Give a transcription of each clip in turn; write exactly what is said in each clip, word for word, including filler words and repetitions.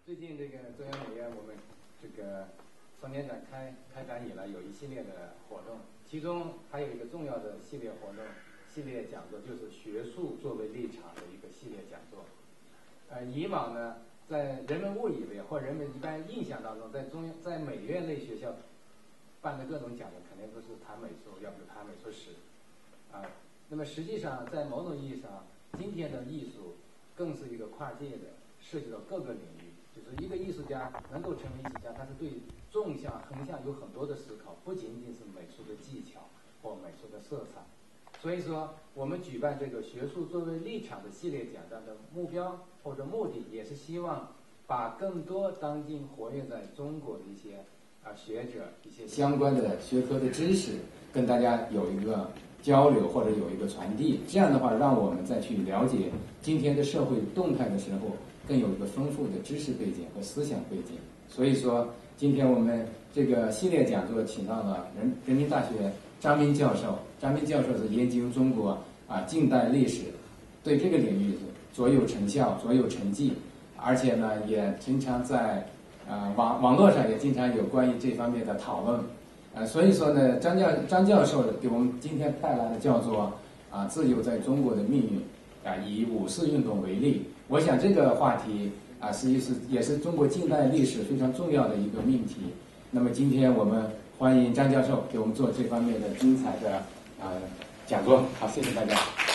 最近这个中央美院我们这个双年展开开展以来，有一系列的活动，其中还有一个重要的系列活动、系列讲座，就是学术作为立场的一个系列讲座。呃，以往呢，在人们误以为或人们一般印象当中，在中在美院类学校办的各种讲座，肯定都是谈美术，要不就谈美术史，啊、呃，那么实际上在某种意义上，今天的艺术更是一个跨界的，涉及到各个领域。就是一个艺术家能够成为艺术家，他是对纵向、横向有很多的思考，不仅仅是美术的技巧或美术的色彩。所以说，我们举办这个学术作为立场的系列讲座的目标或者目的，也是希望把更多当今活跃在中国的一些啊学者、一些相关的学科的知识，跟大家有一个交流或者有一个传递。这样的话，让我们再去了解今天的社会动态的时候，更有一个丰富的知识背景和思想背景。所以说，今天我们这个系列讲座请到了人人民大学张斌教授。张斌教授是研究中国啊近代历史，对这个领域卓有成效、卓有成绩，而且呢也经常在啊网网络上也经常有关于这方面的讨论。呃，所以说呢，张教张教授给我们今天带来的叫做啊自由在中国的命运啊，以五四运动为例。我想这个话题啊，实际是也是中国近代历史非常重要的一个命题。那么今天我们欢迎张教授给我们做这方面的精彩的啊讲座。好，谢谢大家。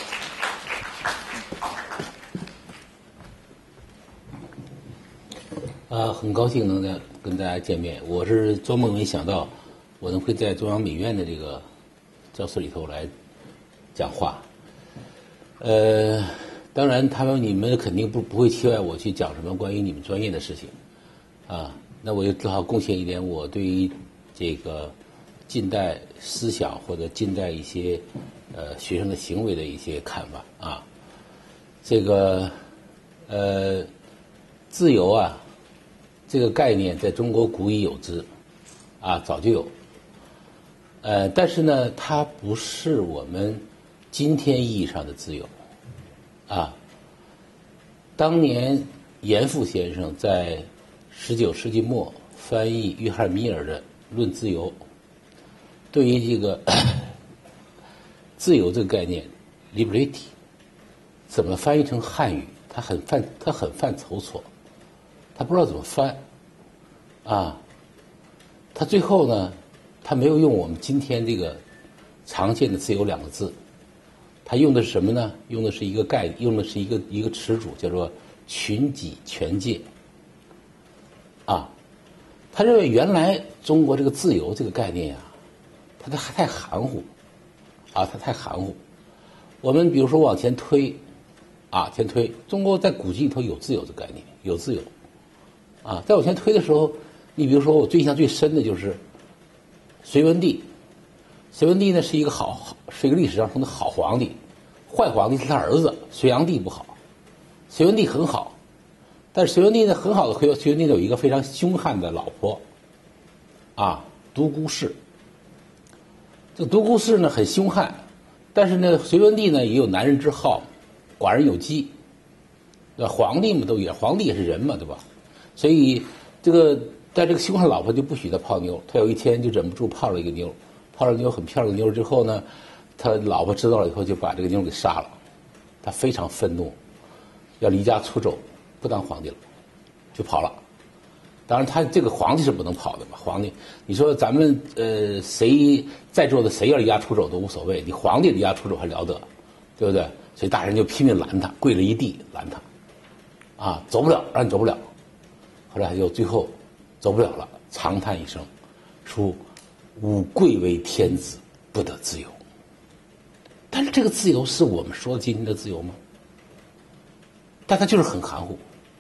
啊，很高兴能跟跟大家见面。我是做梦没想到，我能会在中央美院的这个教室里头来讲话。呃。当然，他们你们肯定不不会期待我去讲什么关于你们专业的事情，啊，那我就只好贡献一点我对于这个近代思想或者近代一些呃学生的行为的一些看法啊。这个呃自由啊这个概念在中国古已有之，啊早就有，呃但是呢，它不是我们今天意义上的自由。啊，当年严复先生在十九世纪末翻译约翰米尔的《论自由》，对于这个自由这个概念 （liberty） 怎么翻译成汉语，他很犯他很犯筹措，他不知道怎么翻，啊，他最后呢，他没有用我们今天这个常见的自由两个字。他用的是什么呢？用的是一个概，用的是一个一个词组，叫做群己权界。啊，他认为原来中国这个自由这个概念呀、啊，它它太含糊，啊，它太含糊。我们比如说往前推，啊，前推，中国在古籍里头有自由这个概念，有自由。啊，在往前推的时候，你比如说我最印象最深的就是隋文帝。隋文帝呢是一个好，是一个历史上中的好皇帝，坏皇帝是他儿子隋炀帝不好，隋文帝很好，但是隋文帝呢很好的，隋文帝有一个非常凶悍的老婆，啊，独孤氏。这个独孤氏呢很凶悍，但是呢隋文帝呢也有男人之好，寡人有疾，对吧？皇帝嘛都也，皇帝也是人嘛，对吧？所以这个在这个凶悍老婆就不许他泡妞，他有一天就忍不住泡了一个妞。泡了妞很漂亮的妞之后呢，他老婆知道了以后就把这个妞给杀了，他非常愤怒，要离家出走，不当皇帝了，就跑了。当然，他这个皇帝是不能跑的嘛。皇帝，你说咱们呃谁在座的谁要离家出走都无所谓，你皇帝离家出走还了得，对不对？所以大人就拼命拦他，跪了一地拦他，啊，走不了，让你走不了。后来就最后走不了了，长叹一声，说。吾贵为天子，不得自由。但是这个自由是我们说今天的自由吗？但它就是很含糊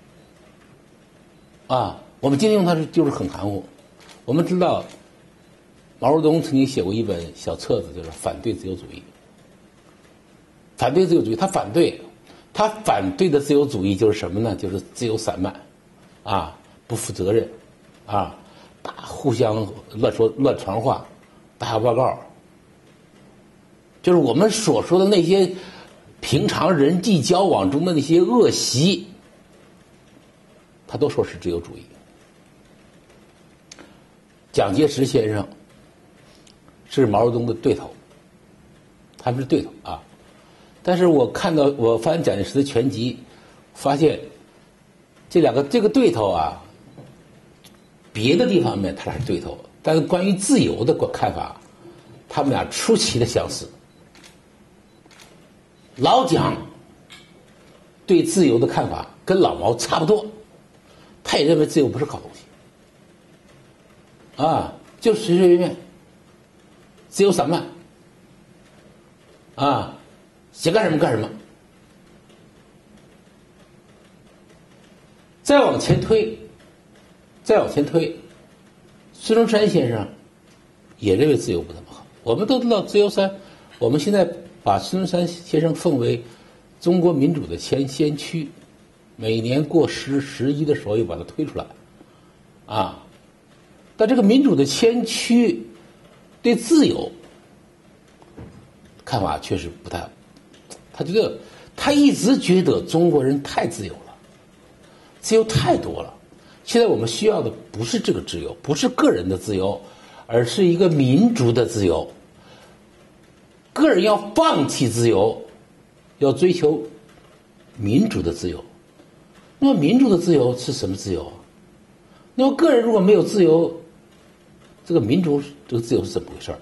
啊！我们今天用它是就是很含糊。我们知道，毛泽东曾经写过一本小册子，就是《反对自由主义》。反对自由主义，他反对，他反对的自由主义就是什么呢？就是自由散漫，啊，不负责任，啊。大互相乱说乱传话，打小报告，就是我们所说的那些平常人际交往中的那些恶习， 他都说是自由主义。蒋介石先生是毛泽东的对头，他们是对头啊。但是我看到我翻蒋介石的全集，发现这两个这个对头啊，别的地方面他俩是对头，但是关于自由的看法，他们俩出奇的相似。老蒋对自由的看法跟老毛差不多，他也认为自由不是好东西，啊，就随随便便，自由散漫，啊，想干什么干什么。再往前推，再往前推，孙中山先生也认为自由不怎么好。我们都知道自由三，我们现在把孙中山先生奉为中国民主的先先驱，每年过十十一的时候又把它推出来，啊，但这个民主的先驱对自由看法确实不太，他觉得他一直觉得中国人太自由了，自由太多了。现在我们需要的不是这个自由，不是个人的自由，而是一个民族的自由。个人要放弃自由，要追求民主的自由。那么民主的自由是什么自由啊？那么个人如果没有自由，这个民主这个自由是怎么回事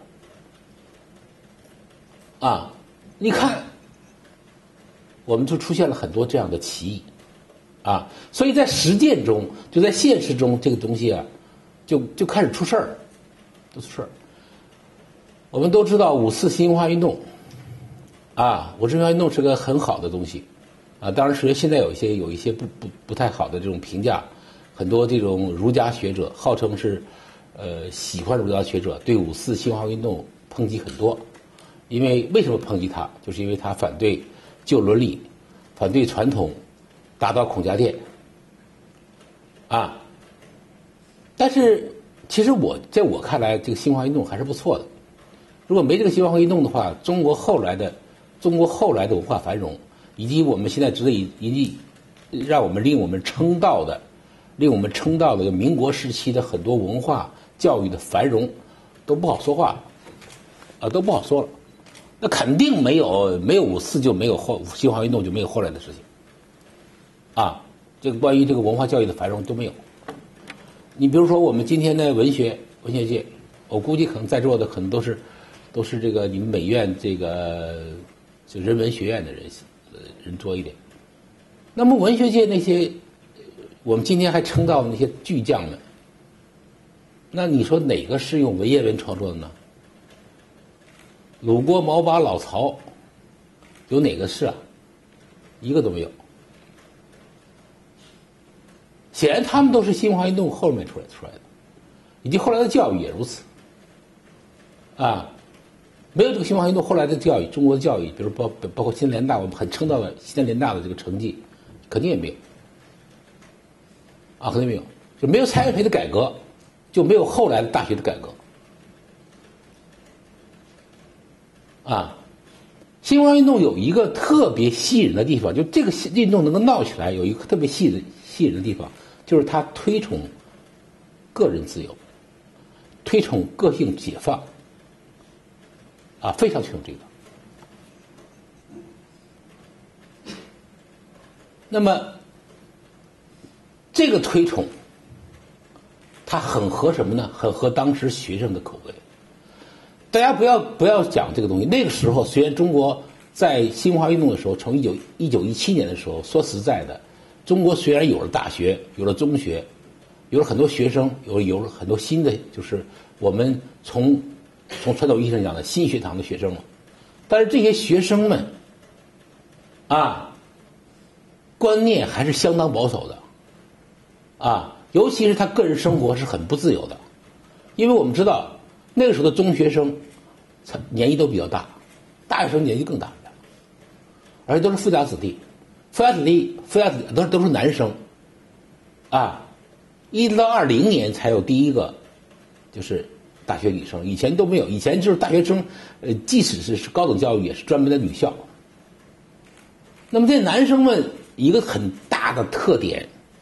啊？你看，我们就出现了很多这样的歧义啊，所以在实践中，就在现实中，这个东西啊，就就开始出事儿，都出事儿。我们都知道五四新文化运动，啊，五四新文化运动是个很好的东西，啊，当然是现在有一些有一些不不不太好的这种评价，很多这种儒家学者号称是，呃，喜欢儒家学者对五四新文化运动抨击很多，因为为什么抨击他？就是因为他反对旧伦理，反对传统，打倒孔家店，啊，但是其实我在我看来，这个新文化运动还是不错的。如果没这个新文化运动的话，中国后来的中国后来的文化繁荣，以及我们现在值得以以及让我们令我们称道的，令我们称道的民国时期的很多文化教育的繁荣，都不好说话了，啊，都不好说了。那肯定没有没有五四就没有后新文化运动就没有后来的事情，啊，这个关于这个文化教育的繁荣都没有。你比如说我们今天的文学文学界，我估计可能在座的可能都是。都是这个你们美院这个就人文学院的人呃人多一点。那么文学界那些我们今天还称道的那些巨匠们，那你说哪个是用文言文创作的呢？鲁国、毛拔、老曹，有哪个是啊？一个都没有。显然他们都是新文化运动后面出来出来的，以及后来的教育也如此。啊。没有这个新文化运动，后来的教育，中国的教育，比如包包括西南联大，我们很称道的西南联大的这个成绩，肯定也没有，啊，肯定没有，就没有蔡元培的改革，就没有后来的大学的改革，啊，新文化运动有一个特别吸引人的地方，就这个运动能够闹起来，有一个特别吸引吸引人的地方，就是它推崇个人自由，推崇个性解放。啊，非常推崇这个。那么，这个推崇，它很合什么呢？很合当时学生的口味。大家不要不要讲这个东西。那个时候，虽然中国在新文化运动的时候，从一九一九一七年的时候，说实在的，中国虽然有了大学，有了中学，有了很多学生，有有了很多新的，就是我们从。从传统意义上讲的新学堂的学生了，但是这些学生们，啊，观念还是相当保守的，啊，尤其是他个人生活是很不自由的，因为我们知道那个时候的中学生，年纪都比较大，大学生年纪更大，而且都是富家子弟，富家子弟，富家子弟都是都是男生，啊，一直到二零年才有第一个，就是。大学女生以前都没有，以前就是大学生，呃，即使是高等教育也是专门的女校。那么这男生们一个很大的特点，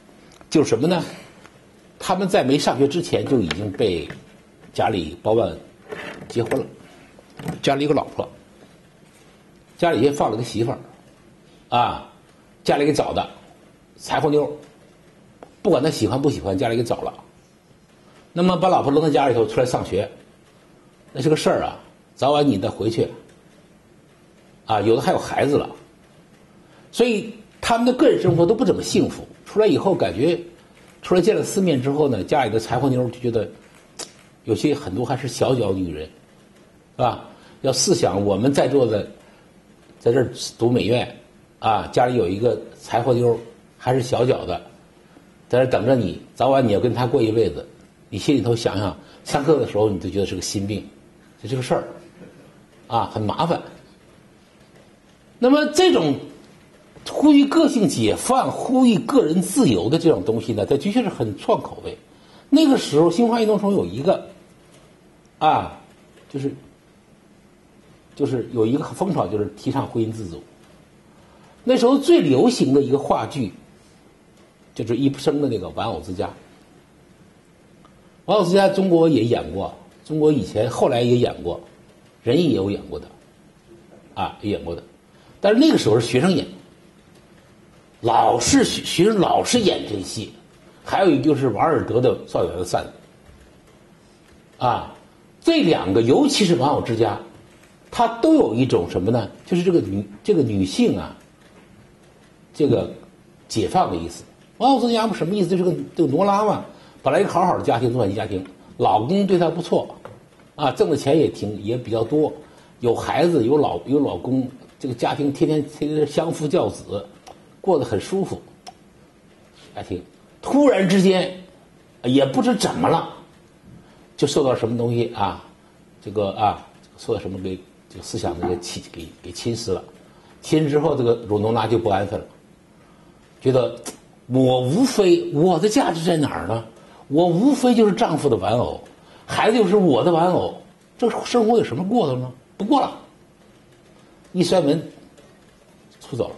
就是什么呢？他们在没上学之前就已经被家里包办结婚了，家里有个老婆，家里先放了个媳妇儿，啊，家里给找的柴火妞，不管他喜欢不喜欢，家里给找了。那么把老婆扔在家里头出来上学，那是个事儿啊，早晚你得回去。啊，有的还有孩子了，所以他们的个人生活都不怎么幸福。出来以后感觉，出来见了世面之后呢，家里的柴火妞就觉得，有些很多还是小脚女人，是吧？要试想我们在座的，在这儿读美院，啊，家里有一个柴火妞还是小脚的，在这等着你，早晚你要跟她过一辈子，你心里头想想，上课的时候你就觉得是个心病，就这个事儿，啊，很麻烦。那么这种呼吁个性解放、呼吁个人自由的这种东西呢，它的确是很创口味。那个时候，新文化运动中有一个，啊，就是就是有一个风潮，就是提倡婚姻自主。那时候最流行的一个话剧，就是易卜生的那个《玩偶之家》。《玩偶之家》中国也演过，中国以前后来也演过，人艺也有演过的，啊，也演过的。但是那个时候是学生演，老是学学生老是演这戏，还有一个就是王尔德的《少年的扇子》，啊，这两个尤其是《玩偶之家》，它都有一种什么呢？就是这个女这个女性啊，这个解放的意思。《玩偶之家》什么意思？就是个这个罗拉嘛，本来一个好好的家庭，中产阶级家庭，老公对她不错，啊，挣的钱也挺也比较多，有孩子，有老有老公。这个家庭天天天天相夫教子，过得很舒服。家庭突然之间，也不知怎么了，就受到什么东西啊，这个啊，受到什么给这个思想这个侵给给侵蚀了。侵蚀之后，这个鲁农拉就不安分了，觉得我无非我的价值在哪儿呢？我无非就是丈夫的玩偶，孩子又是我的玩偶，这生活有什么过的呢？不过了。一摔门，出走了，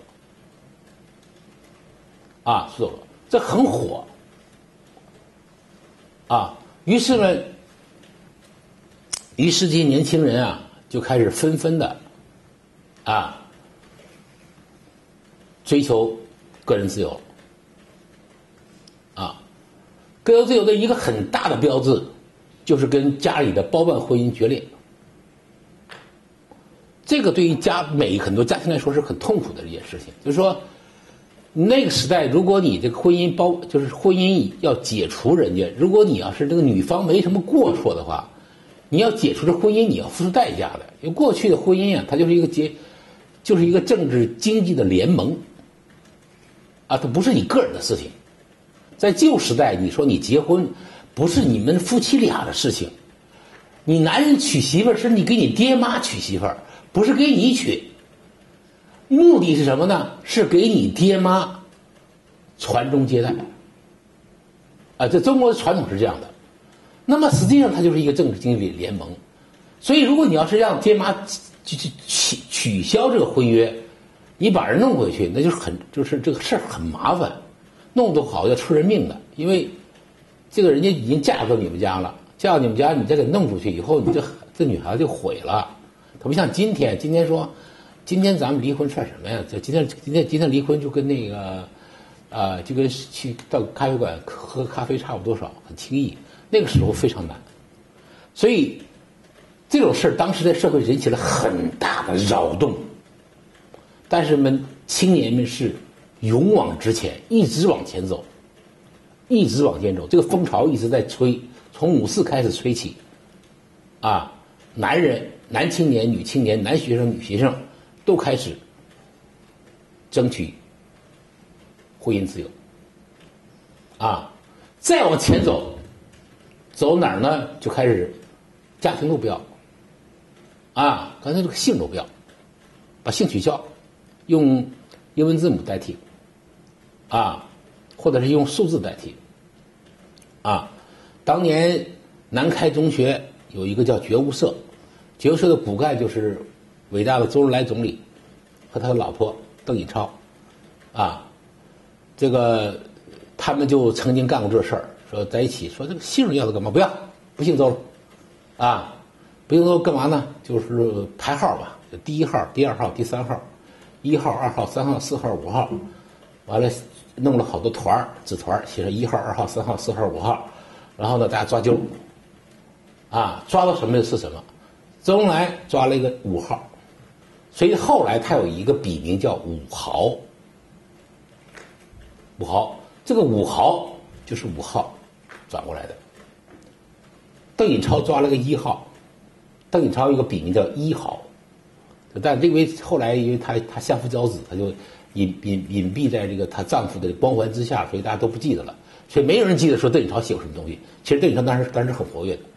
啊，出走了，这很火，啊，于是呢，于是这些年轻人啊，就开始纷纷的，啊，追求个人自由，啊，个人自由的一个很大的标志，就是跟家里的包办婚姻决裂。这个对于家每很多家庭来说是很痛苦的一件事情，就是说，那个时代，如果你这个婚姻包就是婚姻要解除人家，如果你要是这个女方没什么过错的话，你要解除这婚姻，你要付出代价的。因为过去的婚姻啊，它就是一个结，就是一个政治经济的联盟，啊，它不是你个人的事情。在旧时代，你说你结婚不是你们夫妻俩的事情，你男人娶媳妇儿是你给你爹妈娶媳妇儿。不是给你娶，目的是什么呢？是给你爹妈传宗接代。啊，这中国的传统是这样的。那么实际上它就是一个政治经济联盟。所以如果你要是让爹妈去去取取消这个婚约，你把人弄回去，那就是很就是这个事儿很麻烦，弄不好要出人命的。因为这个人家已经嫁到你们家了，嫁到你们家，你再给弄出去以后，你这这女孩子就毁了。特别像今天，今天说，今天咱们离婚算什么呀？这今天今天今天离婚就跟那个，啊、呃，就跟去到咖啡馆喝咖啡差不多少，很轻易。那个时候非常难，所以这种事儿当时在社会引起了很大的扰动。但是们青年们是勇往直前，一直往前走，一直往前走。这个风潮一直在吹，从五四开始吹起，啊，男人。男青年、女青年、男学生、女学生，都开始争取婚姻自由。啊，再往前走，走哪儿呢？就开始家庭都不要，啊，刚才这个姓都不要，把姓取消，用英文字母代替，啊，或者是用数字代替。啊，当年南开中学有一个叫觉悟社。觉悟社的骨干就是伟大的周恩来总理和他的老婆邓颖超，啊，这个他们就曾经干过这事儿，说在一起说这个信任要他干嘛？不要，不姓邹了，啊，不姓邹干嘛呢？就是排号吧，第一号、第二号、第三号，一号、二号、三号、四号、五号，完了弄了好多团儿纸团，写上一号、二号、三号、四号、五号，然后呢大家抓阄，啊，抓到什么是什么。周恩来抓了一个五号，所以后来他有一个笔名叫五豪。五豪，这个五豪就是五号转过来的。邓颖超抓了个一号，邓颖超有一个笔名叫一豪，但因为后来因为她她相夫教子，她就隐隐隐蔽在这个她丈夫的光环之下，所以大家都不记得了，所以没有人记得说邓颖超写过什么东西。其实邓颖超当时当时很活跃的，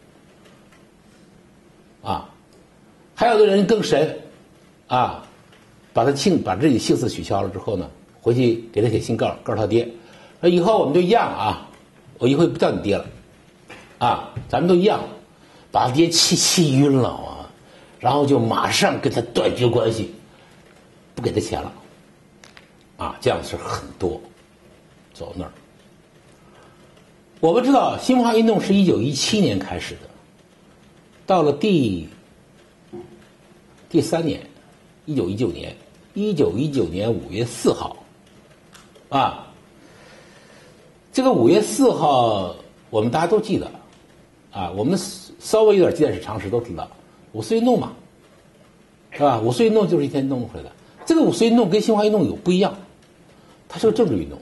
啊，还有的人更神，啊，把他姓把自己姓氏取消了之后呢，回去给他写信告告诉他爹，说以后我们就一样啊，我以后不叫你爹了，啊，咱们都一样，把他爹气气晕了啊，然后就马上跟他断绝关系，不给他钱了，啊，这样的事很多，走到那儿。我们知道新文化运动是一九一七年开始的，到了第第三年，一九一九年，一九一九年五月四号，啊，这个五月四号我们大家都记得，啊，我们稍微有点见识常识都知道，五四运动嘛，是吧？五四运动就是一天弄出来的。这个五四运动跟新文化运动有不一样，它是个政治运动，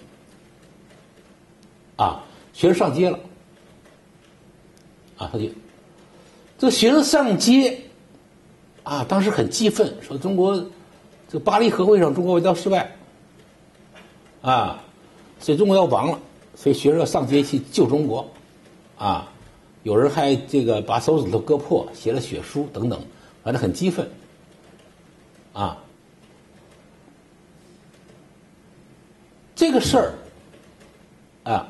啊，学生上街了，啊，他就这个学生上街，啊，当时很激愤，说中国这个巴黎和会上中国味道失败，啊，所以中国要亡了，所以学生要上街去救中国，啊，有人还这个把手指头割破，写了血书等等，反正很激愤，啊，这个事儿，啊，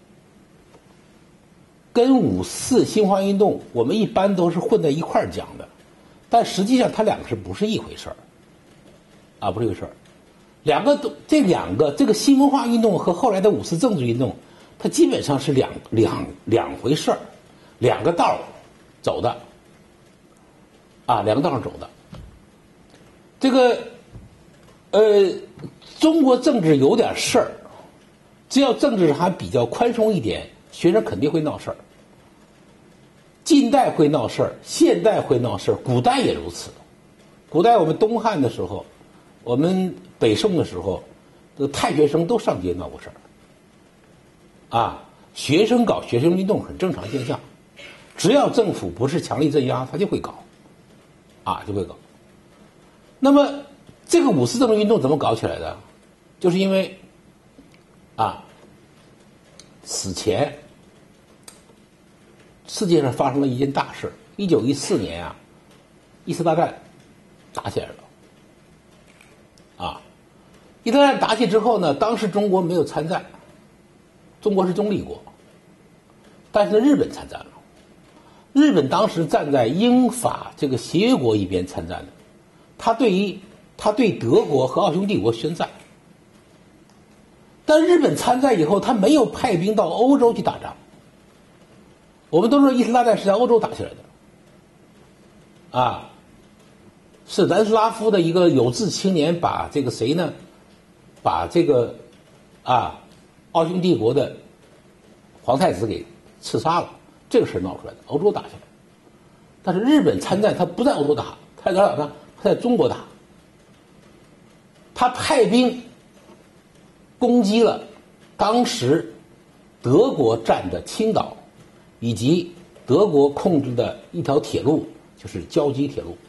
跟五四新文化运动我们一般都是混在一块儿讲的，但实际上它两个是不是一回事儿？啊，不是一回事儿。两个都这两个这个新文化运动和后来的五四政治运动，它基本上是两两两回事儿，两个道儿走的，啊，两个道儿走的。这个呃，中国政治有点事儿，只要政治还比较宽松一点，学生肯定会闹事儿。近代会闹事儿，现代会闹事儿，古代也如此。古代我们东汉的时候，我们北宋的时候，这个太学生都上街闹过事儿。啊，学生搞学生运动很正常现象，只要政府不是强力镇压，他就会搞，啊，就会搞。那么这个五四政治运动怎么搞起来的？就是因为，啊，此前世界上发生了一件大事，一九一四年啊，一次大战打起来了，啊，一次大战打起之后呢，当时中国没有参战，中国是中立国，但是日本参战了，日本当时站在英法这个协约国一边参战的，他对于他对德国和奥匈帝国宣战，但日本参战以后，他没有派兵到欧洲去打仗。我们都说一次大战是在欧洲打起来的，啊，是南斯拉夫的一个有志青年把这个谁呢，把这个啊奥匈帝国的皇太子给刺杀了，这个事闹出来的，欧洲打起来。但是日本参战，他不在欧洲打，他在哪打呢？他在中国打。他派兵攻击了当时德国占的青岛，以及德国控制的一条铁路，就是胶济铁路。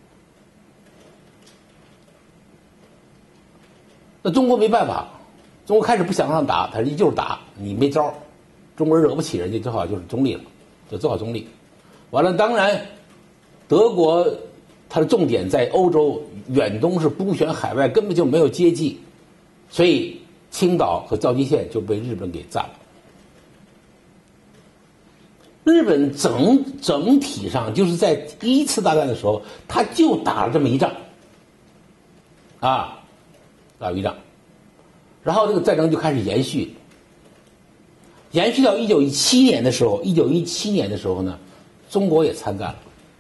那中国没办法，中国开始不想让打，他依旧打，你没招，中国人惹不起人家，只好就是中立了，就只好中立。完了，当然，德国它的重点在欧洲，远东是孤悬海外，根本就没有接济，所以青岛和胶济线就被日本给占了。日本整整体上就是在第一次大战的时候，他就打了这么一仗，啊，打了一仗，然后这个战争就开始延续， 延续到一九一七年的时候，一九一七年的时候呢，中国也参战了。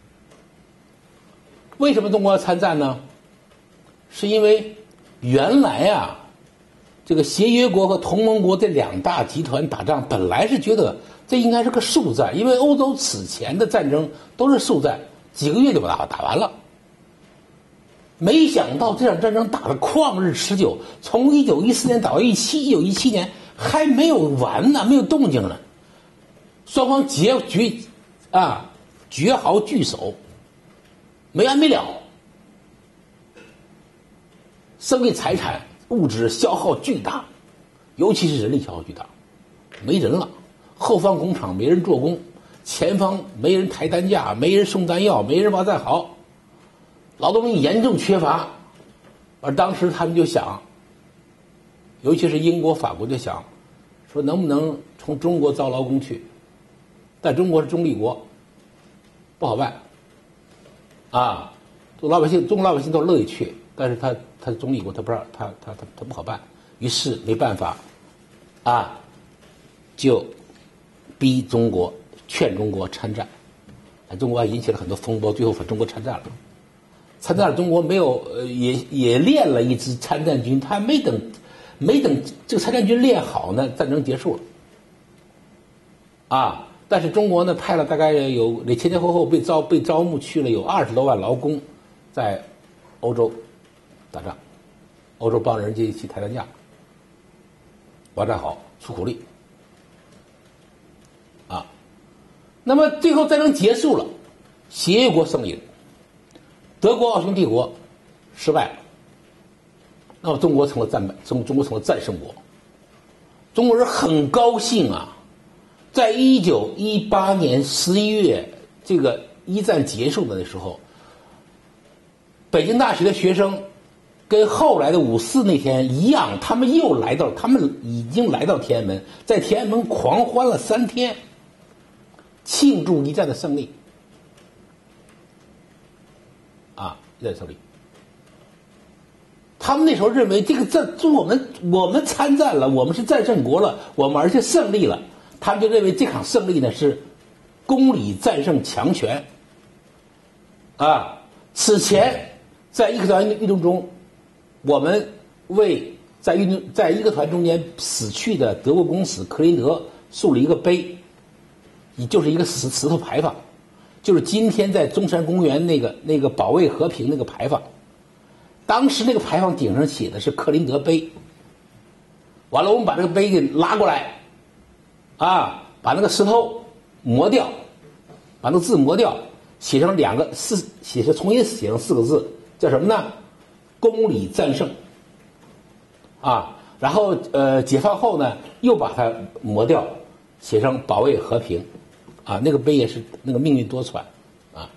为什么中国要参战呢？是因为原来啊，这个协约国和同盟国这两大集团打仗，本来是觉得这应该是个速战，因为欧洲此前的战争都是速战，几个月就把它打完了。没想到这场战争打得旷日持久，从一九一四年打到一七一九一七年还没有完呢，没有动静呢。双方结决啊绝好聚首，没完没了。生命财产物质消耗巨大，尤其是人力消耗巨大，没人了，后方工厂没人做工，前方没人抬担架，没人送弹药，没人挖战壕，劳动力严重缺乏。而当时他们就想，尤其是英国法国就想说能不能从中国招劳工去，但中国是中立国，不好办啊，老百姓中国老百姓都乐意去，但是他他是中立国，他不让他他他他不好办，于是没办法啊，就逼中国劝中国参战，中国还引起了很多风波，最后反中国参战了。参战了，中国没有呃也也练了一支参战军，他没等没等这个参战军练好呢，战争结束了啊。但是中国呢派了大概有前前后后被招被招募去了有二十多万劳工，在欧洲打仗，欧洲帮人家去抬担架、挖战壕、出苦力啊。那么最后战争结束了，协约国胜利了，德国奥匈帝国失败了，那么中国成了战败，中中国成了战胜国。中国人很高兴啊。在一九一八年十一月，这个一战结束的时候，北京大学的学生跟后来的五四那天一样，他们又来到，他们已经来到天安门，在天安门狂欢了三天，庆祝一战的胜利。啊，一战胜利。他们那时候认为这个战，我们我们参战了，我们是战胜国了，我们而且胜利了。他们就认为这场胜利呢是公理战胜强权啊！此前在义和团运动中，我们为在运动在义和团中间死去的德国公使克林德树了一个碑，也就是一个石石头牌坊，就是今天在中山公园那个那个保卫和平那个牌坊。当时那个牌坊顶上写的是克林德碑。完了，我们把这个碑给拉过来。啊，把那个石头磨掉，把那个字磨掉，写成两个四，写成重新写成四个字，叫什么呢？公理战胜。啊，然后呃，解放后呢，又把它磨掉，写成保卫和平。啊，那个碑也是那个命运多舛，啊，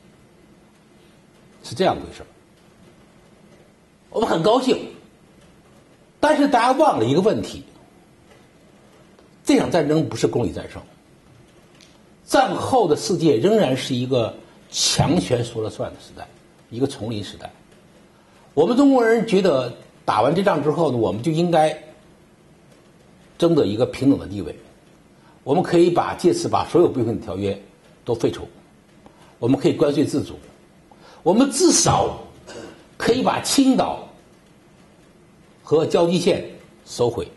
是这样回事。我们很高兴，但是大家忘了一个问题。这场战争不是公理战胜，战后的世界仍然是一个强权说了算的时代，一个丛林时代。我们中国人觉得打完这仗之后呢，我们就应该争得一个平等的地位，我们可以把借此把所有不平等条约都废除，我们可以关税自主，我们至少可以把青岛和交际线收回。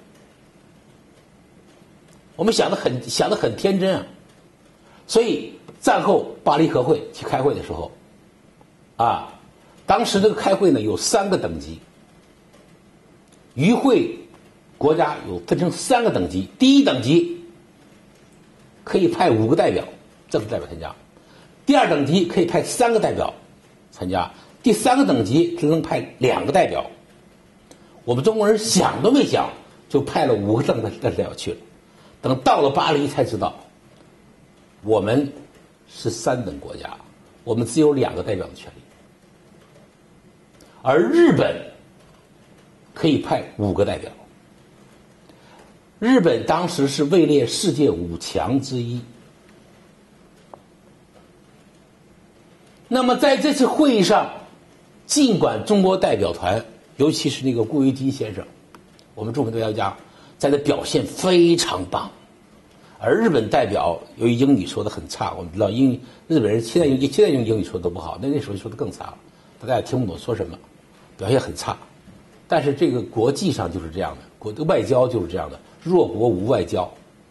我们想得很想得很天真啊，所以战后巴黎和会去开会的时候，啊，当时这个开会呢有三个等级，与会国家有分成三个等级，第一等级可以派五个代表，正式代表参加；第二等级可以派三个代表参加；第三个等级只能派两个代表。我们中国人想都没想，就派了五个正式代表去了。等到了巴黎才知道，我们是三等国家，我们只有两个代表的权利，而日本可以派五个代表。日本当时是位列世界五强之一。那么在这次会议上，尽管中国代表团，尤其是那个顾维钧先生，我们著名的外交家，在这表现非常棒， 而日本代表由于英语说的很差，我们知道英语日本人现在用现在用英语说的都不好，那那时候说的更差了，大家也听不懂说什么，表现很差。但是这个国际上就是这样的，国的外交就是这样的，弱国无外交。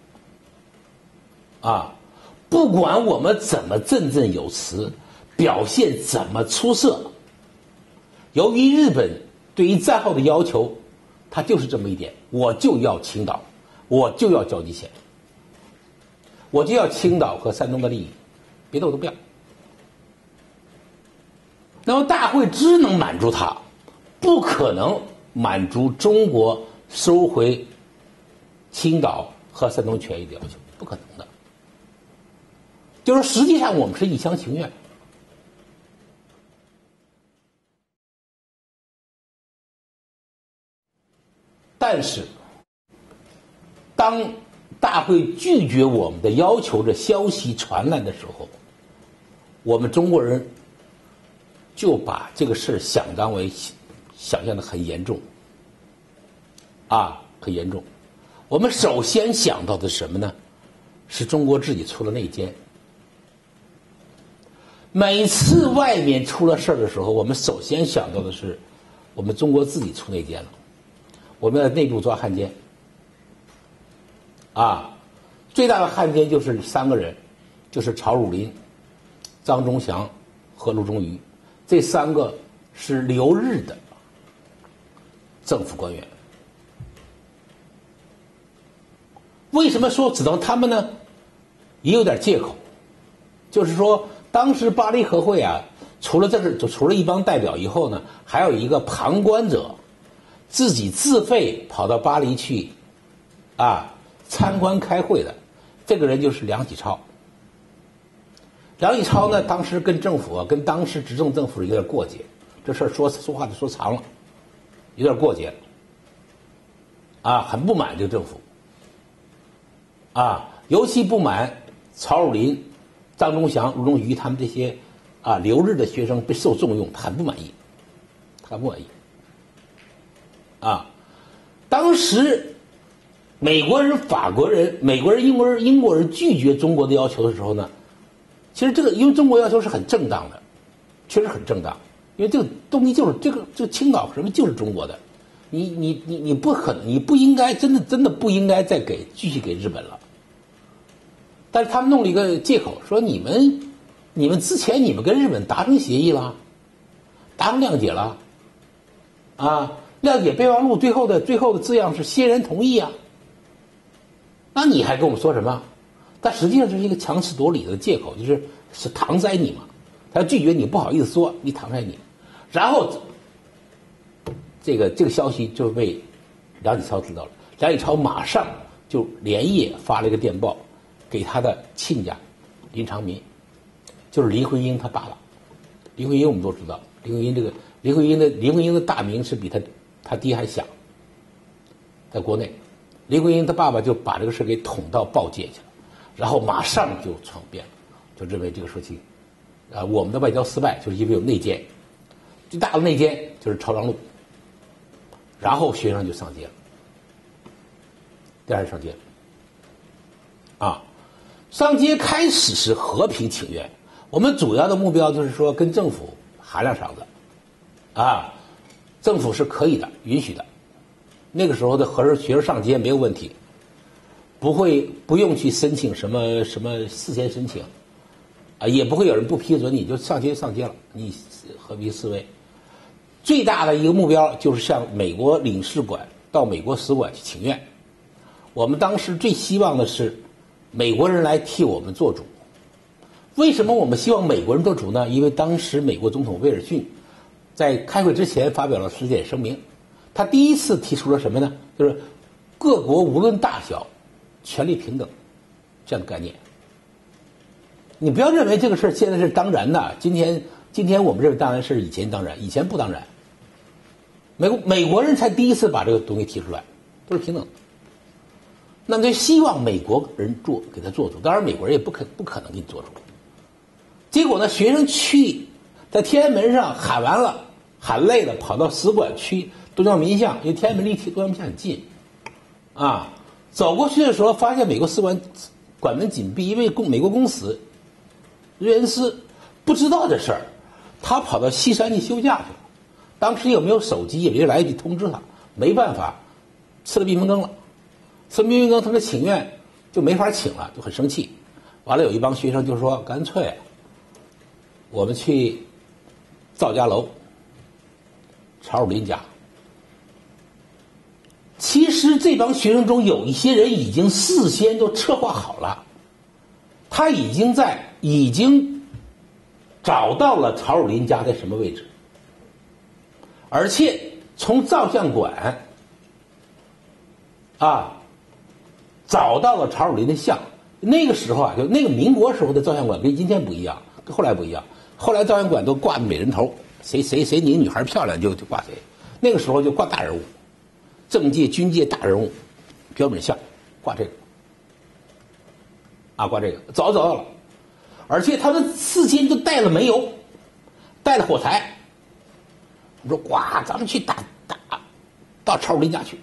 啊，不管我们怎么振振有词，表现怎么出色，由于日本对于战后的要求，它就是这么一点，我就要青岛，我就要交际线，我就要青岛和山东的利益，别的我都不要。那么大会只能满足他，不可能满足中国收回青岛和山东权益的要求，不可能的。就是实际上我们是一厢情愿。但是，当大会拒绝我们的要求的消息传来的时候，我们中国人就把这个事想当为想象的很严重，啊，很严重。我们首先想到的是什么呢？是中国自己出了内奸。每次外面出了事儿的时候，我们首先想到的是，我们中国自己出内奸了，我们要内部抓汉奸。啊，最大的汉奸就是三个人，就是曹汝霖、张忠祥和卢中愚，这三个是留日的政府官员。为什么说指责他们呢？也有点借口，就是说当时巴黎和会啊，除了这个，就除了一帮代表以后呢，还有一个旁观者，自己自费跑到巴黎去，啊，参观开会的，这个人就是梁启超。梁启超呢，当时跟政府啊，跟当时执政政府有点过节，这事儿说说话就说长了，有点过节，啊，很不满这个政府，啊，尤其不满曹汝霖、张忠祥、卢中愚他们这些啊留日的学生被受重用，他很不满意，很不满意。啊，当时美国人、法国人、美国人、英国人、英国人拒绝中国的要求的时候呢，其实这个因为中国要求是很正当的，确实很正当，因为这个东西就是这个这个青岛什么就是中国的，你你你你不可能，你不应该真的真的不应该再给继续给日本了。但是他们弄了一个借口，说你们你们之前你们跟日本达成协议了，达成谅解了，啊。谅解备忘录最后的最后的字样是先人同意啊，那你还跟我们说什么？但实际上这是一个强词夺理的借口，就是是搪塞你嘛，他拒绝你不好意思说，你搪塞你，然后这个这个消息就被梁启超知道了，梁启超马上就连夜发了一个电报给他的亲家林长民，就是林徽因他爸爸。林徽因我们都知道，林徽因这个林徽因的林徽因的大名是比他他爹还响，在国内，林徽因他爸爸就把这个事给捅到报界去了，然后马上就传遍了，就认为这个事情，啊，我们的外交失败就是因为有内奸，最大的内奸就是曹彰禄，然后学生就上街了，第二天上街，啊，上街开始是和平请愿，我们主要的目标就是说跟政府喊两嗓子，啊。政府是可以的，允许的。那个时候的和生学生上街没有问题，不会不用去申请什么什么事先申请，啊，也不会有人不批准你就上街上街了，你和平示威。最大的一个目标就是向美国领事馆到美国使馆去请愿。我们当时最希望的是美国人来替我们做主。为什么我们希望美国人做主呢？因为当时美国总统威尔逊在开会之前发表了十点声明，他第一次提出了什么呢？就是各国无论大小，权利平等这样的概念。你不要认为这个事儿现在是当然的，今天今天我们认为当然是以前当然，以前不当然。美国美国人才第一次把这个东西提出来，都是平等的。那么就希望美国人做给他做主，当然美国人也不可不可能给你做主。结果呢，学生去。在天安门上喊完了，喊累了，跑到使馆区东交民巷，因为天安门离东交民巷很近，啊，走过去的时候发现美国使馆管门紧闭，因为公美国公司瑞恩斯不知道这事儿，他跑到西山去休假去了。当时又没有手机，也没有来得及通知他，没办法，吃了闭门羹了。吃了闭门羹，他的请愿就没法请了，就很生气。完了，有一帮学生就说：“干脆我们去赵家楼，曹汝霖家。”其实这帮学生中有一些人已经事先都策划好了，他已经在已经找到了曹汝霖家在什么位置，而且从照相馆啊找到了曹汝霖的像。那个时候啊，就那个民国时候的照相馆跟今天不一样，跟后来不一样。后来照相馆都挂美人头，谁谁谁你女孩漂亮就就挂谁。那个时候就挂大人物，政界军界大人物，标准像，挂这个，啊挂这个，早找到了，而且他们事先都带了煤油，带了火柴。我说哇，咱们去打打到曹汝霖家去，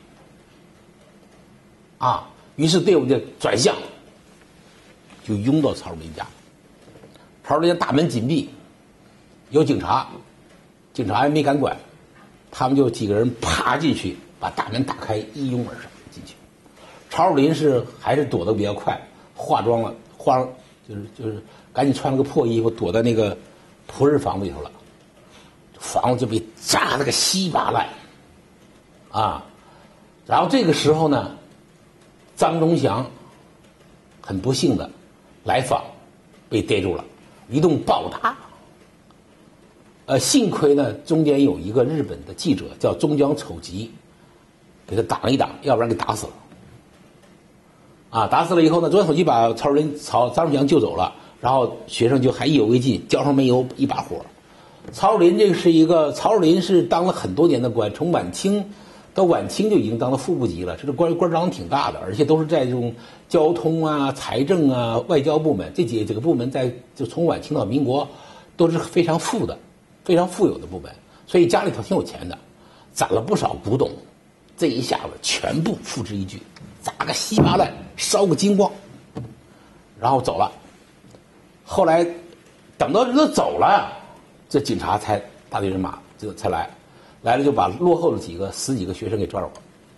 啊，于是队伍就转向。就拥到曹汝霖家，曹汝霖家大门紧闭，有警察，警察也没敢管，他们就几个人爬进去，把大门打开，一拥而上进去。曹汝霖是还是躲得比较快，化妆了，化就是就是赶紧穿了个破衣服，躲在那个仆人房里头了，房子就被炸了个稀巴烂，啊，然后这个时候呢，张宗祥很不幸的来访，被逮住了，一顿暴打。呃，幸亏呢，中间有一个日本的记者叫中江丑吉，给他挡一挡，要不然给打死了。啊，打死了以后呢，中江丑吉把曹汝霖、曹张宗祥救走了，然后学生就还意犹未尽，交上煤油一把火。曹汝霖这个是一个，曹汝霖是当了很多年的官，从晚清到晚清就已经当了副部级了，这个官官长挺大的，而且都是在这种交通啊、财政啊、外交部门这几这个部门在就从晚清到民国都是非常富的、非常富有的部门，所以家里头挺有钱的，攒了不少古董，这一下子全部付之一炬，砸个稀巴烂，烧个精光，然后走了。后来等到人都走了，这警察才大队人马就才来。来了就把落后的几个十几个学生给抓住了，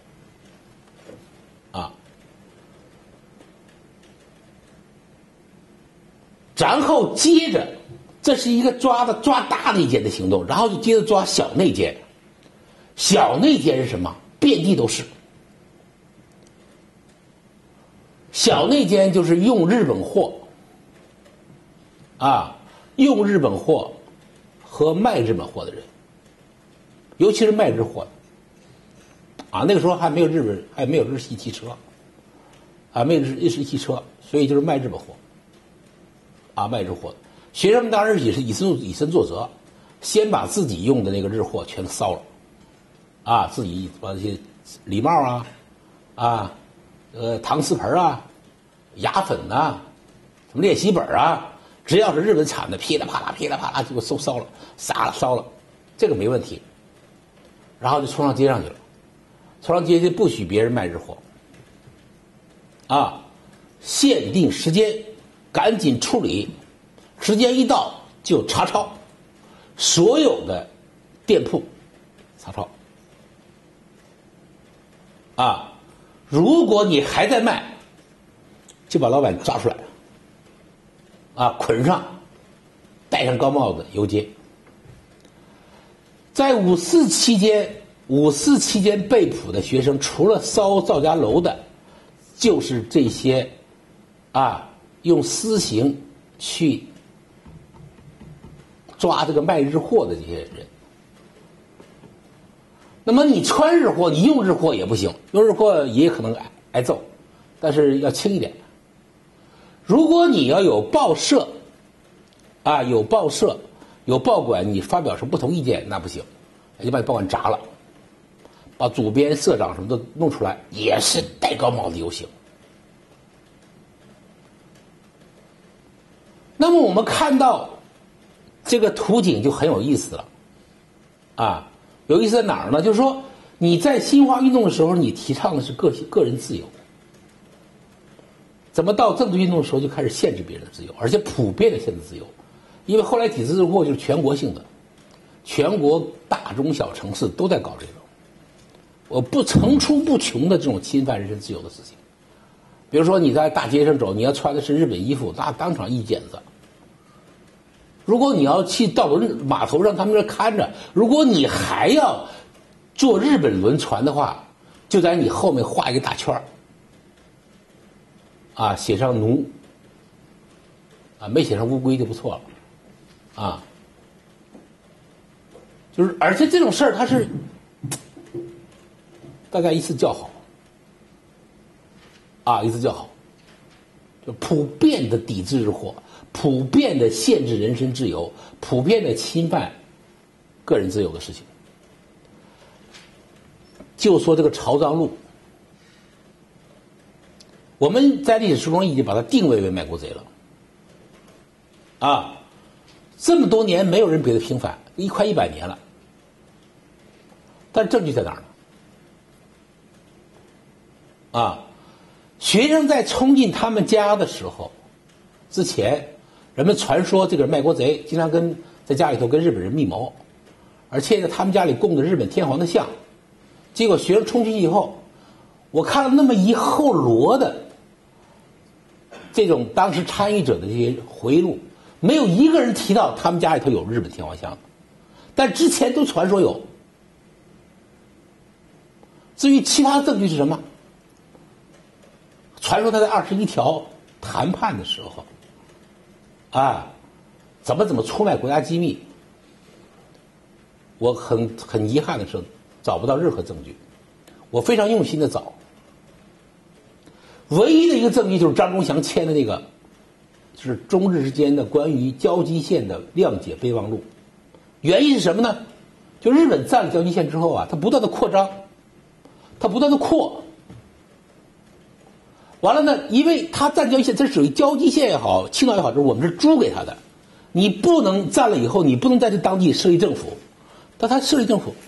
啊，然后接着，这是一个抓的抓大内奸的行动，然后就接着抓小内奸。小内奸是什么？遍地都是。小内奸就是用日本货，啊，用日本货和卖日本货的人。尤其是卖日货的，啊，那个时候还没有日本，还没有日系汽车，啊，没有日日系汽车，所以就是卖日本货，啊，卖日货的学生们当然也是以身以身作则，先把自己用的那个日货全烧了，啊，自己把这些礼帽啊，啊，呃，搪瓷盆啊，牙粉呐、啊，什么练习本啊，只要是日本产的，噼里啪啦噼里啪啦就给烧烧了，杀了烧了，这个没问题。然后就冲上街上去了，冲上街就不许别人卖日货，啊，限定时间，赶紧处理，时间一到就查抄，所有的店铺查抄，啊，如果你还在卖，就把老板抓出来，啊，捆上，戴上高帽子游街。在五四期间，五四期间被捕的学生，除了烧赵家楼的，就是这些，啊，用私刑去抓这个卖日货的这些人。那么你穿日货，你用日货也不行，用日货也可能挨挨揍，但是要轻一点。如果你要有报社，啊，有报社。有报馆，你发表什么不同意见，那不行，就把你报馆砸了，把主编、社长什么都弄出来，也是戴高帽子游行。那么我们看到这个图景就很有意思了，啊，有意思在哪儿呢？就是说你在新华运动的时候，你提倡的是个个人自由， 怎么到政治运动的时候就开始限制别人的自由，而且普遍的限制自由？因为后来抵制日货就是全国性的，全国大中小城市都在搞这个，我不层出不穷的这种侵犯人身自由的事情。比如说你在大街上走，你要穿的是日本衣服，那当场一剪子。如果你要去到轮码头上，他们这看着，如果你还要坐日本轮船的话，就在你后面画一个大圈儿，啊，写上奴，啊，没写上乌龟就不错了，啊，就是，而且这种事儿它是大家一次叫好，啊，一次叫好，就普遍的抵制日货，普遍的限制人身自由，普遍的侵犯个人自由的事情。就说这个曹彰禄，我们在历史书中已经把它定位为卖国贼了，啊，这么多年没有人给他平反，一快一百年了，但是证据在哪儿呢？啊，学生在冲进他们家的时候，之前人们传说这个卖国贼经常跟在家里头跟日本人密谋，而且在他们家里供着日本天皇的像。结果学生冲进去以后，我看了那么一后摞的这种当时参与者的这些回忆录，没有一个人提到他们家里头有日本天皇像，但之前都传说有。至于其他证据是什么？传说他在二十一条谈判的时候，啊，怎么怎么出卖国家机密，我很很遗憾的是找不到任何证据。我非常用心的找，唯一的一个证据就是张忠祥签的那个，就是中日之间的关于交际线的谅解备忘录。原因是什么呢？就日本占了交际线之后啊，它不断的扩张，它不断的扩。完了呢，因为它占交际线，这属于交际线也好，青岛也好，这我们是租给他的，你不能占了以后，你不能在这当地设立政府。但他设立政府，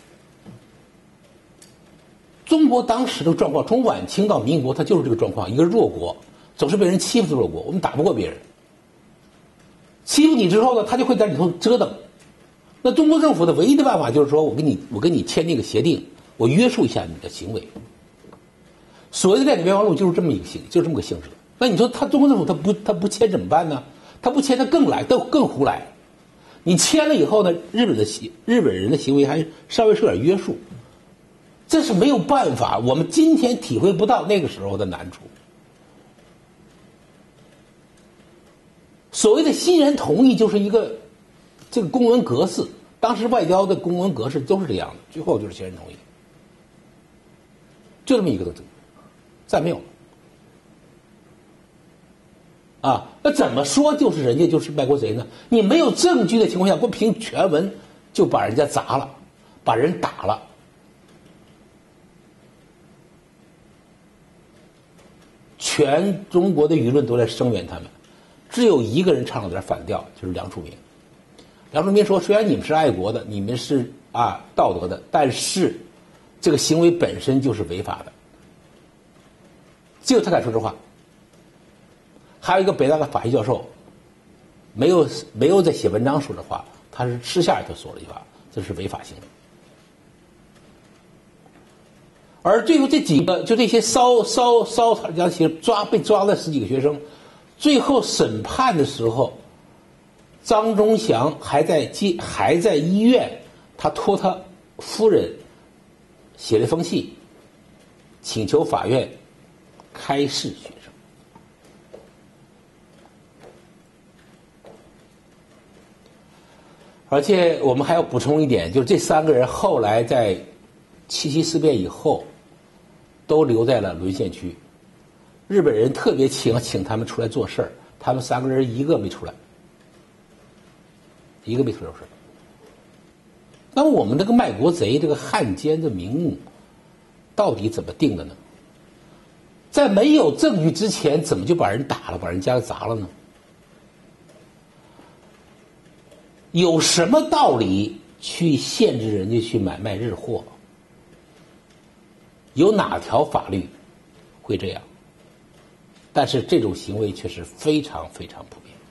中国当时的状况，从晚清到民国，它就是这个状况，一个弱国，总是被人欺负的弱国，我们打不过别人。欺负你之后呢，他就会在里头折腾。那中国政府的唯一的办法就是说，我跟你，我跟你签那个协定，我约束一下你的行为。所谓的谅解备忘录就是这么一个性，就是这么个性质。那你说他中国政府他不他不签怎么办呢？他不签他更来，更更胡来。你签了以后呢，日本的日本人的行为还稍微受点约束，这是没有办法，我们今天体会不到那个时候的难处。所谓的欣然同意，就是一个这个公文格式，当时外交的公文格式都是这样的，最后就是欣然同意，就这么一个东西，再没有了。啊，那怎么说就是人家就是卖国贼呢？你没有证据的情况下，光凭全文就把人家砸了，把人打了，全中国的舆论都在声援他们，只有一个人唱了点反调，就是梁漱溟。梁漱溟说：“虽然你们是爱国的，你们是啊道德的，但是这个行为本身就是违法的。”只有他敢说这话。还有一个北大的法学教授，没有没有在写文章说这话，他是私下里头说了一句话，这是违法行为。而最后这几个就这些烧烧烧将其抓被抓了十几个学生，最后审判的时候，张忠祥还在接还在医院，他托他夫人写了一封信，请求法院开释学生。而且我们还要补充一点，就是这三个人后来在七七事变以后，都留在了沦陷区。日本人特别请请他们出来做事儿，他们三个人一个没出来，一个没出来做事儿。那么我们这个卖国贼、这个汉奸的名目，到底怎么定的呢？在没有证据之前，怎么就把人打了，把人家砸了呢？有什么道理去限制人家去买卖日货？有哪条法律会这样？ 但是这种行为却是非常非常普遍，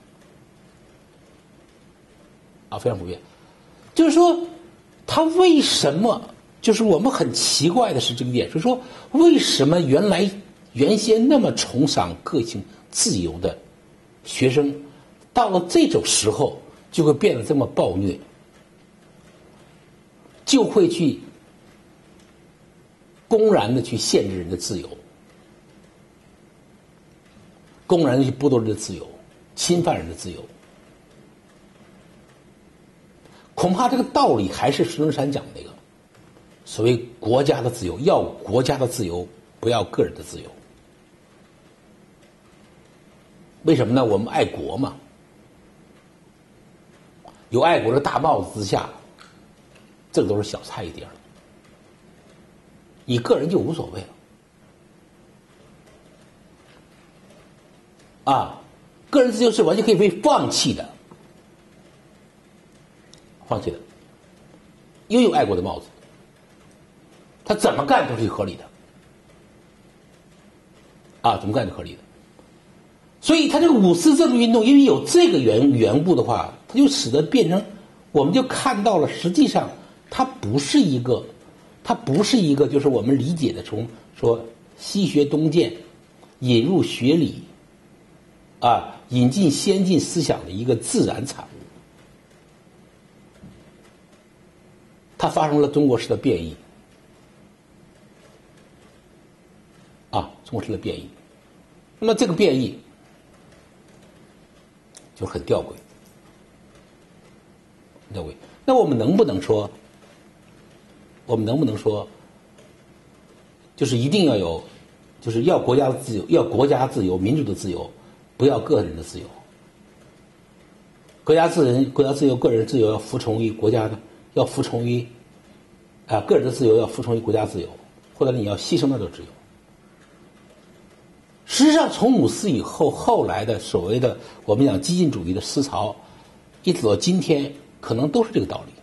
啊，非常普遍。就是说，他为什么？就是我们很奇怪的是这个点，就是说，为什么原来原先那么崇尚个性自由的学生，到了这种时候就会变得这么暴虐，就会去公然的去限制人的自由，公然的去剥夺人的自由，侵犯人的自由。恐怕这个道理还是孙中山讲的那个所谓国家的自由，要国家的自由，不要个人的自由。为什么呢？我们爱国嘛，有爱国的大帽子之下，这个都是小菜一碟了，你个人就无所谓了啊，个人自由是完全可以被放弃的，放弃的。拥有爱国的帽子，他怎么干都是合理的，啊，怎么干都合理的。所以他这个五四政治运动，因为有这个缘缘故的话，它就使得变成，我们就看到了，实际上它不是一个，它不是一个就是我们理解的从说西学东渐，引入学理，啊，引进先进思想的一个自然产物，它发生了中国式的变异，啊，中国式的变异。那么这个变异就很吊诡，吊诡。那我们能不能说，我们能不能说，就是一定要有，就是要国家的自由，要国家自由、民主的自由，不要个人的自由。国家自人、国家自由、个人自由要服从于国家的，要服从于啊、呃、个人的自由要服从于国家自由，或者你要牺牲那种自由。实际上，从五四以后，后来的所谓的我们讲激进主义的思潮，一直到今天，可能都是这个道理。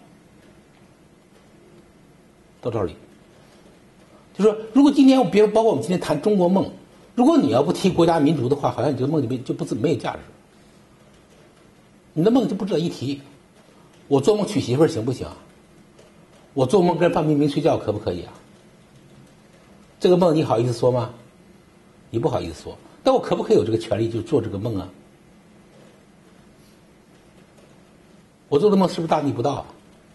到道理，就说如果今天，比如包括我们今天谈中国梦，如果你要不提国家民族的话，好像你这个梦就没就不是没有价值，你的梦就不值得一提。我做梦娶媳妇儿行不行？我做梦跟范冰冰睡觉可不可以啊？这个梦你好意思说吗？你不好意思说，但我可不可以有这个权利就做这个梦啊？我做的梦是不是大逆不道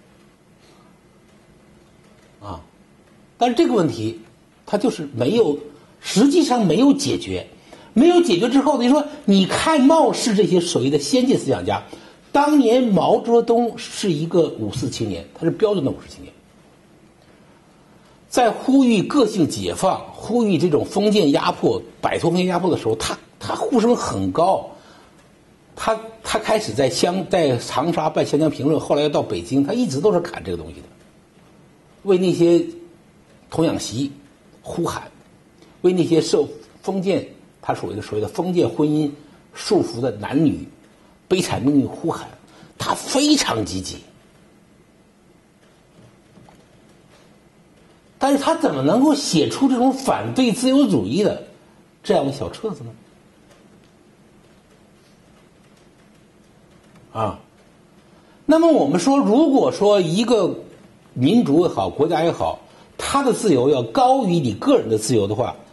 啊？啊，但是这个问题，它就是没有，实际上没有解决，没有解决之后，你说你看，貌似这些所谓的先进思想家，当年毛泽东是一个五四青年，他是标准的五四青年。在呼吁个性解放、呼吁这种封建压迫、摆脱封建压迫的时候，他他呼声很高。他他开始在湘在长沙办《湘江评论》，后来又到北京，他一直都是砍这个东西的，为那些童养媳呼喊，为那些受封建他所谓的所谓的封建婚姻束缚的男女悲惨命运呼喊，他非常积极。但是他怎么能够写出这种反对自由主义的这样的小册子呢？啊，那么我们说，如果说一个民族也好，国家也好，他的自由要高于你个人的自由的话，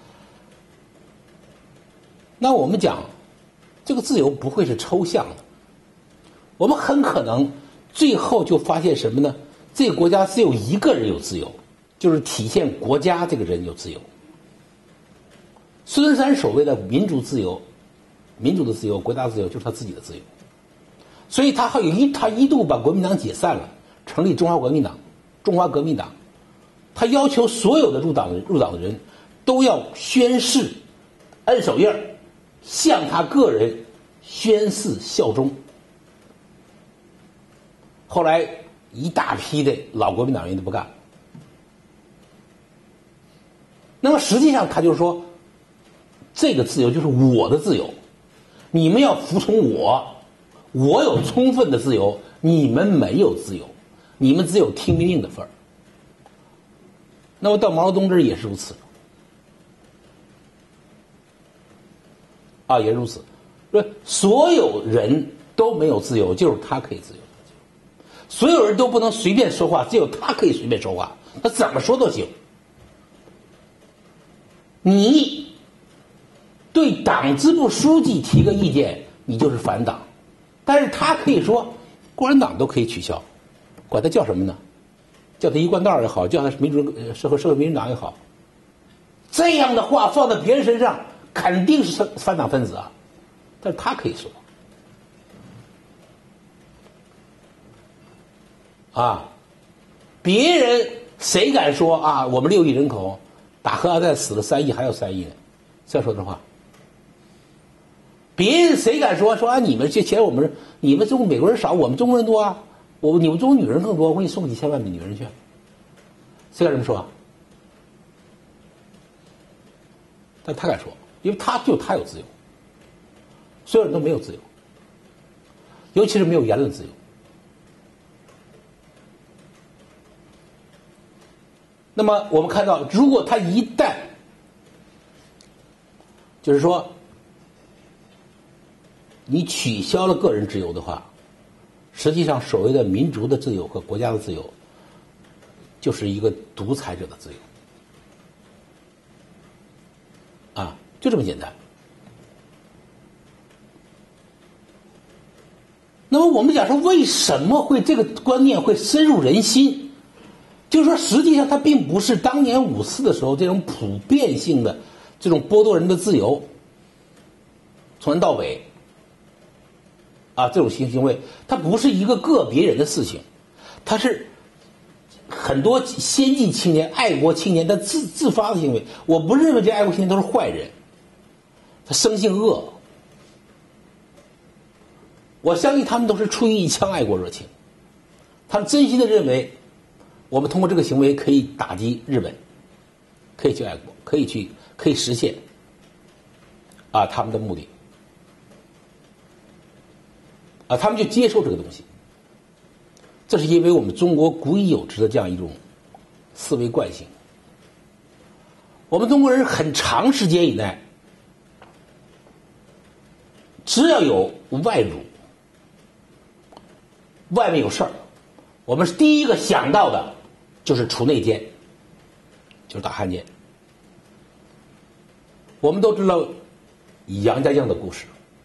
那我们讲，这个自由不会是抽象的，我们很可能最后就发现什么呢？这个国家只有一个人有自由。就是体现国家这个人有自由。孙中山所谓的民主自由、民主的自由、国家自由，就是他自己的自由。所以他还有一他一度把国民党解散了，成立中华国民党、中华革命党。他要求所有的入党的入党的人都要宣誓、摁手印儿，向他个人宣誓效忠。后来一大批的老国民党人都不干。那么实际上他就是说，这个自由就是我的自由，你们要服从我，我有充分的自由，你们没有自由，你们只有听命令的份儿。那么到毛泽东这儿也是如此。 啊，也如此。说所有人都没有自由，就是他可以自由。所有人都不能随便说话，只有他可以随便说话，他怎么说都行。你对党支部书记提个意见，你就是反党，但是他可以说共产党都可以取消，管他叫什么呢？叫他一贯道也好，叫他民主社会社会民主党也好，这样的话放在别人身上肯定是反党分子啊，但是他可以说啊，别人谁敢说啊？我们六亿人口打核弹死了三亿，还有三亿呢，再说这话。别人谁敢说说啊？你们这钱我们你们中国美国人少，我们中国人多啊，我你们中国女人更多，我给你送几千万的女人去，谁敢这么说？但他敢说，因为他就他有自由，所有人都没有自由，尤其是没有言论自由。那么我们看到，如果他一旦就是说你取消了个人自由的话，实际上所谓的民族的自由和国家的自由就是一个独裁者的自由啊，就这么简单。那么我们讲说，为什么会这个观念会深入人心？就是说，实际上它并不是当年五四的时候这种普遍性的这种剥夺人的自由，从头到尾啊这种行行为，它不是一个个别人的事情，它是很多先进青年、爱国青年他自自发的行为。我不认为这爱国青年都是坏人，他生性恶，我相信他们都是出于一腔爱国热情，他们真心的认为我们通过这个行为可以打击日本，可以去爱国，可以去可以实现啊他们的目的啊，他们就接受这个东西。这是因为我们中国古已有之的这样一种思维惯性。我们中国人很长时间以内，只要有外辱，外面有事儿，我们是第一个想到的就是除内奸，就是打汉奸。我们都知道杨家将的故事，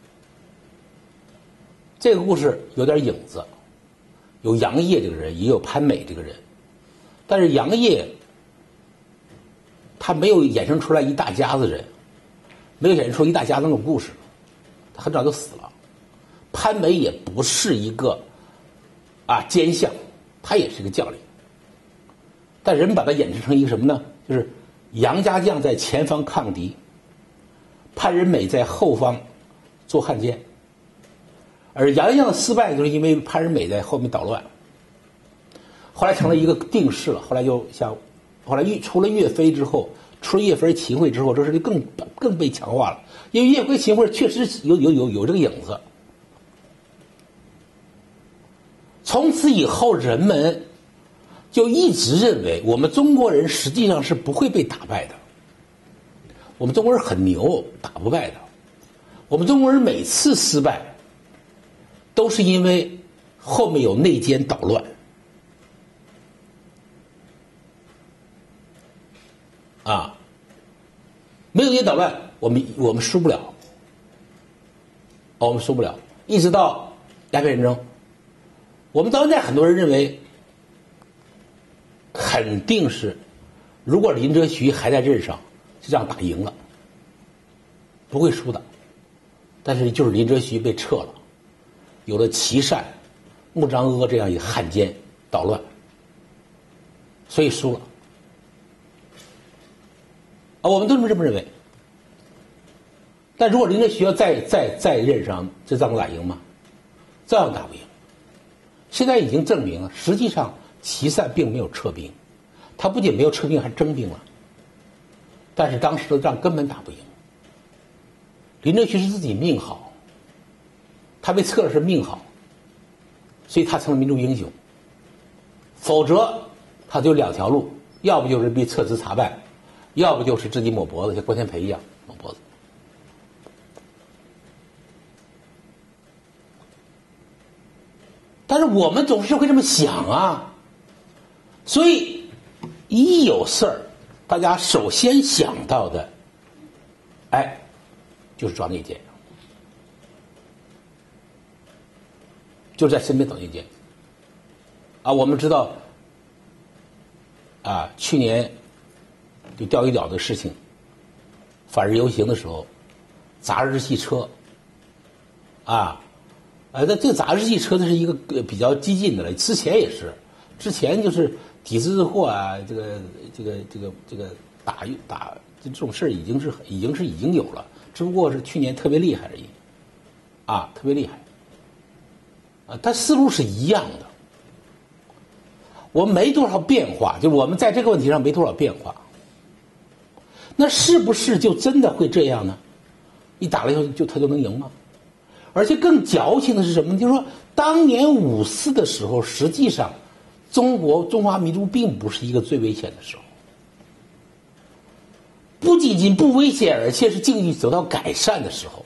这个故事有点影子，有杨业这个人，也有潘美这个人，但是杨业他没有衍生出来一大家子人，没有衍生出一大家子那种故事，他很早就死了。潘美也不是一个啊奸相，他也是一个将领，但人把他演成一个什么呢？就是杨家将在前方抗敌，潘仁美在后方做汉奸，而杨家将的失败就是因为潘仁美在后面捣乱，后来成了一个定式了。后来就像后来越除了岳飞之后，除了岳飞秦桧之后，这是更更被强化了，因为岳飞秦桧确实有有有有这个影子。从此以后，人们就一直认为我们中国人实际上是不会被打败的。我们中国人很牛，打不败的。我们中国人每次失败，都是因为后面有内奸捣乱。啊，没有内奸捣乱，我们我们输不了。哦，我们输不了，一直到鸦片战争。我们到现在很多人认为，肯定是，如果林则徐还在任上，就这样打赢了，不会输的。但是就是林则徐被撤了，有了琦善、穆彰阿这样一个汉奸捣乱，所以输了。啊，我们都这么认为。但如果林则徐要再再再任上，这仗打赢吗？照样打不赢。现在已经证明了，实际上琦善并没有撤兵，他不仅没有撤兵，还征兵了。但是当时的仗根本打不赢。林则徐是自己命好，他被撤了是命好，所以他成了民族英雄。否则，他就两条路，要不就是被撤职查办，要不就是自己抹脖子，像郭天培一样抹脖子。 但是我们总是会这么想啊，所以一有事儿，大家首先想到的，哎，就是抓内奸，就在身边找内奸。啊，我们知道，啊，去年就钓鱼岛的事情，反日游行的时候，砸日系车，啊。呃，那这个砸日系车呢是一个比较激进的了，之前也是，之前就是抵制日货啊，这个这个这个这个打打这种事儿已经是已经是已经有了，只不过是去年特别厉害而已，啊，特别厉害，啊，它思路是一样的，我们没多少变化，就我们在这个问题上没多少变化，那是不是就真的会这样呢？你打了以后就他就能赢吗？而且更矫情的是什么呢？就是说，当年五四的时候，实际上，中国中华民族并不是一个最危险的时候，不仅仅不危险，而且是境遇得到改善的时候。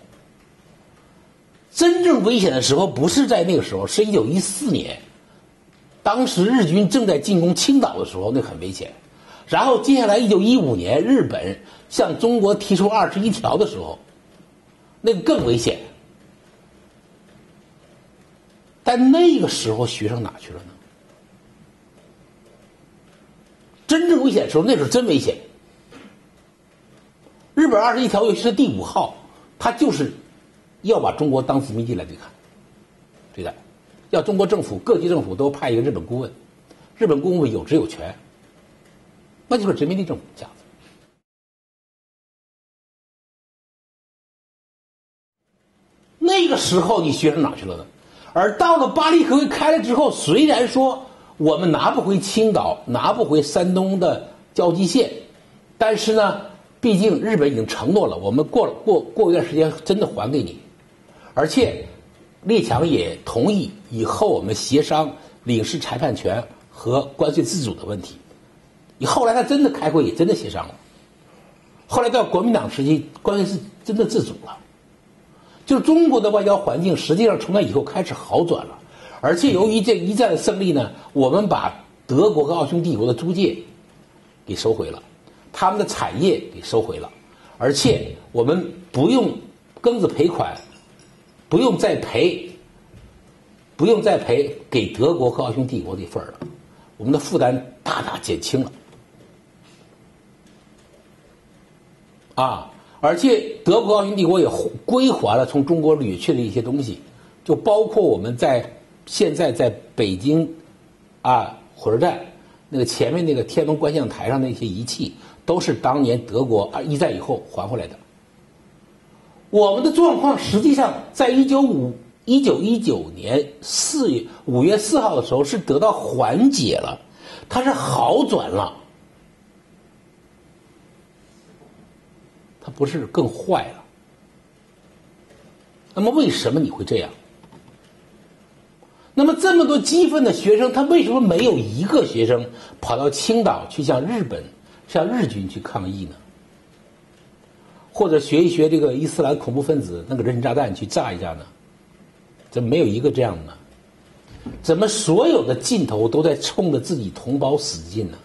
真正危险的时候不是在那个时候，是一九一四年，当时日军正在进攻青岛的时候，那很危险。然后接下来一九一五年，日本向中国提出二十一条的时候，那个更危险。但那个时候学生哪去了呢？真正危险的时候，那时候真危险。日本二十一条，尤其是第五号，它就是要把中国当殖民地来对看，对待，要中国政府各级政府都派一个日本顾问，日本顾问有职有权，那就是殖民地政府架子。那个时候你学生哪去了呢？而到了巴黎和会开了之后，虽然说我们拿不回青岛，拿不回山东的交际线，但是呢，毕竟日本已经承诺了，我们过了过过一段时间真的还给你，而且列强也同意以后我们协商领事裁判权和关税自主的问题。你后来他真的开会也真的协商了，后来到国民党时期，关税是真的自主了。就是中国的外交环境实际上从那以后开始好转了，而且由于这一战的胜利呢，我们把德国和奥匈帝国的租界给收回了，他们的产业给收回了，而且我们不用庚子赔款，不用再赔，不用再赔给德国和奥匈帝国这份了，我们的负担大大减轻了，啊。而且德国奥匈帝国也归还了从中国掠去的一些东西，就包括我们在现在在北京啊火车站那个前面那个天安门观象台上那些仪器，都是当年德国啊一战以后还回来的。我们的状况实际上在一九五一九一九年四月五月四号的时候是得到缓解了，它是好转了。它不是更坏了。那么为什么你会这样？那么这么多激愤的学生，他为什么没有一个学生跑到青岛去向日本、向日军去抗议呢？或者学一学这个伊斯兰恐怖分子那个人质炸弹去炸一炸呢？怎么没有一个这样的呢？怎么所有的劲头都在冲着自己同胞使劲呢？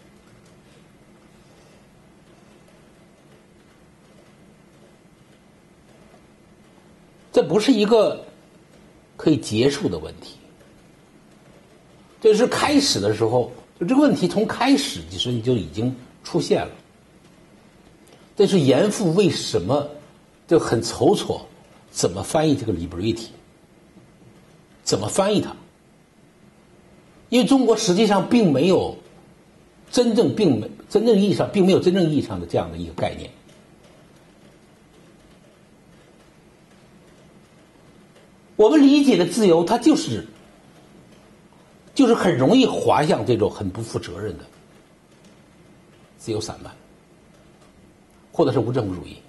这不是一个可以结束的问题，这是开始的时候，就这个问题从开始其实就已经出现了。这是严复为什么就很踌躇，怎么翻译这个 liberty， 怎么翻译它？因为中国实际上并没有真正并没真正意义上并没有真正意义上的这样的一个概念。我们理解的自由，它就是就是很容易滑向这种很不负责任的自由散漫，或者是无政府主义。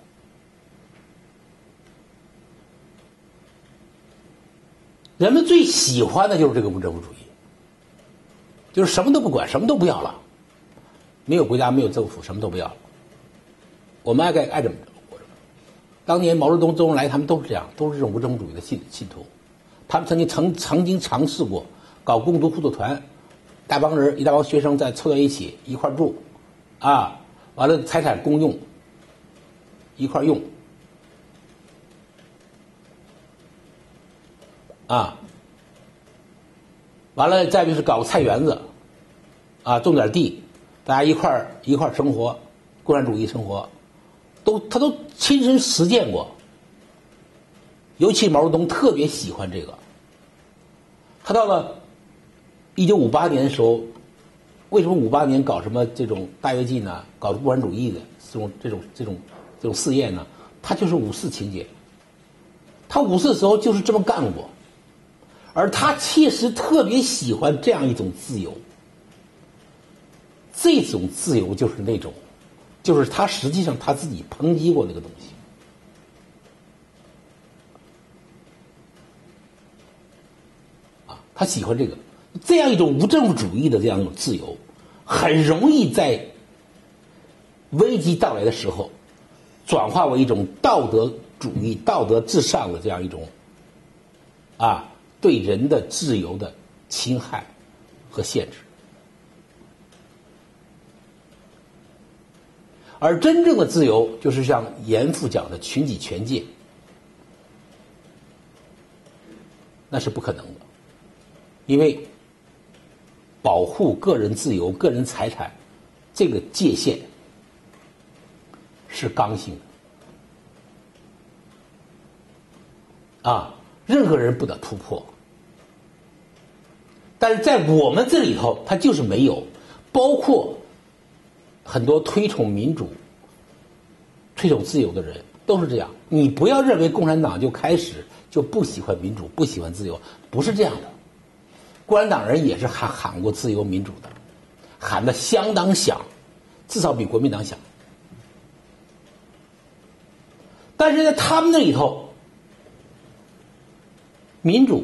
人们最喜欢的就是这个无政府主义，就是什么都不管，什么都不要了，没有国家，没有政府，什么都不要了，我们爱该爱怎么着。当年毛泽东、周恩来他们都是这样，都是这种无政府主义的信信徒， 他们曾经曾曾经尝试过搞共读互助团，大帮人一大帮学生在凑在一起一块住，啊，完了财产公用，一块用，啊，完了再就是搞个菜园子，啊，种点地，大家一块一块生活，共产主义生活，都他都亲身实践过。尤其毛泽东特别喜欢这个。他到了一九五八年的时候，为什么五八年搞什么这种大跃进呢？搞共产主义的这种这种这种这种事业呢？他就是五四情节。他五四的时候就是这么干过，而他切实特别喜欢这样一种自由。这种自由就是那种，就是他实际上他自己抨击过那个东西。他喜欢这个，这样一种无政府主义的这样一种自由，很容易在危机到来的时候，转化为一种道德主义、道德至上的这样一种，啊，对人的自由的侵害和限制。而真正的自由，就是像严复讲的群己权界，那是不可能的。因为保护个人自由、个人财产这个界限是刚性的，啊，任何人不得突破。但是在我们这里头，它就是没有，包括很多推崇民主、推崇自由的人都是这样。你不要认为共产党就开始就不喜欢民主、不喜欢自由，不是这样的。共产党人也是喊喊过自由民主的，喊得相当响，至少比国民党响。但是在他们那里头，民主、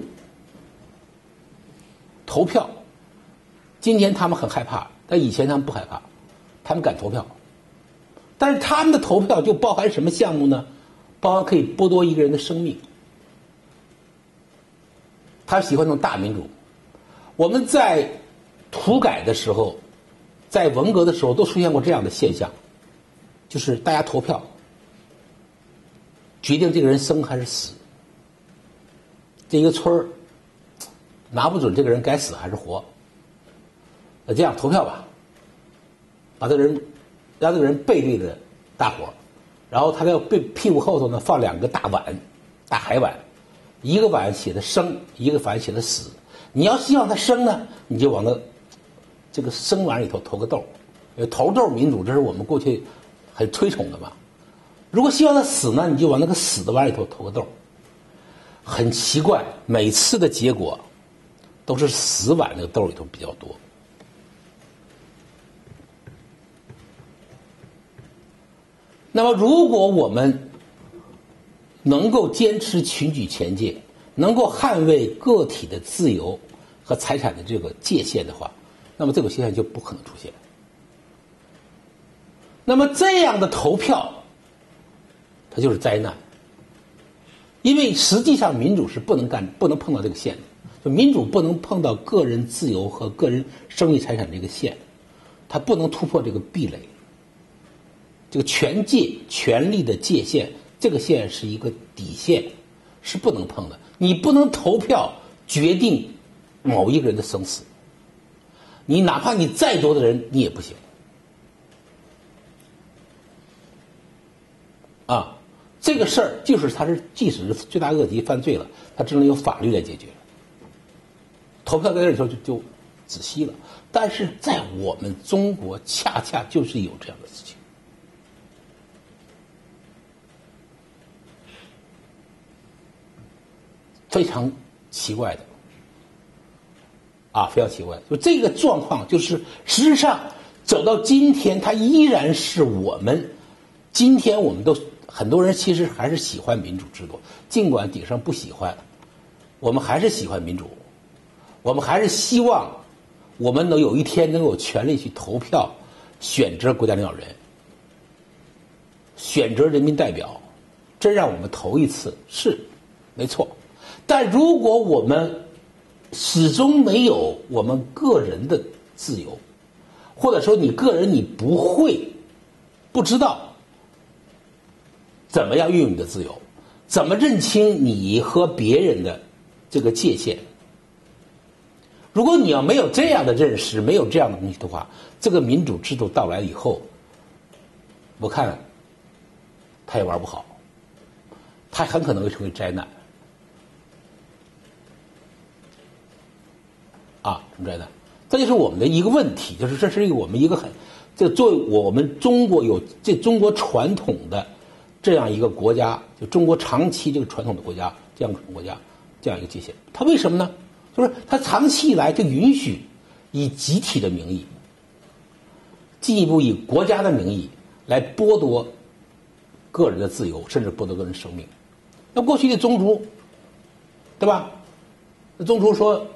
投票，今天他们很害怕，但以前他们不害怕，他们敢投票。但是他们的投票就包含什么项目呢？包含可以剥夺一个人的生命。他喜欢那种大民主。我们在土改的时候，在文革的时候都出现过这样的现象，就是大家投票决定这个人生还是死。这一个村儿拿不准这个人该死还是活，那这样投票吧，把这个人让这个人背对着大伙儿，然后他在背屁股后头呢放两个大碗，大海碗，一个碗写的生，一个碗写的死。你要希望它生呢，你就往那这个生碗里头投个豆，投豆民主，这是我们过去很推崇的嘛。如果希望它死呢，你就往那个死的碗里头投个豆。很奇怪，每次的结果都是死碗那个豆里头比较多。那么，如果我们能够坚持群举权界，能够捍卫个体的自由和财产的这个界限的话，那么这个现象就不可能出现。那么这样的投票，它就是灾难，因为实际上民主是不能干、不能碰到这个线的，就民主不能碰到个人自由和个人生命财产这个线，它不能突破这个壁垒。这个权界、权力的界限，这个线是一个底线，是不能碰的。你不能投票决定某一个人的生死，你哪怕你再多的人，你也不行。啊，这个事儿就是他是即使是罪大恶极犯罪了，他只能由法律来解决。投票在这里头就就止息了。但是在我们中国，恰恰就是有这样的事情。非常奇怪的，啊，非常奇怪。就这个状况，就是实际上走到今天，它依然是我们今天我们都很多人其实还是喜欢民主制度，尽管顶上不喜欢，我们还是喜欢民主，我们还是希望我们能有一天能有权利去投票，选择国家领导人，选择人民代表，真让我们投一次是没错。 但如果我们始终没有我们个人的自由，或者说你个人你不会、不知道怎么样运用你的自由，怎么认清你和别人的这个界限。如果你要没有这样的认识，没有这样的东西的话，这个民主制度到来以后，我看他也玩不好，他很可能会成为灾难。啊，成灾难，这就是我们的一个问题，就是这是一个我们一个很，这作为我们中国有这中国传统的这样一个国家，就中国长期这个传统的国家，这样一个国家，这样一个界限，它为什么呢？就是它长期以来就允许以集体的名义，进一步以国家的名义来剥夺个人的自由，甚至剥夺个人生命。那过去的宗族，对吧？那宗族说。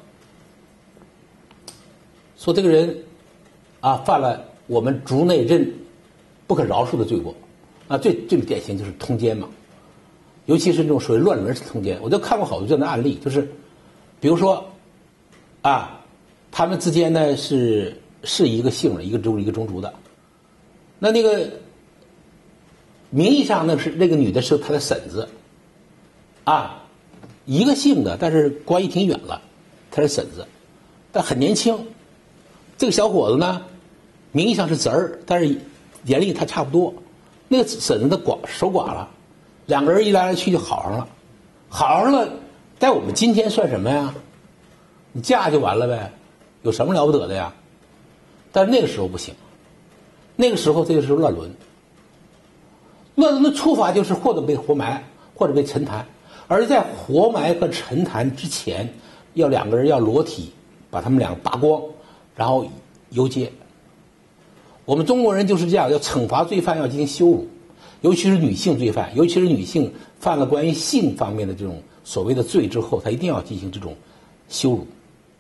说这个人啊犯了我们族内认不可饶恕的罪过，啊最最典型就是通奸嘛，尤其是这种所谓乱伦式通奸，我都看过好多这样的案例，就是比如说啊他们之间呢是是一个姓的，一个族一个宗族的，那那个名义上那是那个女的是他的婶子，啊一个姓的，但是关系挺远了，他是婶子，但很年轻。这个小伙子呢，名义上是侄儿，但是年龄他差不多。那个婶子的寡守寡了，两个人一来来去就好上了，好上了，在我们今天算什么呀？你嫁就完了呗，有什么了不得的呀？但是那个时候不行，那个时候这就是乱伦。乱伦的处罚就是或者被活埋，或者被沉潭，而在活埋和沉潭之前，要两个人要裸体，把他们两个扒光。然后游街，我们中国人就是这样，要惩罚罪犯，要进行羞辱，尤其是女性罪犯，尤其是女性犯了关于性方面的这种所谓的罪之后，他一定要进行这种羞辱。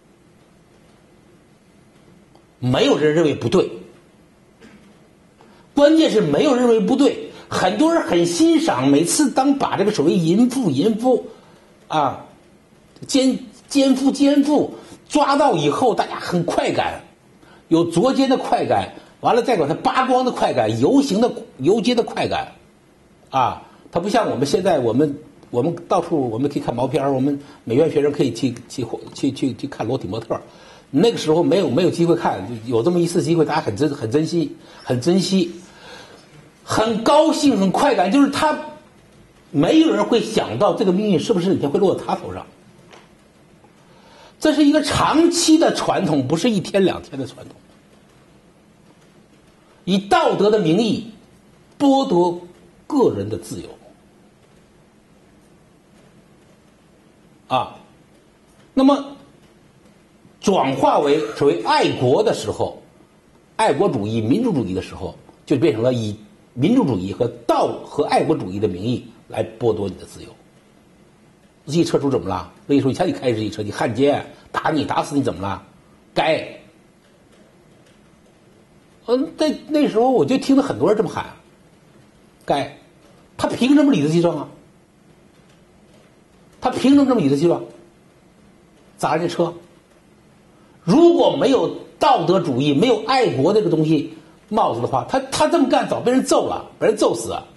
没有人认为不对，关键是没有人认为不对，很多人很欣赏，每次当把这个所谓淫妇、淫妇啊，奸奸夫、奸妇。抓到以后，大家很快感，有捉奸的快感，完了再管他扒光的快感，游行的游街的快感，啊，它不像我们现在，我们我们到处我们可以看毛片，我们美院学生可以去去去去去看裸体模特，那个时候没有没有机会看，有这么一次机会，大家很珍很珍惜，很珍惜，很高兴，很快感，就是他没有人会想到这个命运是不是哪天会落到他头上。这是一个长期的传统，不是一天两天的传统。以道德的名义剥夺个人的自由，啊，那么转化为所谓爱国的时候，爱国主义、民主主义的时候，就变成了以民主主义和道和爱国主义的名义来剥夺你的自由。日系车主怎么了？为什么以前你开日系车，你汉奸，打你打死你怎么了？该。嗯，在那时候我就听到很多人这么喊，该，他凭什么理直气壮啊？他凭什么这么理直气壮？砸人家车？如果没有道德主义，没有爱国这个东西帽子的话，他他这么干早被人揍了，被人揍死啊。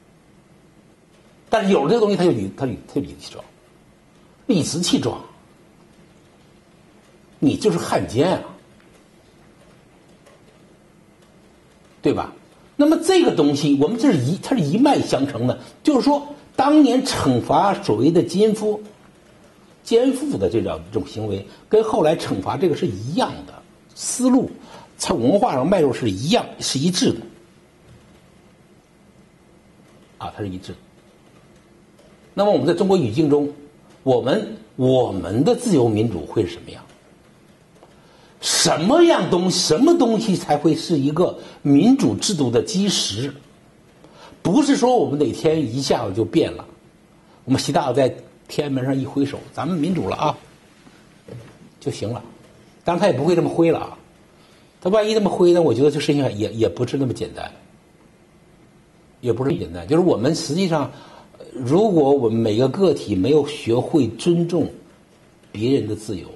但是有了这个东西，他就理他理他就理直气壮。理直气壮，你就是汉奸啊，对吧？那么这个东西，我们这是一，它是一脉相承的。就是说，当年惩罚所谓的奸夫、奸妇的这种这种行为，跟后来惩罚这个是一样的思路，从文化上脉络是一样，是一致的。啊，它是一致的。那么我们在中国语境中，我们我们的自由民主会是什么样？什么样东什么东西才会是一个民主制度的基石？不是说我们哪天一下子就变了，我们习大大在天安门上一挥手，咱们民主了啊，就行了。当然他也不会这么挥了啊，他万一这么挥呢，我觉得这事情也也不是那么简单，也不是那么简单。就是我们实际上如果我们每个个体没有学会尊重别人的自由，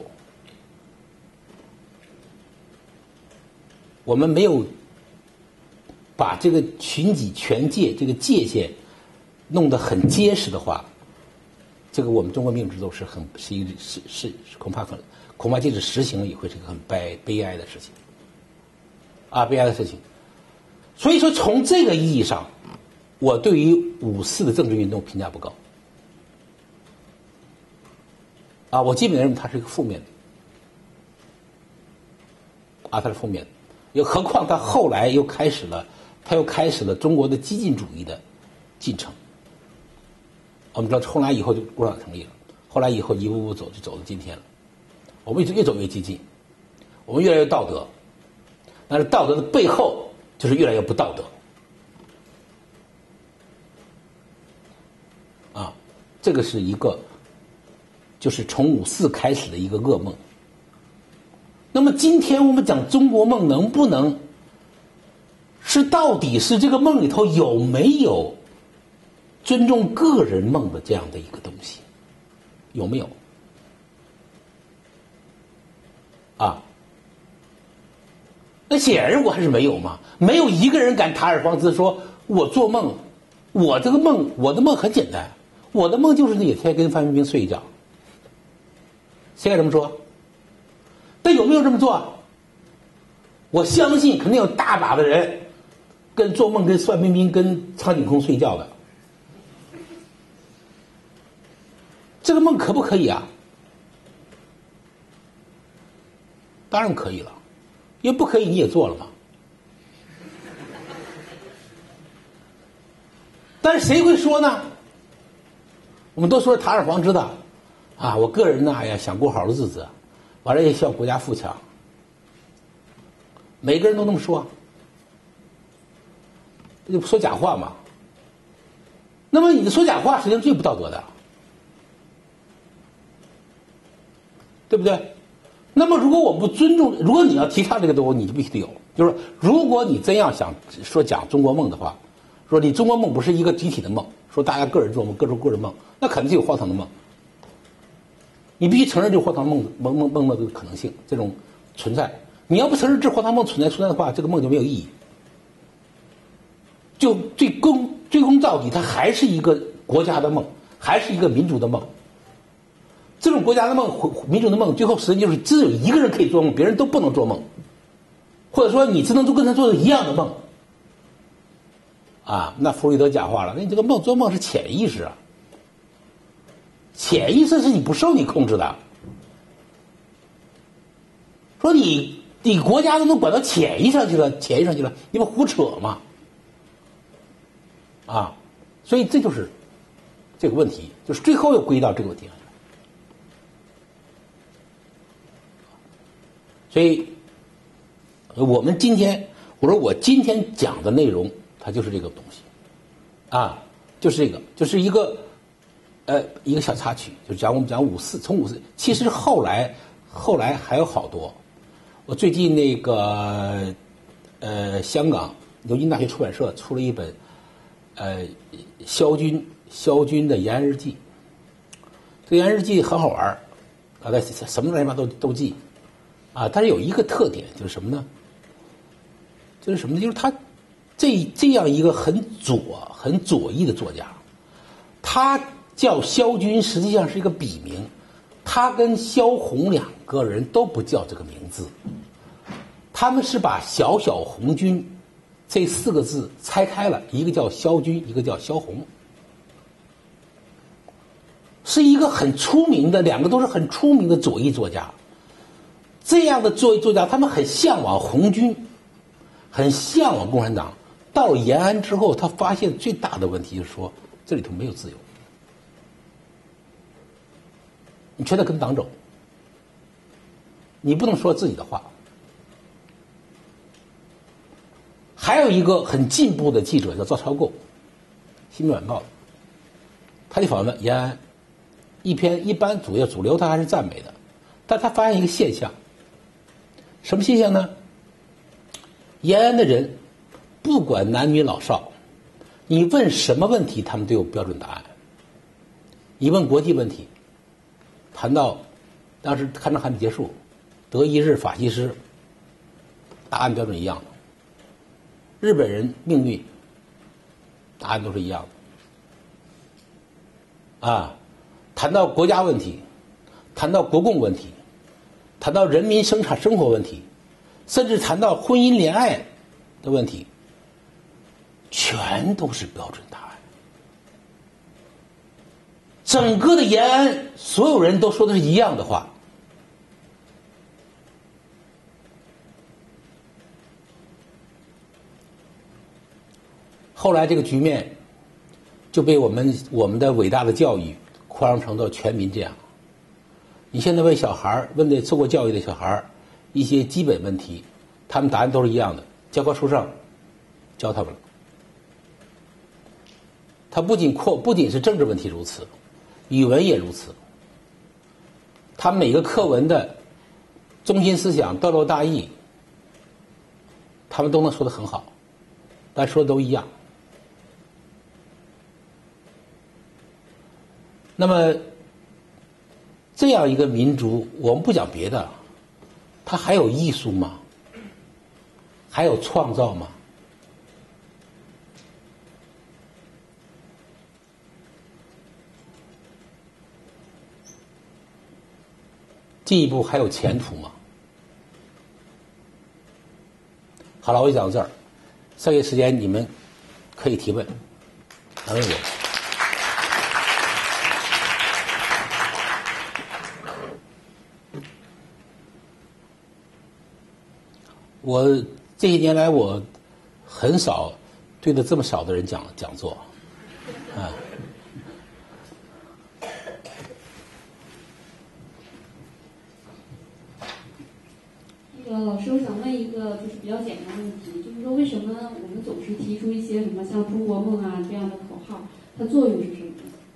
我们没有把这个群己权界这个界限弄得很结实的话，这个我们中国民主制度是很是一是是恐怕很恐怕即使实行了也会是一个很悲悲哀的事情，啊，悲哀的事情。所以说，从这个意义上，我对于五四的政治运动评价不高。啊，我基本认为它是一个负面的，啊，它是负面的。又何况它后来又开始了，它又开始了中国的激进主义的进程。我们知道，后来以后就共产党成立了，后来以后一步步走，就走到今天了。我们一直越走越激进，我们越来越道德，但是道德的背后就是越来越不道德。啊，这个是一个，就是从五四开始的一个噩梦。那么今天我们讲中国梦，能不能是到底是这个梦里头有没有尊重个人梦的这样的一个东西，有没有？啊，那显然我还是没有嘛，没有一个人敢堂而皇之说，我做梦，我这个梦，我的梦很简单，我的梦就是那天跟范冰冰睡一觉，谁敢这么说？但有没有这么做？我相信肯定有大把的人跟做梦跟范冰冰跟苍井空睡觉的，这个梦可不可以啊？当然可以了，因为不可以你也做了嘛。但是谁会说呢？我们都说是堂而皇之的，啊，我个人呢，哎呀，想过好的日子，完了也希望国家富强。每个人都那么说，这就说假话嘛。那么你说假话，实际上最不道德的，对不对？那么，如果我不尊重，如果你要提倡这个东西，你就必须得有。就是说，如果你真要想说讲中国梦的话，说你中国梦不是一个集体的梦，说大家个人做梦，各做个人梦，那肯定是有荒唐的梦。你必须承认这荒唐梦梦梦梦的这个可能性，这种存在。你要不承认这荒唐梦存在存在的话，这个梦就没有意义。就最终追根到底，它还是一个国家的梦，还是一个民族的梦。这种国家的梦、民主的梦，最后实际就是只有一个人可以做梦，别人都不能做梦，或者说你只能做跟他做的一样的梦。啊，那弗洛伊德讲话了，那你这个梦做梦是潜意识啊，潜意识是你不受你控制的。说你你国家都能管到潜意识上去了，潜意识上去了，你不胡扯吗？啊，所以这就是这个问题，就是最后又归到这个问题上。所以，我们今天，我说我今天讲的内容，它就是这个东西，啊，就是这个，就是一个，呃，一个小插曲，就讲我们讲五四，从五四，其实后来后来还有好多。我最近那个，呃，香港牛津大学出版社出了一本，呃，萧军萧军的延安日记。这个延安日记很好玩，大概什么乱七八糟都都记。啊，但是有一个特点，就是什么呢？就是什么呢？就是他这这样一个很左、很左翼的作家，他叫萧军，实际上是一个笔名，他跟萧红两个人都不叫这个名字，他们是把小小红军这四个字拆开了，一个叫萧军，一个叫萧红，是一个很出名的，两个都是很出名的左翼作家。这样的作为作家，他们很向往红军，很向往共产党。到了延安之后，他发现最大的问题就是说，这里头没有自由，你全得跟党走，你不能说自己的话。还有一个很进步的记者叫赵超构，《新民晚报》，他去访问延安，一篇一般主要主流他还是赞美的，但他发现一个现象。什么现象呢？延安的人，不管男女老少，你问什么问题，他们都有标准答案。 你问国际问题，谈到当时抗战还没结束，德意日法西斯，答案标准一样的。日本人命运，答案都是一样的。啊，谈到国家问题，谈到国共问题，谈到人民生产生活问题，甚至谈到婚姻恋爱的问题，全都是标准答案。整个的延安，所有人都说的是一样的话。后来这个局面就被我们我们的伟大的教育扩张成到全民这样。你现在问小孩，问的受过教育的小孩一些基本问题，他们答案都是一样的，教科书上教他们了。他不仅扩不仅是政治问题如此，语文也如此。他每个课文的中心思想、段落大意，他们都能说得很好，但说的都一样。那么，这样一个民族，我们不讲别的，它还有艺术吗？还有创造吗？进一步还有前途吗？好了，我就讲到这儿，剩下时间你们可以提问，来问我。我这些年来，我很少对着这么少的人讲讲座，啊。 那个老师，我想问一个就是比较简单的问题，就是说为什么我们总是提出一些什么像中国梦啊这样的口号，它作用是什么？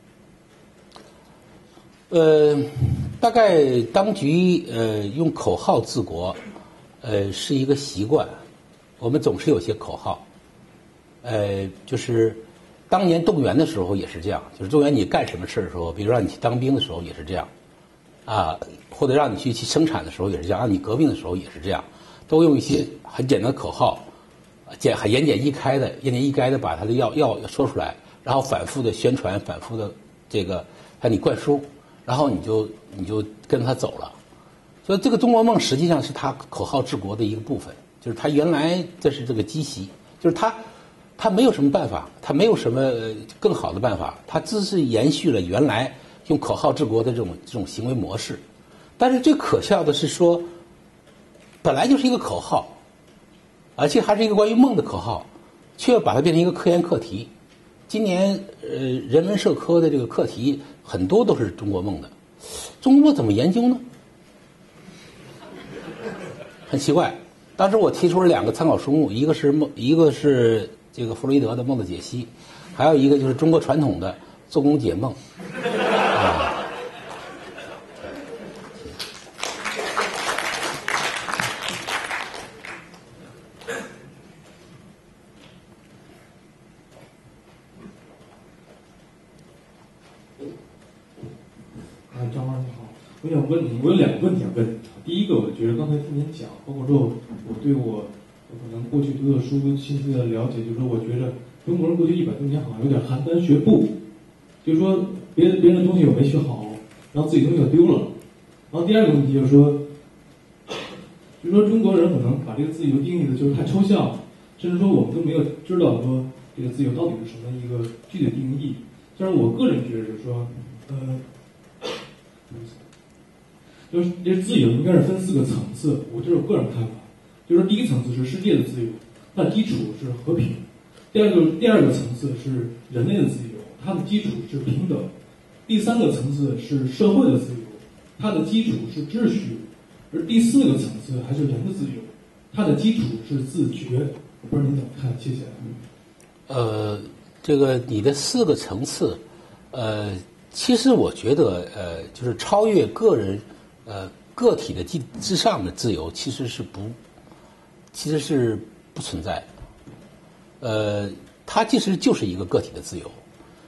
呃，大概当局呃用口号治国。呃，是一个习惯，我们总是有些口号，呃，就是当年动员的时候也是这样，就是动员你干什么事的时候，比如让你去当兵的时候也是这样，啊，或者让你去去生产的时候也是这样，让你革命的时候也是这样，都用一些很简单的口号，简很言简意赅的、言简意赅的把他的要要说出来，然后反复的宣传，反复的这个向你灌输，然后你就你就跟他走了。所以这个中国梦实际上是他口号治国的一个部分，就是他原来这是这个积习，就是他他没有什么办法，他没有什么更好的办法，他只是延续了原来用口号治国的这种这种行为模式。但是最可笑的是说，本来就是一个口号，而且还是一个关于梦的口号，却要把它变成一个科研课题。今年呃人文社科的这个课题很多都是中国梦的，中国梦怎么研究呢？很奇怪，当时我提出了两个参考书目，一个是梦，一个是这个弗洛伊德的《梦的解析》，还有一个就是中国传统的做工解梦。啊、 啊，张老师你好，我想问你，我有两个问题要问你。第一个，我觉得刚才听您讲，包括说我对我我可能过去读的书信息的了解，就是说，我觉得中国人过去一百多年好像有点邯郸学步，就是说别人别人的东西我没学好，然后自己东西又丢了。然后第二个问题就是说，就是说中国人可能把这个自由定义的就是太抽象，甚至说我们都没有知道说这个自由到底是什么一个具体的定义。虽然我个人觉得就是说，呃。就是这自由应该是分四个层次，我这是我个人看法。就是第一层次是世界的自由，它的基础是和平；第二个第二个层次是人类的自由，它的基础是平等；第三个层次是社会的自由，它的基础是秩序；而第四个层次还是人的自由，它的基础是自觉。我不知道您怎么看？谢谢。 呃，这个你的四个层次，呃，其实我觉得，呃，就是超越个人。呃，个体的之之上的自由其实是不，其实是不存在的。呃，它其实就是一个个体的自由，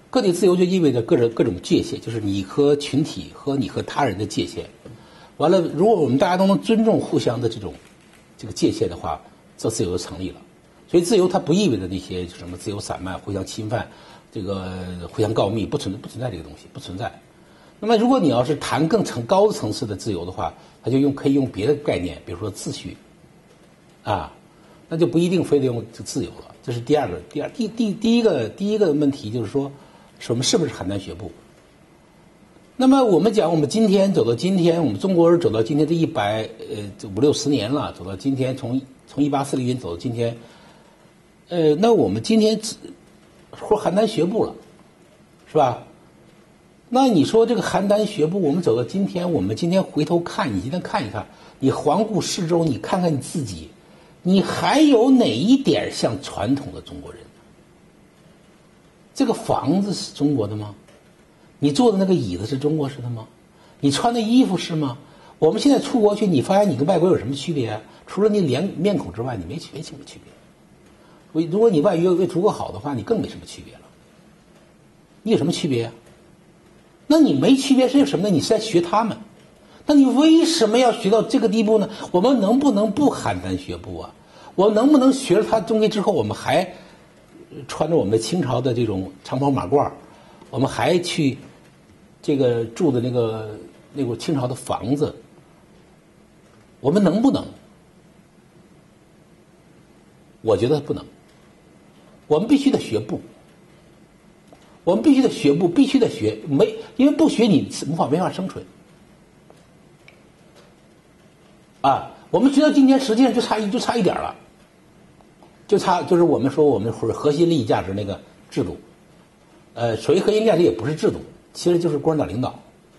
个体自由就意味着各种各种界限，就是你和群体和你和他人的界限。完了，如果我们大家都能尊重互相的这种这个界限的话，这自由就成立了。所以自由它不意味着那些什么自由散漫、互相侵犯、这个互相告密，不存不存在这个东西，不存在。那么如果你要是谈更层高层次的自由的话，它就用可以用别的概念，比如说秩序，啊，那就不一定非得用自由了。这是第二个，第二第第第一个第一个问题就是说，我们是不是邯郸学步？那么我们讲，我们今天走到今天，我们中国人走到今天这一百呃五六十年了，走到今天，从从一八四零年走到今天，呃，那我们今天或邯郸学步了，是吧？那你说这个邯郸学步，我们走到今天，我们今天回头看，你今天看一看，你环顾四周，你看看你自己，你还有哪一点像传统的中国人？这个房子是中国的吗？你坐的那个椅子是中国式的吗？你穿的衣服是吗？我们现在出国去，你发现你跟外国有什么区别啊？除了你脸面孔之外，你没没什么区别。如果你外语又足够好的话，你更没什么区别了。你有什么区别啊？那你没区别是什么呢？你是在学他们。那你为什么要学到这个地步呢？我们能不能不邯郸学步啊？我能不能学了他东西之后，我们还穿着我们清朝的这种长袍马褂，我们还去这个住的那个那个清朝的房子，我们能不能？我觉得不能。我们必须得学步，我们必须得学步，必须得学，没因为不学你无法没法生存。啊，我们学到今天实际上就差一就差一点了，就差就是我们说我们核心利益价值那个制度，呃，所谓核心价值也不是制度，其实就是共产党领导。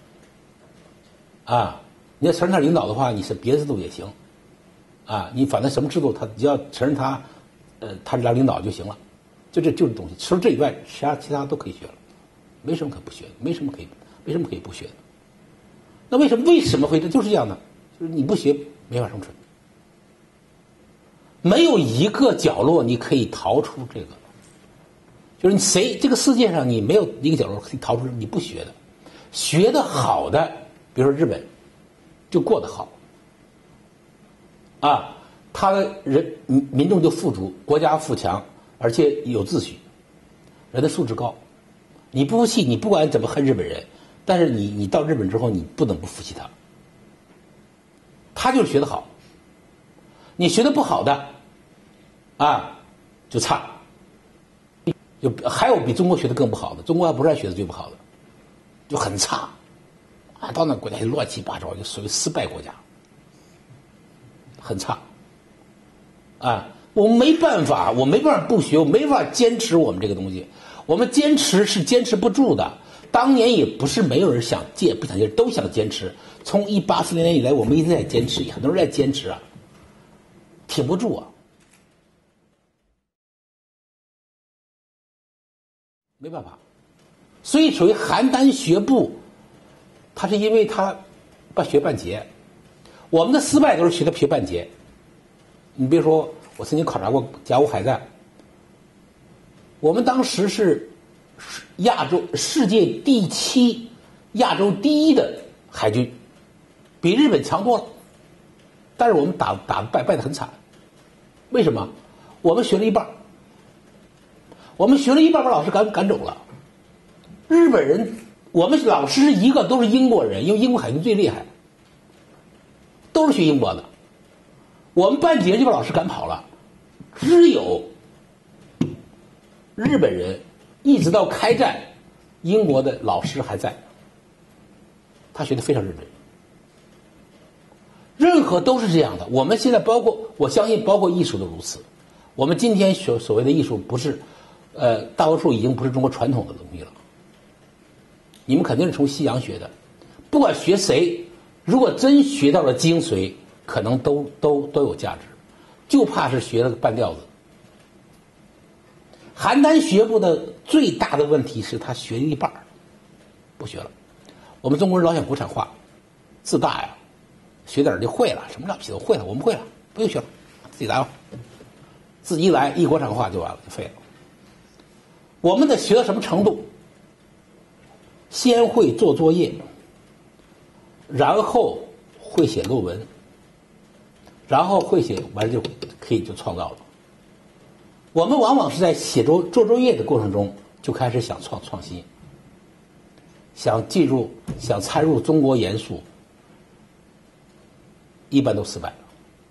啊，你要承认他领导的话，你是别的制度也行，啊，你反正什么制度他只要承认他，呃，他是当领导就行了，就这就是东西。除了这以外，其他其他都可以学了，没什么可不学的，没什么可以没什么可以不学的。那为什么为什么会这就是这样的？就是你不学没法生存，没有一个角落你可以逃出这个，就是你谁这个世界上你没有一个角落可以逃出你不学的，学的好的，比如说日本，就过得好，啊，他的人民民众就富足，国家富强，而且有秩序，人的素质高，你不服气，你不管怎么恨日本人，但是你你到日本之后，你不能不服气他。他就是学得好，你学得不好的，啊，就差。有还有比中国学得更不好的，中国要不是学得最不好的，就很差，啊，到那国家就乱七八糟，就属于失败国家，很差。啊，我们没办法，我没办法不学，我没办法坚持我们这个东西，我们坚持是坚持不住的。当年也不是没有人想戒，不想戒，都想坚持。从一八四零年以来，我们一直在坚持，很多人在坚持啊，挺不住啊，没办法。所以属于邯郸学步，他是因为他把学半截。我们的失败都是学的学半截。你别说，我曾经考察过甲午海战，我们当时是亚洲世界第七、亚洲第一的海军，比日本强多了，但是我们打打败败得很惨。为什么？我们学了一半，我们学了一半把老师赶赶走了。日本人，我们老师一个都是英国人，因为英国海军最厉害，都是学英国的。我们半截就把老师赶跑了，只有日本人一直到开战，英国的老师还在，他学得非常认真。任何都是这样的。我们现在包括我相信，包括艺术都如此。我们今天所所谓的艺术，不是，呃，大多数已经不是中国传统的东西了。你们肯定是从西洋学的，不管学谁，如果真学到了精髓，可能都都都有价值，就怕是学了个半吊子。邯郸学步的最大的问题是他学一半不学了。我们中国人老想国产化，自大呀，学点就会了，什么了不起都会了，我们会了，不用学了，自己来吧。自己一来一国产化就完了，就废了。我们得学到什么程度？ 先会做作业，然后会写论文，然后会写完了就可以就创造了。我们往往是在写作做作业的过程中就开始想创创新，想进入想参入中国元素，一般都失败了。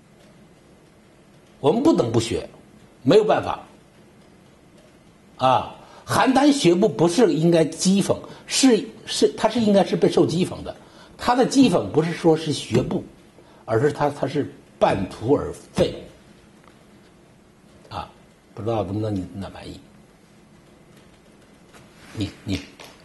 我们不能不学，没有办法。啊，邯郸学步不是应该讥讽，是是它是应该是被受讥讽的。它的讥讽不是说是学步，而是它它是半途而废。啊，不知道能不能你那满意？你你。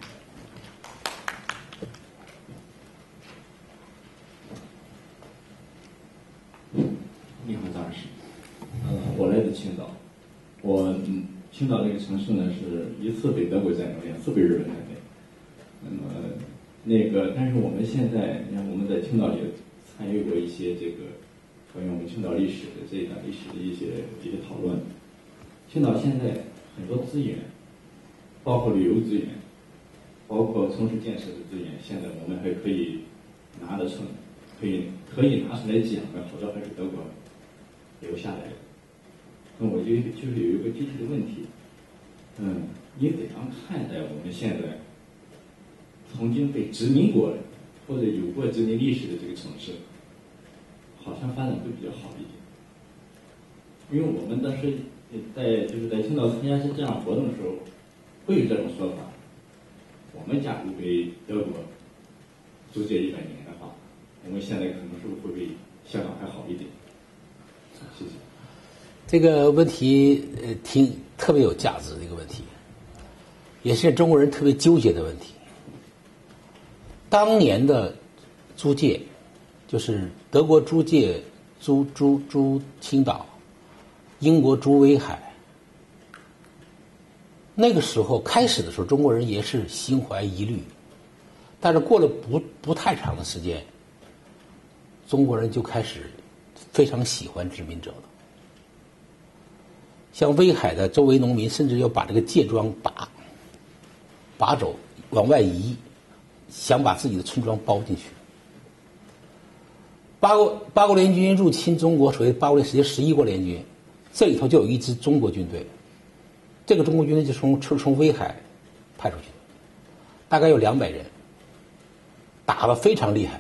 你好，张老师。呃，我来自青岛，我嗯。青岛这个城市呢，是一次被德国占领，两次被日本占领。那么，那个，但是我们现在，你看我们在青岛也参与过一些这个关于我们青岛历史的这一段历史的一些一些讨论。青岛现在很多资源，包括旅游资源，包括城市建设的资源，现在我们还可以拿得成，可以可以拿出来讲的，好多还是德国留下来的。那我就就是有一个具体的问题，嗯，你怎样看待我们现在曾经被殖民过的或者有过殖民历史的这个城市，好像发展会比较好一点？因为我们当时在就是在青岛参加这样活动的时候，会有这种说法：我们假如被德国租借一百年的话，我们现在可能是不是会比香港还好一点？谢谢。 这个问题呃挺特别有价值的一个问题，也是中国人特别纠结的问题。当年的租界，就是德国租界租租租青岛，英国租威海。那个时候开始的时候，中国人也是心怀疑虑，但是过了不不太长的时间，中国人就开始非常喜欢殖民者了。像威海的周围农民甚至要把这个界庄拔拔走，往外移，想把自己的村庄包进去。八国八国联军入侵中国，所谓八国联实际十一国联军，这里头就有一支中国军队，这个中国军队就从从从威海派出去，大概有两百人，打得非常厉害。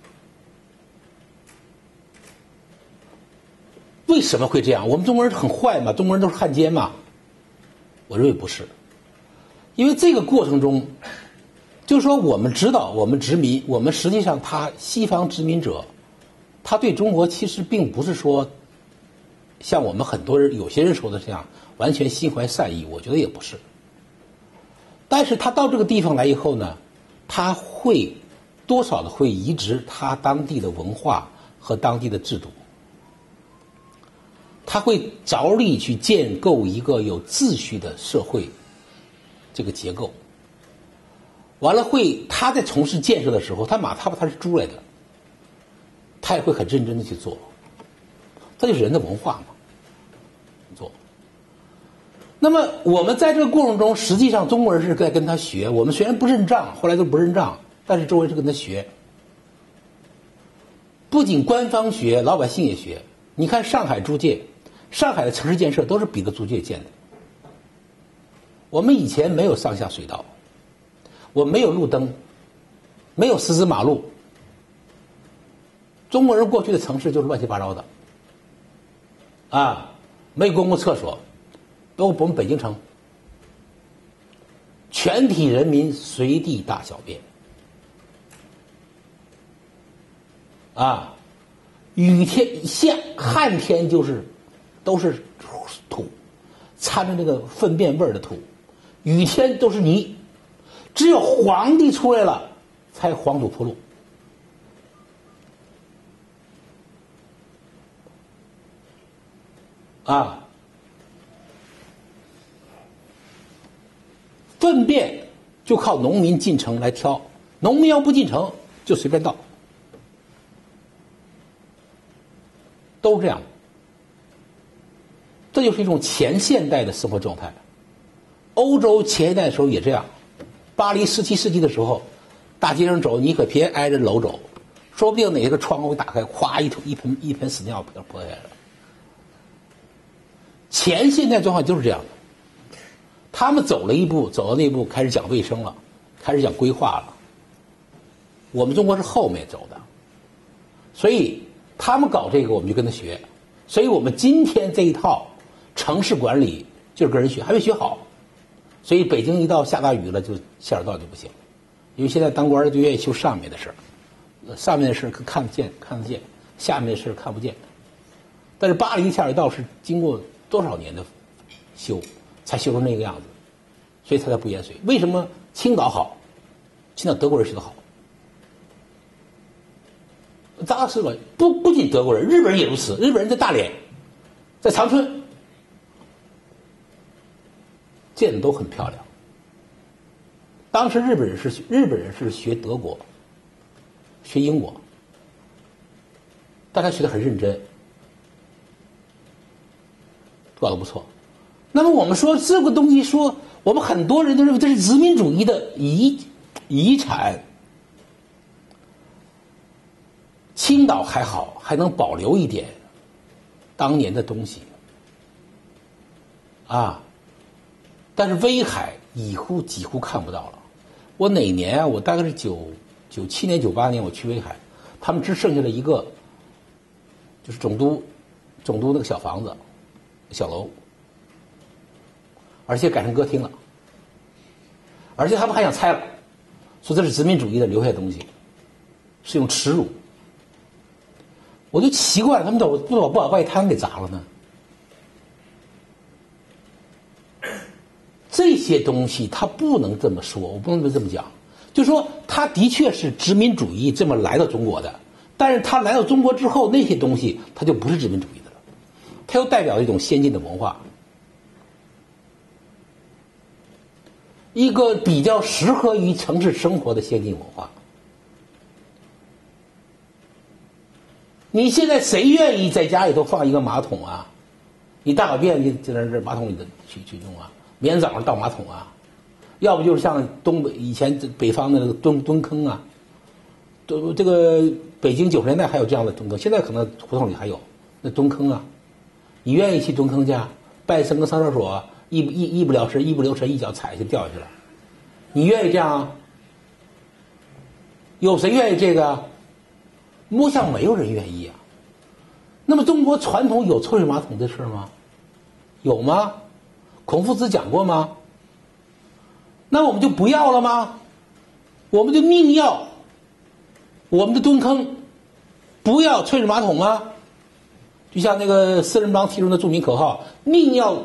为什么会这样？我们中国人很坏嘛？中国人都是汉奸嘛？我认为不是，因为这个过程中，就是说我们知道，我们殖民，我们实际上他西方殖民者，他对中国其实并不是说像我们很多人有些人说的这样完全心怀善意，我觉得也不是。但是他到这个地方来以后呢，他会多少的会移植他当地的文化和当地的制度。他会着力去建构一个有秩序的社会这个结构，完了会他在从事建设的时候，他哪怕他是租来的，他也会很认真的去做，这就是人的文化嘛，做。那么我们在这个过程中，实际上中国人是在跟他学，我们虽然不认账，后来都不认账，但是周围是跟他学，不仅官方学，老百姓也学。你看上海租界。上海的城市建设都是彼得租界建的。我们以前没有上下水道，我们没有路灯，没有石子马路。中国人过去的城市就是乱七八糟的，啊，没有公共厕所，包括我们北京城，全体人民随地大小便，啊，雨天夏旱天就是都是土，掺着那个粪便味儿的土，雨天都是泥，只有皇帝出来了才黄土铺路。啊，粪便就靠农民进城来挑，农民要不进城就随便倒，都是这样。这就是一种前现代的生活状态。欧洲前现代的时候也这样， 巴黎十七世纪的时候，大街上走，你可别挨着楼走，说不定哪个窗户打开，咵一桶一盆一盆屎尿泼泼下来了。前现代状况就是这样的，他们走了一步，走到那一步，开始讲卫生了，开始讲规划了。我们中国是后面走的，所以他们搞这个，我们就跟他学。所以我们今天这一套城市管理就是跟人学，还没学好。所以北京一到下大雨了，就下水道就不行，因为现在当官的就愿意修上面的事儿，上面的事可看得见看得见，下面的事看不见。但是巴黎下水道是经过多少年的修才修成那个样子，所以它才不淹水。为什么青岛好？青岛德国人学得好。扎实了，不不仅德国人，日本人也如此。日本人在大连，在长春，建的都很漂亮。当时日本人是日本人是学德国，学英国，大家学得很认真，搞得不错。那么我们说这个东西说，我们很多人都认为这是殖民主义的遗遗产。青岛还好，还能保留一点当年的东西啊，但是威海几乎几乎看不到了。我哪年啊？我大概是九九七年、九八年，我去威海，他们只剩下了一个，就是总督总督那个小房子、小楼，而且改成歌厅了，而且他们还想拆了，说这是殖民主义的留下的东西，是用耻辱。我就奇怪了，他们怎么不把不把外滩给砸了呢？这些东西他不能这么说，我不能这么讲。就说他的确是殖民主义这么来到中国的，但是他来到中国之后，那些东西他就不是殖民主义的了，它又代表一种先进的文化，一个比较适合于城市生活的先进文化。你现在谁愿意在家里头放一个马桶啊？你大小便就就在这马桶里的去去弄啊，每天早上倒马桶啊，要不就是像东北以前北方的那个蹲蹲坑啊，都这个北京九十年代还有这样的蹲坑，现在可能胡同里还有那蹲坑啊。你愿意去蹲坑去？拜神跟上厕所，一一一不了神，一不留神，一脚踩就掉下去了。你愿意这样啊？有谁愿意这个？摸象没有人愿意啊。那么中国传统有抽水马桶的事吗？有吗？孔夫子讲过吗？那我们就不要了吗？我们就宁要我们的蹲坑，不要抽水马桶吗？就像那个四人帮提出的著名口号，宁要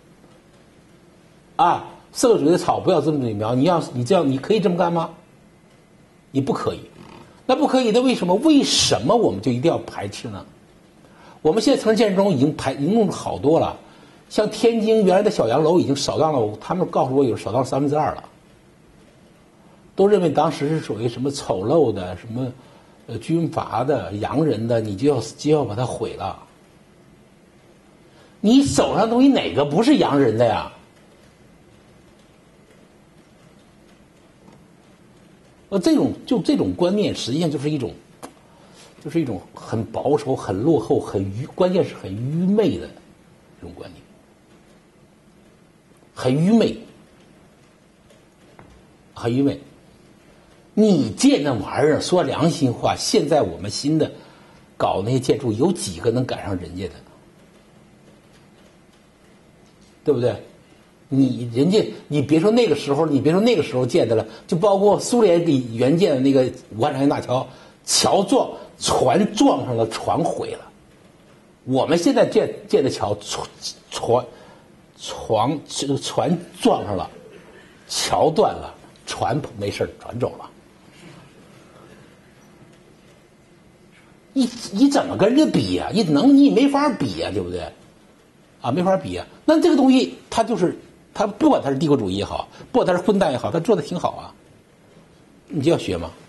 啊社会主义的草，不要资本主义苗。你要你这样，你可以这么干吗？你不可以。那不可以的，为什么？为什么我们就一定要排斥呢？我们现在城市建设中已经排，已经弄了好多了，像天津原来的小洋楼已经少到了，他们告诉我有少到三分之二了，都认为当时是属于什么丑陋的、什么呃军阀的、洋人的，你就要就要把它毁了。你手上东西哪个不是洋人的呀？呃，这种就这种观念，实际上就是一种，就是一种很保守、很落后、很愚，关键是很愚昧的这种观念，很愚昧，很愚昧。你建那玩意儿，说良心话，现在我们新的搞那些建筑，有几个能赶上人家的？对不对？你人家，你别说那个时候，你别说那个时候建的了，就包括苏联给援建的那个武汉长江大桥，桥撞船撞上了，船毁了。我们现在建建的桥，船船船船撞上了，桥断了，船没事，船走了。你你怎么跟人家比呀、啊？你能你没法比呀、啊，对不对？啊，没法比啊。那这个东西，它就是。他不管他是帝国主义也好，不管他是混蛋也好，他做的挺好啊，你就要学嘛，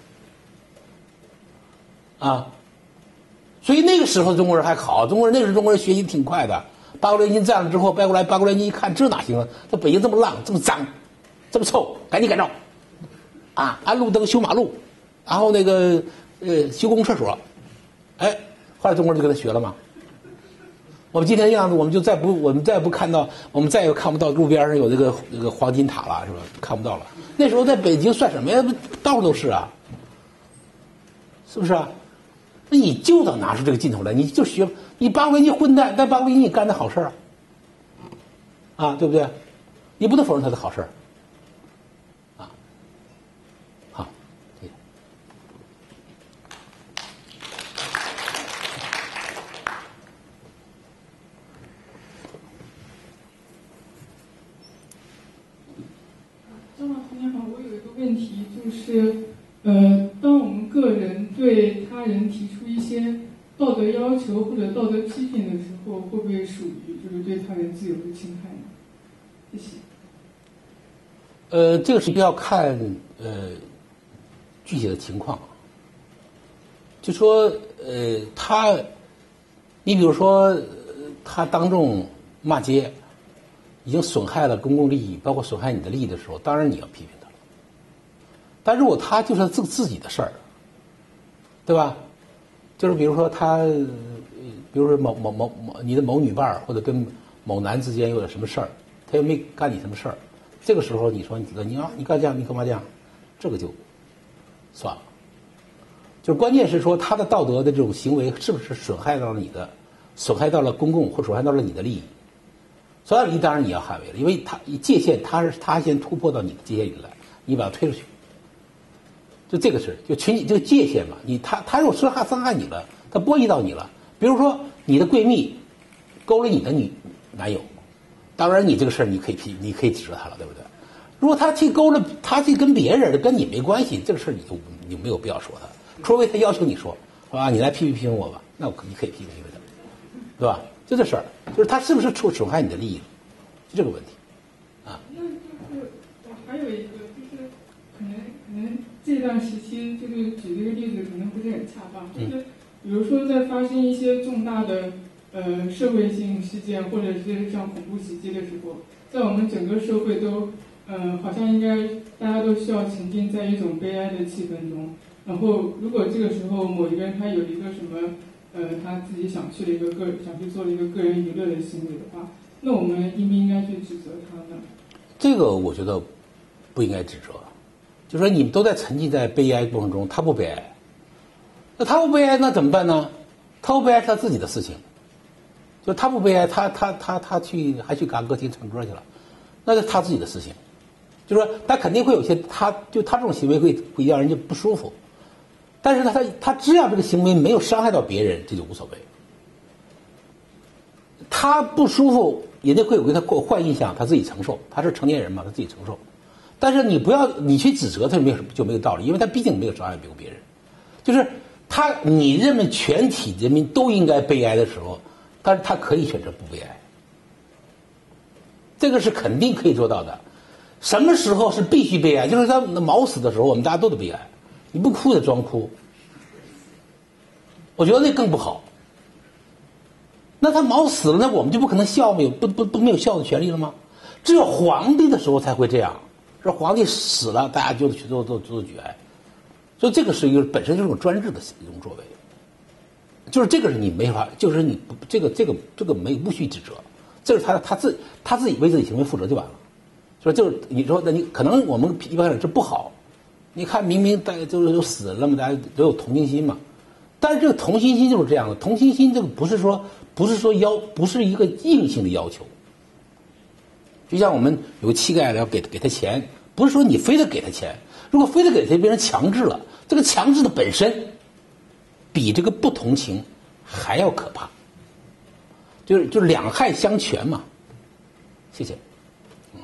啊，所以那个时候中国人还好，中国人那时候中国人学习挺快的。八国联军战了之后，八国来八国联军一看，这哪行啊？这北京这么烂，这么脏，这么臭，赶紧改造， 啊，安路灯修马路，然后那个呃修公共厕所，哎，后来中国人就跟他学了嘛。我们今天的样子，我们就再不我们再不看到，我们再也看不到路边上有这个这个黄金塔了，是吧？看不到了。那时候在北京算什么呀？到处都是啊，是不是啊？那你就得拿出这个劲头来，你就学你八国联军混蛋，但八国联军你干的好事啊，啊，对不对？你不能否认他的好事啊。好，谢谢。 张老师您好，我有一个问题，就是，呃，当我们个人对他人提出一些道德要求或者道德批评的时候，会不会属于就是对他人自由的侵害呢？谢谢。 呃，这个是要看呃具体的情况。就说呃他，你比如说、呃、他当众骂街，已经损害了公共利益，包括损害你的利益的时候，当然你要批评他了。但如果他就是自自己的事儿，对吧？就是比如说他，比如说某某某某你的某女伴儿或者跟某男之间有点什么事儿，他又没干你什么事儿。这个时候你说你你啊你干这样你干嘛这样，这个就算了。就是关键是说他的道德的这种行为是不是损害到了你的，损害到了公共或损害到了你的利益。损害利益当然你要捍卫了，因为他界限他是他先突破到你的界限里来，你把他推出去。就这个是就群体这个界限嘛，你他他如果伤害伤害你了，他波及到你了，比如说你的闺蜜勾了你的女男友。当然，你这个事儿你可以批，你可以指责他了，对不对？如果他去勾了，他去跟别人，跟你没关系，这个事儿你就你没有必要说他，除非他要求你说，啊，你来批评批评我吧，那我你可以批评批评他，对吧？就这事儿，就是他是不是触损害你的利益了，就这个问题，啊。 那就是我还有一个，就是可能可能这段时期就是举这个例子可能不是很恰当，就是比如说在发生一些重大的。呃，社会性事件或者是像恐怖袭击的时候，在我们整个社会都，呃，好像应该大家都需要沉浸在一种悲哀的气氛中。然后，如果这个时候某一个人他有一个什么，呃，他自己想去的一个个想去做的一个个人娱乐的行为的话，那我们应不应该去指责他呢？ 这个我觉得不应该指责，就说你们都在沉浸在悲哀过程中，他不悲哀，那他不悲哀那怎么办呢？他不悲哀是他自己的事情。就他不悲哀，他他他他去还去赶歌厅唱歌去了，那是他自己的事情。就说他肯定会有些，他就他这种行为会会让人家不舒服，但是呢，他他只要这个行为没有伤害到别人，这就无所谓。他不舒服，人家会有给他坏印象，他自己承受，他是成年人嘛，他自己承受。但是你不要你去指责他，没有就没有道理，因为他毕竟没有伤害别人。就是他，你认为全体人民都应该悲哀的时候。但是他可以选择不悲哀，这个是肯定可以做到的。什么时候是必须悲哀？就是他毛死的时候，我们大家都得悲哀。你不哭得装哭，我觉得那更不好。那他毛死了，那我们就不可能笑吗？有不不不没有笑的权利了吗？只有皇帝的时候才会这样，说皇帝死了，大家就去做做做举哀。所以这个是一个本身就是种专制的一种作为。就是这个是你没法，就是你这个这个这个没不需指责，这是他他自他自己为自己行为负责就完了。所以就是你说那你可能我们一般人这不好，你看明明大家就是都死了嘛，大家都有同情心嘛，但是这个同情心就是这样的，同情心这个不是说不是说要不是一个硬性的要求。就像我们有个乞丐要给给他钱，不是说你非得给他钱，如果非得给他，变成强制了，这个强制的本身。比这个不同情还要可怕，就是就是两害相权嘛。谢谢。嗯。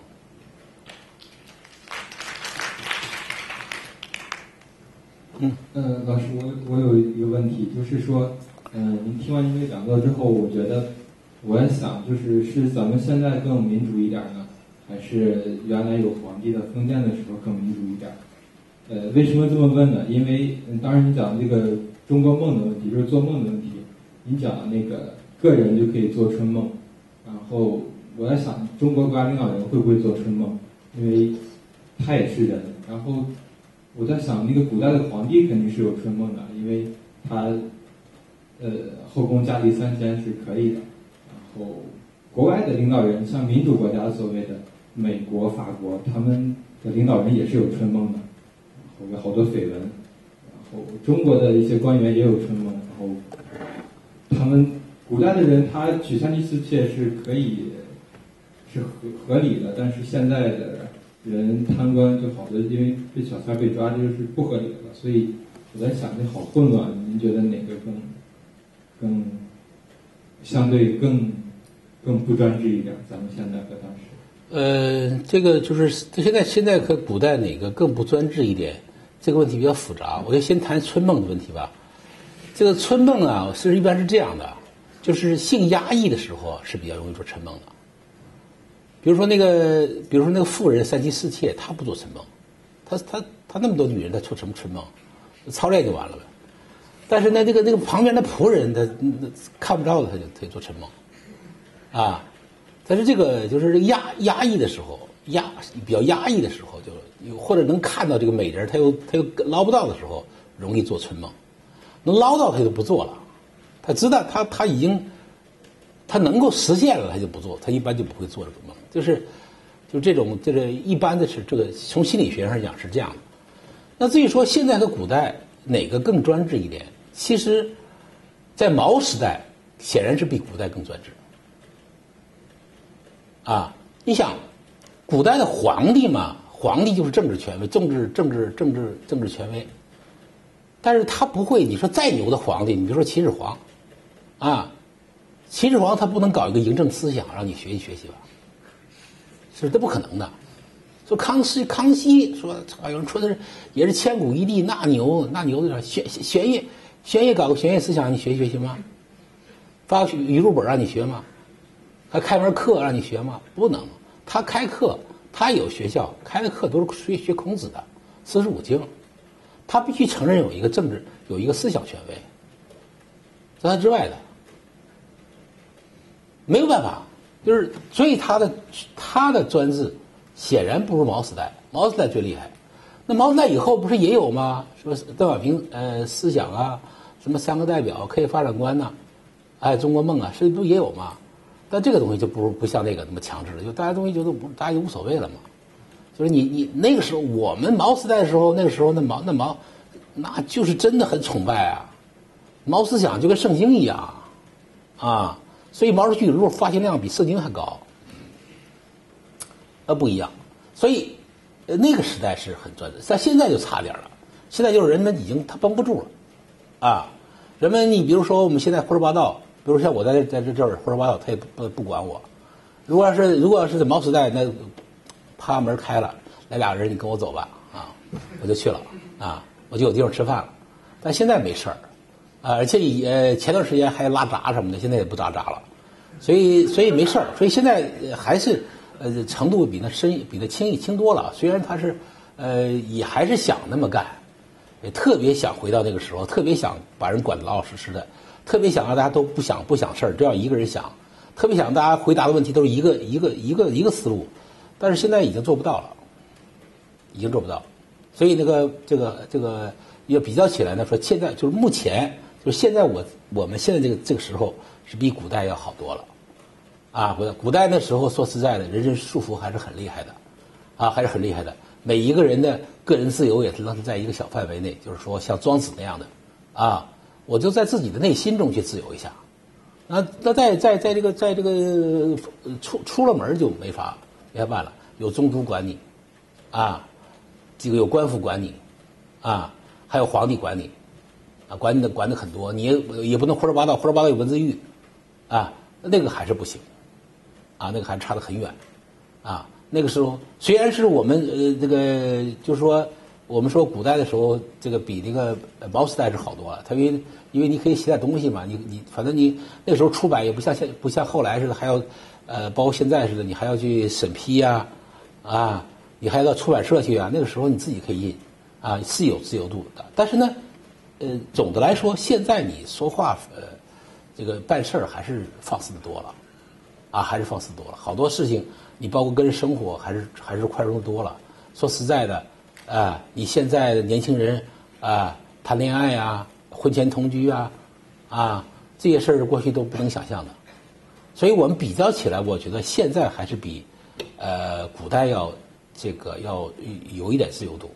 嗯。呃，老师，我我有一个问题，就是说，嗯、呃，您听完您的讲座之后，我觉得我在想，就是是咱们现在更民主一点呢，还是原来有皇帝的封建的时候更民主一点？呃，为什么这么问呢？因为、嗯、当然你讲这个。中国梦的问题就是做梦的问题，你讲那个个人就可以做春梦，然后我在想中国国家领导人会不会做春梦，因为他也是人。然后我在想，那个古代的皇帝肯定是有春梦的，因为他呃后宫佳丽三千是可以的。然后国外的领导人，像民主国家所谓的美国、法国，他们的领导人也是有春梦的，然后有好多绯闻。然后中国的一些官员也有春梦，然后他们古代的人他娶三妻四妾是可以是合合理的，但是现在的人贪官就好多因为被小三被抓，这就是不合理的了。所以我在想，这好混乱，您觉得哪个更更相对更更不专制一点？咱们现在和当时？ 呃，这个就是现在现在和古代哪个更不专制一点？这个问题比较复杂，我就先谈春梦的问题吧。这个春梦啊，是一般是这样的，就是性压抑的时候是比较容易做春梦的。比如说那个，比如说那个妇人三妻四妾，她不做春梦，她她她那么多女人，她做什么春梦？操练就完了呗。但是呢，那个那个旁边的仆人，他看不着的，他就他就做春梦，啊。但是这个就是压压抑的时候，压比较压抑的时候，就或者能看到这个美人，他又他又捞不到的时候，容易做春梦。能捞到他就不做了，他知道他他已经他能够实现了，他就不做，他一般就不会做这个梦。就是就这种这个一般的是这个从心理学上讲是这样的。那至于说现在和古代哪个更专制一点，其实，在毛时代显然是比古代更专制。啊，你想，古代的皇帝嘛，皇帝就是政治权威，政治政治政治政治权威。但是他不会，你说再牛的皇帝，你比如说秦始皇，啊，秦始皇他不能搞一个嬴政思想让你学习学习吧？是这不可能的。说康熙，康熙说，有人说的是也是千古一帝，那牛那牛的玄玄烨，玄烨搞个玄烨思想，你学习学习吗？发个语录本让你学吗？还开门课让你学吗？不能。他开课，他有学校开的课都是学学孔子的四书五经，他必须承认有一个政治，有一个思想权威，在他之外的没有办法，就是所以他的他的专制显然不如毛时代，毛时代最厉害。那毛时代以后不是也有吗？说邓小平呃思想啊，什么三个代表、科学发展观呐、啊，哎中国梦啊，是不也有吗？但这个东西就不不像那个那么强制了，就大家东西就都不大家就无所谓了嘛。就是你你那个时候我们毛时代的时候，那个时候那毛那毛那就是真的很崇拜啊，毛思想就跟圣经一样啊，所以毛主席语录发行量比圣经还高，呃不一样。所以呃那个时代是很专制，但现在就差点了，现在就是人们已经他绷不住了啊，人们你比如说我们现在胡说八道。比如像我在在这这儿胡说八道，他也不不管我。如果要是如果要是在毛时代，那啪门开了，来俩人，你跟我走吧啊，我就去了啊，我就有地方吃饭了。但现在没事儿啊，而且也前段时间还拉闸什么的，现在也不拉闸了，所以所以没事儿。所以现在还是呃程度比那深比那轻轻多了。虽然他是呃也还是想那么干，也特别想回到那个时候，特别想把人管得老老实实的。特别想让大家都不想不想事儿，只要一个人想，特别想大家回答的问题都是一个一个一个一个思路，但是现在已经做不到了，已经做不到，所以那个这个这个要比较起来呢，说现在就是目前就是现在我我们现在这个这个时候是比古代要好多了，啊，古代古代那时候说实在的，人身束缚还是很厉害的，啊，还是很厉害的，每一个人的个人自由也是能是在一个小范围内，就是说像庄子那样的，啊。我就在自己的内心中去自由一下，那那在在在这个在这个出出了门就没法没法办了，有中督管你，啊，这个有官府管你，啊，还有皇帝管你，啊，管你的管的很多，你也也不能胡说八道，胡说八道有文字狱，啊，那个还是不行，啊，那个还差得很远，啊，那个时候虽然是我们呃这个就是说。我们说古代的时候，这个比那个毛时代是好多了。它因为因为你可以写点东西嘛，你你反正你那个时候出版也不像现不像后来似的，还要呃包括现在似的，你还要去审批呀，啊，啊，你还要到出版社去啊。那个时候你自己可以印，啊，是有自由度的。但是呢，呃，总的来说，现在你说话呃，这个办事儿还是放肆的多了，啊，还是放肆多了。好多事情你包括跟人生活，还是还是宽容多了。说实在的。 啊，你现在的年轻人啊，谈恋爱啊，婚前同居啊，啊，这些事儿过去都不能想象的。所以我们比较起来，我觉得现在还是比呃古代要这个要有一点自由度。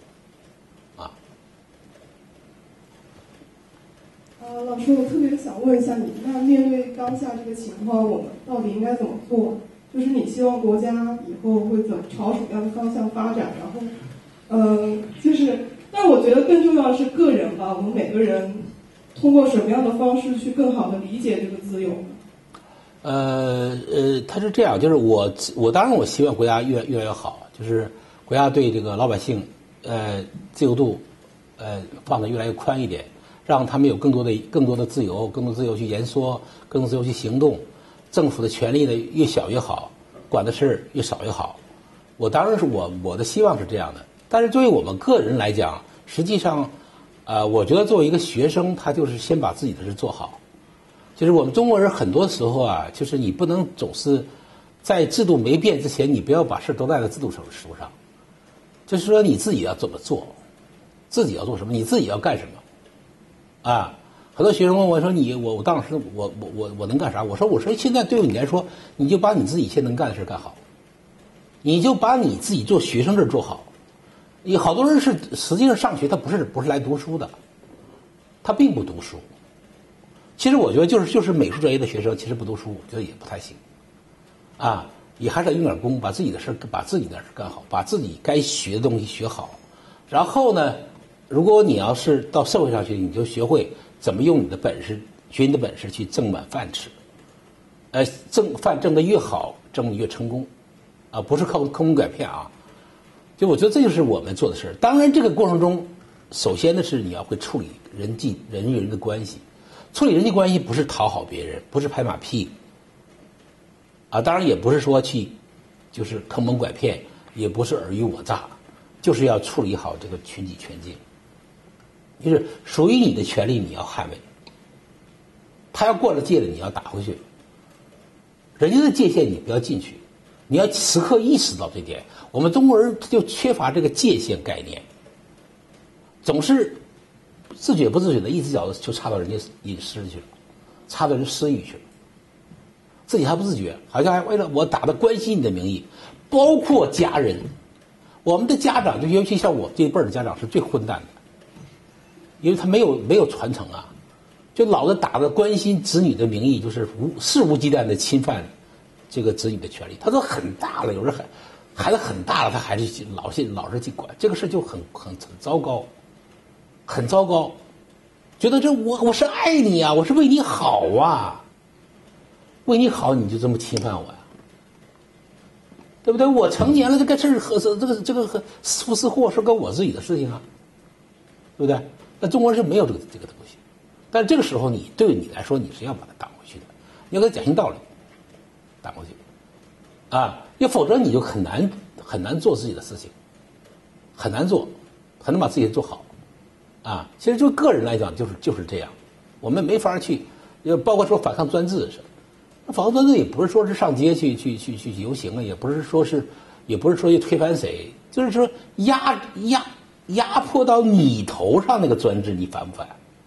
呃，老师，我特别想问一下你，那面对当下这个情况，我们到底应该怎么做？就是你希望国家以后会怎么朝什么样的方向发展？然后，嗯、呃，就是，但我觉得更重要的是个人吧，我们每个人通过什么样的方式去更好的理解这个自由呢？ 呃呃，他是这样，就是我我当然我希望国家越越来越好，就是国家对这个老百姓呃自由度呃放得越来越宽一点。让他们有更多的更多的自由，更多自由去言说，更多自由去行动。政府的权力呢越小越好，管的事儿越少越好。我当然是我我的希望是这样的。但是作为我们个人来讲，实际上，呃，我觉得作为一个学生，他就是先把自己的事做好。就是我们中国人很多时候啊，就是你不能总是在制度没变之前，你不要把事都赖在制度手手上。就是说你自己要怎么做，自己要做什么，你自己要干什么。啊，很多学生问我说：“你我我当时我我我我能干啥？”我说：“我说现在对于你来说，你就把你自己现在能干的事干好，你就把你自己做学生这做好。你好多人是实际上上学，他不是不是来读书的，他并不读书。其实我觉得就是就是美术专业的学生，其实不读书，我觉得也不太行。啊，你还是得用点功，把自己的事把自己的事干好，把自己该学的东西学好，然后呢。”如果你要是到社会上去，你就学会怎么用你的本事，学你的本事去挣碗饭吃。呃，挣饭挣得越好，挣得越成功，啊，不是靠坑蒙拐骗啊。就我觉得这就是我们做的事儿。当然，这个过程中，首先的是你要会处理人际人与人的关系，处理人际关系不是讨好别人，不是拍马屁，啊，当然也不是说去就是坑蒙拐骗，也不是尔虞我诈，就是要处理好这个群己权境。就是属于你的权利，你要捍卫。他要过了界了，你要打回去。人家的界限你不要进去，你要时刻意识到这点。我们中国人就缺乏这个界限概念，总是自觉不自觉的一只脚就插到人家隐私去了，插到人私域去了，自己还不自觉，好像还为了我打着关心你的名义，包括家人，我们的家长就尤其像我这一辈的家长是最混蛋的。因为他没有没有传承啊，就老是打着关心子女的名义，就是无肆无忌惮的侵犯这个子女的权利。他都很大了，有时候孩孩子很大了，他还是老是老是去管这个事，就很很很糟糕，很糟糕。觉得这我我是爱你啊，我是为你好啊，为你好你就这么侵犯我呀、啊，对不对？我成年了，这个事儿和这个这个和福是祸是跟我自己的事情啊，对不对？那中国人是没有这个这个东西，但是这个时候你对你来说你是要把它挡回去的，你要给他讲清道理，挡回去，啊，要否则你就很难很难做自己的事情，很难做，很难把自己做好，啊，其实就个人来讲就是就是这样，我们没法去，要包括说反抗专制是，那反抗专制也不是说是上街去去去去游行啊，也不是说是，也不是说去推翻谁，就是说压压。压迫到你头上那个专制，你烦不烦？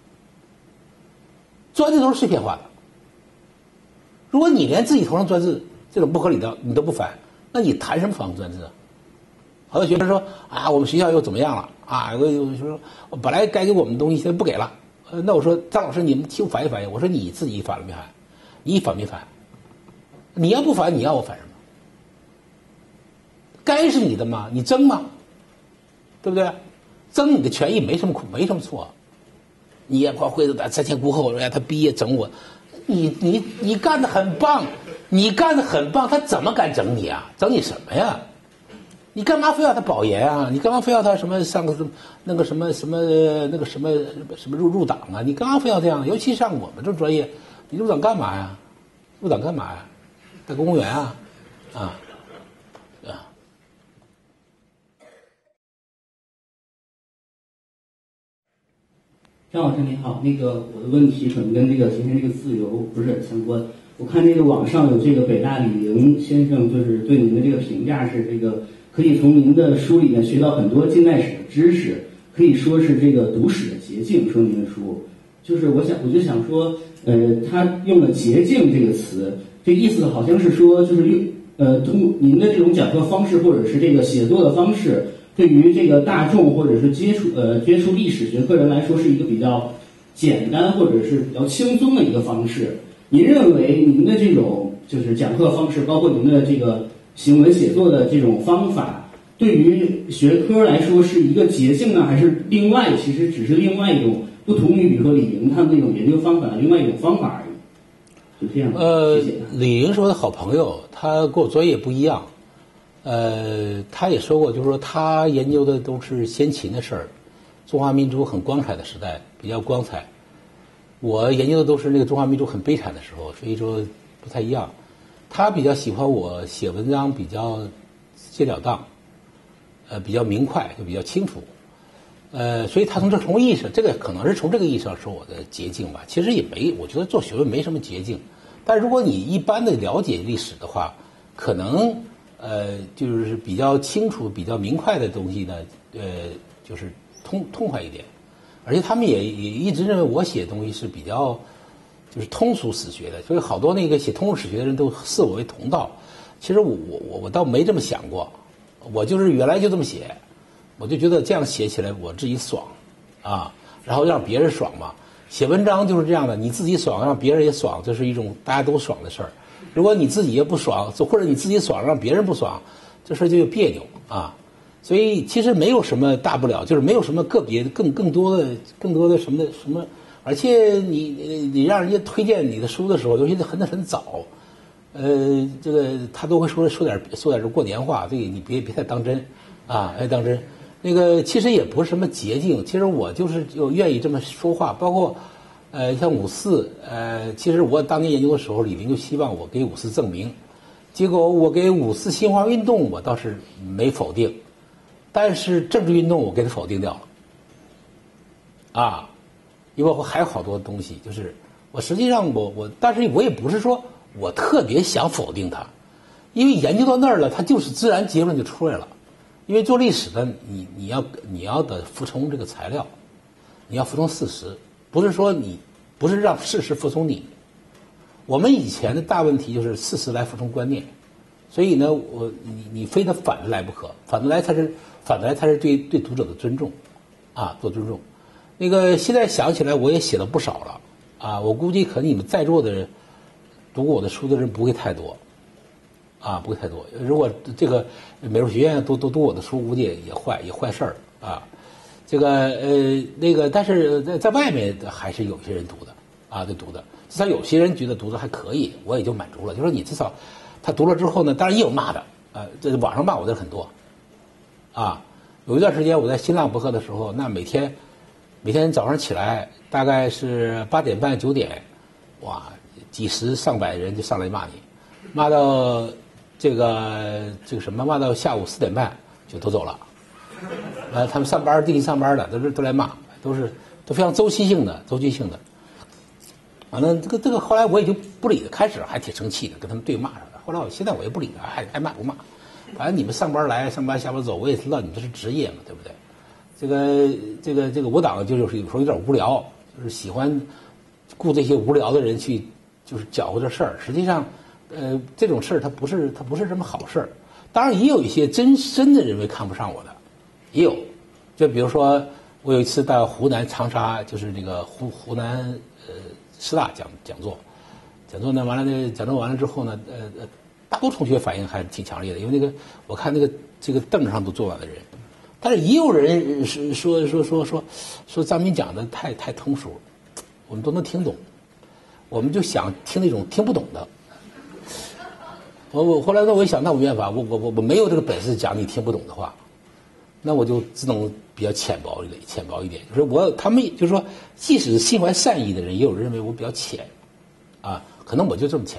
专制都是碎片化的。如果你连自己头上专制这种不合理的你都不烦，那你谈什么反抗专制啊？好多学生说啊，我们学校又怎么样了啊？有个有学生说，本来该给我们的东西现在不给了。呃，那我说张老师，你们替我反映反映。我说你自己反了没反？你反没反？你要不反，你要我反什么？该是你的吗？你争吗？对不对？争你的权益没什么没什么错，你也光会的瞻前顾后，让他毕业整我，你你你干得很棒，你干得很棒，他怎么敢整你啊？整你什么呀？你干嘛非要他保研啊？你干嘛非要他什么上个什么那个什么什么那个什么什么入入党啊？你干嘛非要这样？尤其上我们这专业，你入党干嘛呀？入党干嘛呀？当公务员啊？啊？ 张老师你好，那个我的问题可能跟这个今天这个自由不是很相关。我看这个网上有这个北大李莹先生，就是对您的这个评价是这个可以从您的书里面学到很多近代史的知识，可以说是这个读史的捷径。说您的书，就是我想我就想说，呃，他用了捷径这个词，这意思好像是说，就是用呃通过您的这种讲课方式或者是这个写作的方式，对于这个大众或者是接触呃接触历史学科人来说是一个比较简单或者是比较轻松的一个方式。您认为您的这种就是讲课方式，包括您的这个行文写作的这种方法，对于学科来说是一个捷径呢，还是另外其实只是另外一种不同于比如说李莹他们那种研究方法的另外一种方法而已？就这样。 呃，李莹是我的好朋友，他跟我专业不一样。呃，他也说过，就是说他研究的都是先秦的事儿，中华民族很光彩的时代，比较光彩。我研究的都是那个中华民族很悲惨的时候，所以说不太一样。他比较喜欢我写文章比较直截了当，呃，比较明快，就比较清楚。呃，所以他从这从意义上，这个可能是从这个意义上说我的捷径吧。其实也没，我觉得做学问没什么捷径。但如果你一般的了解历史的话，可能呃就是比较清楚、比较明快的东西呢，呃，就是通痛快一点。而且他们也也一直认为我写的东西是比较就是通俗史学的，所以好多那个写通俗史学的人都视我为同道。其实我我我我倒没这么想过，我就是原来就这么写，我就觉得这样写起来我自己爽啊，然后让别人爽嘛。写文章就是这样的，你自己爽，让别人也爽，这是一种大家都爽的事儿。如果你自己也不爽，或者你自己爽让别人不爽，这事儿就有别扭啊。所以其实没有什么大不了，就是没有什么个别更更多的更多的什么的什么，而且你你让人家推荐你的书的时候，尤其是很很早，呃，这个他都会说说点说点这过年话，这个你别别太当真啊，别当真。那个其实也不是什么捷径，其实我就是就愿意这么说话，包括呃像五四，呃，其实我当年研究的时候，李林就希望我给五四证明，结果我给五四新华运动我倒是没否定。但是政治运动我给他否定掉了，啊，因为我还有好多东西，就是我实际上我我，但是我也不是说我特别想否定它，因为研究到那儿了，它就是自然结论就出来了。因为做历史的，你你要你要得服从这个材料，你要服从事实，不是说你不是让事实服从你。我们以前的大问题就是事实来服从观念，所以呢，我你你非得反着来不可，反着来才是。反过来，才是对对读者的尊重，啊，做尊重。那个现在想起来，我也写了不少了，啊，我估计可能你们在座的人读过我的书的人不会太多，啊，不会太多。如果这个美术学院都都读我的书，估计也也坏也坏事儿啊。这个呃那个，但是在在外面还是有些人读的，啊，在读的。至少有些人觉得读的还可以，我也就满足了。就说你至少他读了之后呢，当然也有骂的，啊，这网上骂我的很多。啊，有一段时间我在新浪博客的时候，那每天每天早上起来大概是八点半九点，哇，几十上百人就上来骂你，骂到这个这个什么，骂到下午四点半就都走了。呃，他们上班定期上班的都是都来骂，都是都非常周期性的周期性的。完了，这个这个后来我也就不理了，开始还挺生气的，跟他们对骂似的。后来我现在我也不理了，爱爱骂不骂。反正你们上班来，上班下班走，我也知道你们这是职业嘛，对不对？这个这个这个我党就是有时候有点无聊，就是喜欢雇这些无聊的人去，就是搅和这事儿。实际上，呃，这种事儿它不是它不是什么好事儿。当然也有一些真真的认为看不上我的，也有。就比如说，我有一次到湖南长沙，就是那个湖湖南呃师大讲讲座，讲座呢完了呢，讲座完了之后呢，呃呃。大多同学反应还挺强烈的，因为那个我看那个这个凳上都坐满了人，但是也有人是说说说说说张斌讲的太太通俗，我们都能听懂，我们就想听那种听不懂的。我我后来呢，我一想，那我没办法，我我我我没有这个本事讲你听不懂的话，那我就只能比较浅薄一点，浅薄一点。就是我他们就是说，即使是心怀善意的人，也有人认为我比较浅，啊，可能我就这么浅。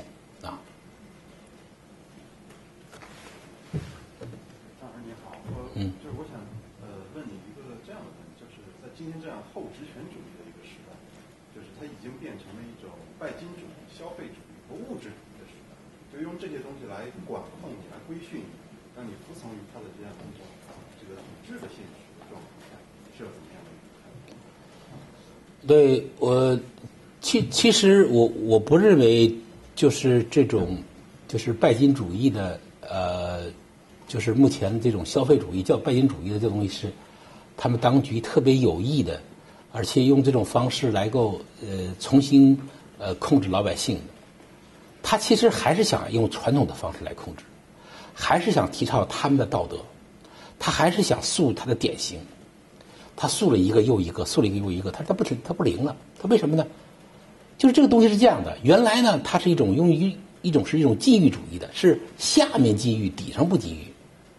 嗯，就是我想，呃，问你一个这样的问题，就是在今天这样后职权主义的一个时代，就是它已经变成了一种拜金主义、消费主义和物质主义的时代，就用这些东西来管控你、来规训你。 让你服从于他的这样一种这个统治的现实的状态下，是有怎么样的一个看法？ 对我，其其实我我不认为就是这种就是拜金主义的呃，就是目前这种消费主义叫拜金主义的这东西是他们当局特别有意的，而且用这种方式来够呃重新呃控制老百姓的。他其实还是想用传统的方式来控制，还是想提倡他们的道德，他还是想塑他的典型。他塑了一个又一个，塑了一个又一个，他他不停，他不灵了。他为什么呢？就是这个东西是这样的，原来呢，它是一种用于一种是一种禁欲主义的，是下面禁欲，底上不禁欲。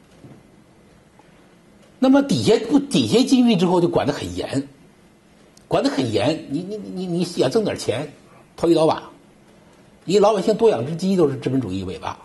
那么底下不底下禁欲之后就管得很严，管得很严。你你你你想挣点钱，偷一刀把，你老百姓多养只鸡都是资本主义尾巴。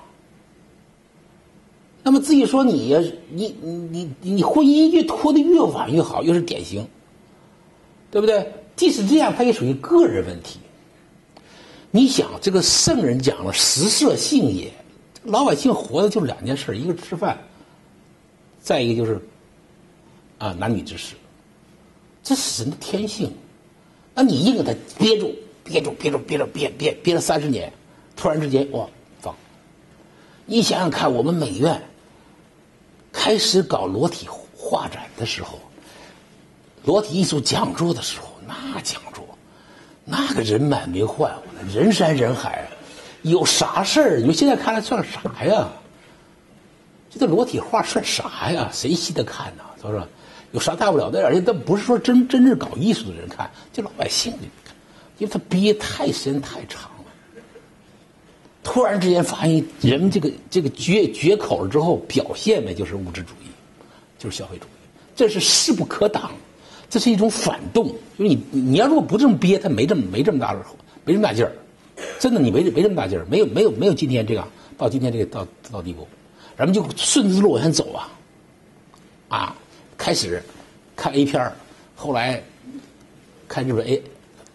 那么至于说你你你你你婚姻越拖得越晚越好，又是典型，对不对？即使这样，它也属于个人问题。你想，这个圣人讲了“食色性也”，老百姓活的就两件事，一个吃饭，再一个就是啊男女之事，这是人的天性。那你硬给他憋住，憋住，憋住，憋住，憋憋憋了三十年，突然之间哇放！你想想看，我们美院开始搞裸体画展的时候，裸体艺术讲座的时候，那讲座那个人满为患，人山人海，有啥事儿？你说现在看来算啥呀？这个裸体画算啥呀？谁稀得看呢？他说有啥大不了的？而且他不是说真真正搞艺术的人看，就老百姓看，因为他憋太深太长了。突然之间发现人这个这个绝绝口了之后，表现呗就是物质主义，就是消费主义，这是势不可挡。这是一种反动，就是你你要如果不这么憋，他没这么没这么大没这么大劲儿，真的你没没这么大劲儿，没有没有没有今天这样到今天这个到到地步，咱们就顺着路往前走啊，啊，开始看 A 片儿，后来看日本 A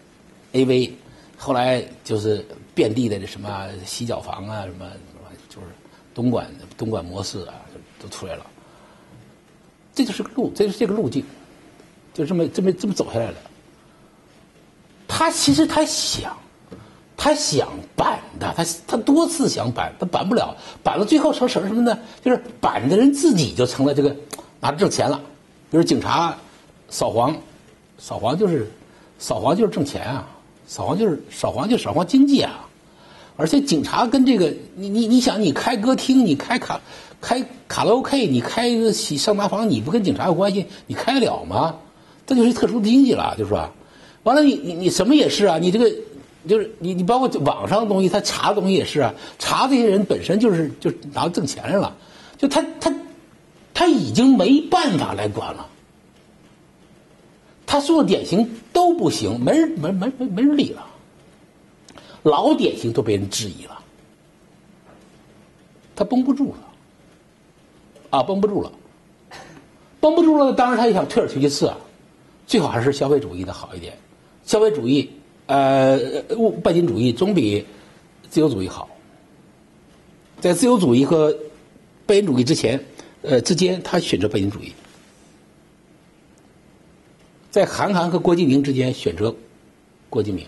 A V， 后来就是遍地的这什么洗脚房啊，什么就是东莞东莞模式啊，都出来了，这就是个路，这是这个路径。就这么这么这么走下来了。他其实他想，他想板的，他他多次想板，他板不了，板到最后成什么什么呢？就是板的人自己就成了这个拿着挣钱了。比如警察扫黄，扫黄就是扫黄就是挣钱啊，扫黄就是扫黄就是扫黄经济啊。而且警察跟这个你你你想，你开歌厅，你开卡开卡拉 OK， 你开一个上大房，你不跟警察有关系，你开得了吗？这就是特殊经济了，就是说，完了你你你什么也是啊，你这个就是你你包括网上的东西，他查的东西也是啊，查这些人本身就是就拿着挣钱来了，就他他他已经没办法来管了，他说的典型都不行，没人没没没没人理了，老典型都被人质疑了，他绷不住了，啊绷不住了，绷不住了，当然他也想退而求其次啊。最好还是消费主义的好一点，消费主义，呃，拜金主义总比自由主义好。在自由主义和拜金主义之前，呃之间，他选择拜金主义；在韩寒和郭敬明之间，选择郭敬明。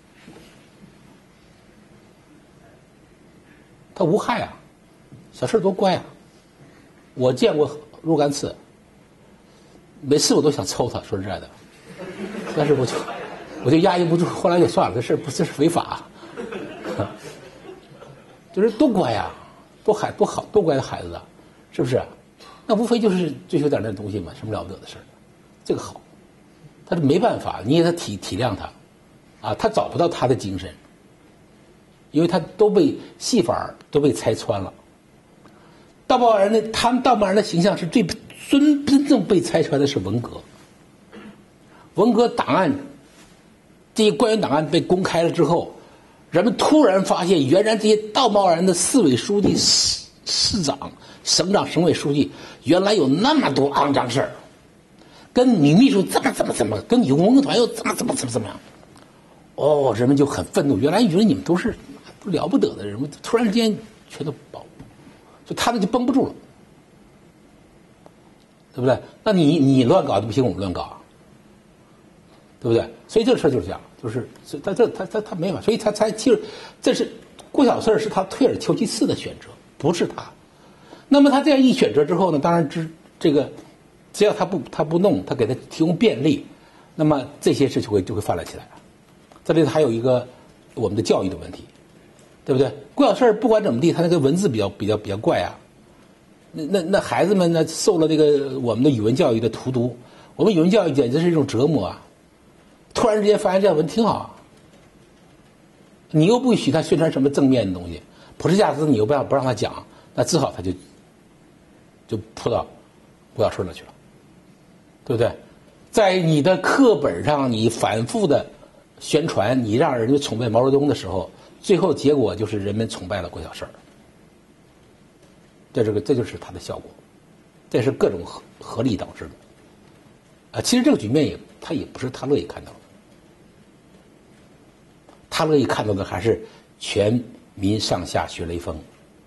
他无害啊，小事多乖啊。我见过若干次。每次我都想抽他，说实在的，但是我就我就压抑不住，后来就算了，这事不这是违法，就是多乖呀、啊，多孩多好多乖的孩子啊，是不是？那无非就是追求点那东西嘛，什么了不得的事儿？这个好，他是没办法，你也得体体谅他，啊，他找不到他的精神，因为他都被戏法都被拆穿了。大报人的他们大报人的形象是最。真真正被拆穿的是文革，文革档案，这些官员档案被公开了之后，人们突然发现，原来这些道贸然的市委书记、市市长、省长、省委书记，原来有那么多肮脏事儿，跟女秘书怎么怎么怎么，跟女文工团又怎么怎么怎么怎么样，哦，人们就很愤怒，原来以为你们都是都了不得的人，突然之间全都爆，就他们就绷不住了。 对不对？那你你乱搞就不行，我们乱搞，对不对？所以这个事儿就是这样，就是他这他他他没法，所以他才其实这是郭小四是他退而求其次的选择，不是他。那么他这样一选择之后呢，当然之这个只要他不他不弄，他给他提供便利，那么这些事就会就会泛滥起来。这里头还有一个我们的教育的问题，对不对？郭小四不管怎么地，他那个文字比较比较比较怪啊。那那那孩子们呢，受了这个我们的语文教育的荼毒，我们语文教育简直是一种折磨啊！突然之间发现这样文挺好啊，你又不许他宣传什么正面的东西，普世价值你又不让不让他讲，那只好他就就扑到郭小四那去了，对不对？在你的课本上，你反复的宣传，你让人家崇拜毛泽东的时候，最后结果就是人们崇拜了郭小四。这这个这就是它的效果，这是各种合合力导致的。啊，其实这个局面也他也不是他乐意看到的，他乐意看到的还是全民上下学雷锋。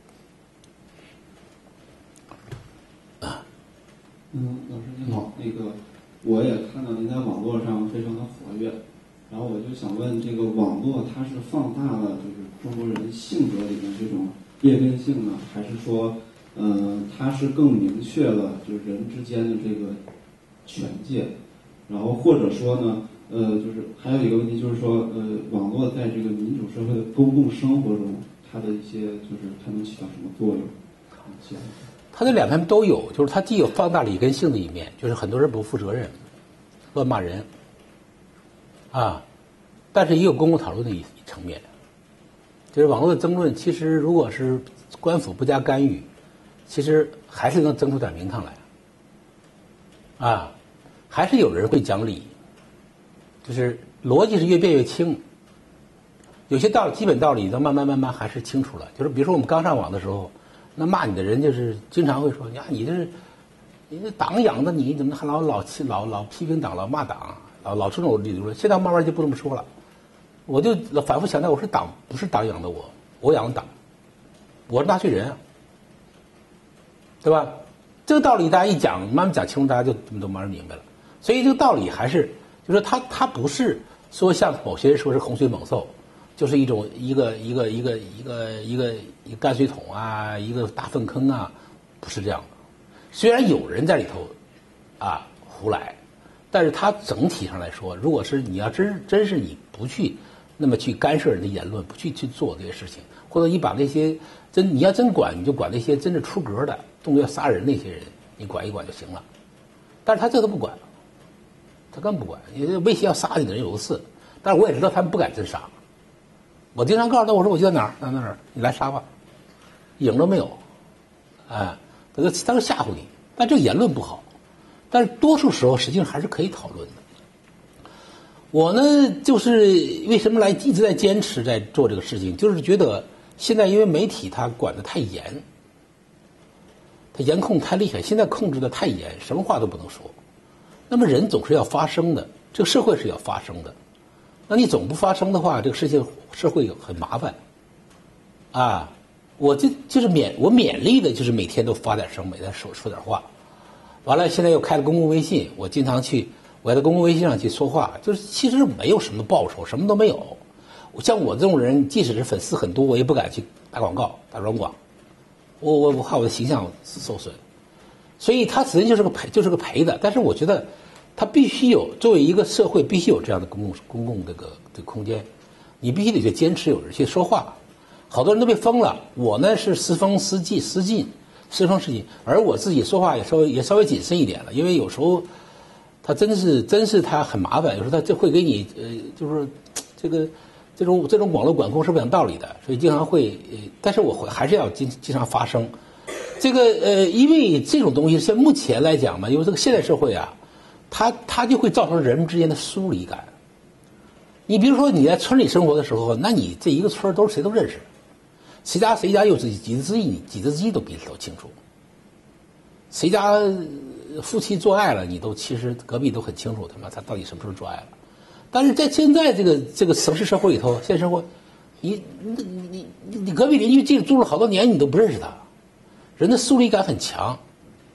啊，嗯，老师您好，那个我也看到您在网络上非常的活跃，然后我就想问，这个网络它是放大了就是中国人性格里面这种劣根性呢，还是说？嗯、呃，它是更明确了就是人之间的这个权界，然后或者说呢，呃，就是还有一个问题就是说，呃，网络在这个民主社会的公共生活中，它的一些就是它能起到什么作用？ 它这两面都有，就是它既有放大劣根性的一面，就是很多人不负责任，乱骂人，啊，但是也有公共讨论的一一层面，就是网络的争论，其实如果是官府不加干预。其实还是能争出点名堂来，啊，还是有人会讲理，就是逻辑是越变越清，有些道理基本道理，都慢慢慢慢还是清楚了。就是比如说我们刚上网的时候，那骂你的人就是经常会说，呀，你这是你这党养的，你怎么还老老老老批评党，老骂党，老老这种理论。现在慢慢就不这么说了，我就反复强调，我是党，不是党养的我，我养的党，我是纳税人啊。对吧？这个道理大家一讲，慢慢讲清楚，大家就都慢慢明白了。所以这个道理还是，就是他他不是说像某些人说是洪水猛兽，就是一种一个一个一个一个一个一个泔水桶啊，一个大粪坑啊，不是这样的。虽然有人在里头啊胡来，但是他整体上来说，如果是你要真真是你不去那么去干涉人的言论，不去去做这些事情，或者你把那些真你要真管，你就管那些真的出格的。动作要杀人那些人，你管一管就行了，但是他这都不管，他根本不管。你这威胁要杀你的人有四，但是我也知道他们不敢真杀。我经常告诉他，我说我就在哪儿，在哪儿，你来杀吧，影都没有，哎，他他就吓唬你。但这个言论不好，但是多数时候实际上还是可以讨论的。我呢，就是为什么来一直在坚持在做这个事情，就是觉得现在因为媒体它管得太严。他严控太厉害，现在控制的太严，什么话都不能说。那么人总是要发声的，这个社会是要发声的。那你总不发声的话，这个事情社会很麻烦。啊，我就就是勉我勉励的，就是每天都发点声，每天说说点话。完了，现在又开了公共微信，我经常去，我在公共微信上去说话，就是其实没有什么报酬，什么都没有。像我这种人，即使是粉丝很多，我也不敢去打广告、打软广。我我我怕我的形象受损，所以他实际就是个陪，就是个陪的。但是我觉得，他必须有作为一个社会，必须有这样的公共公共这个这个空间，你必须得去坚持有人去说话。好多人都被封了，我呢是时风时进时进，时风时进，而我自己说话也稍微也稍微谨慎一点了，因为有时候他真是真是他很麻烦，有时候他就会给你呃就是这个。这种这种网络管控是不讲道理的，所以经常会，呃，但是我会还是要经经常发声。这个呃，因为这种东西，像目前来讲嘛，因为这个现代社会啊，它它就会造成人们之间的疏离感。你比如说你在村里生活的时候，那你这一个村都是谁都认识，谁家谁家有几几只鸡，你几只鸡都彼此都清楚。谁家夫妻做爱了，你都其实隔壁都很清楚，他妈他到底什么时候做爱了。但是在现在这个这个城市社会里头，现实生活，你你你你你隔壁邻居即使住了好多年，你都不认识他，人的疏离感很强。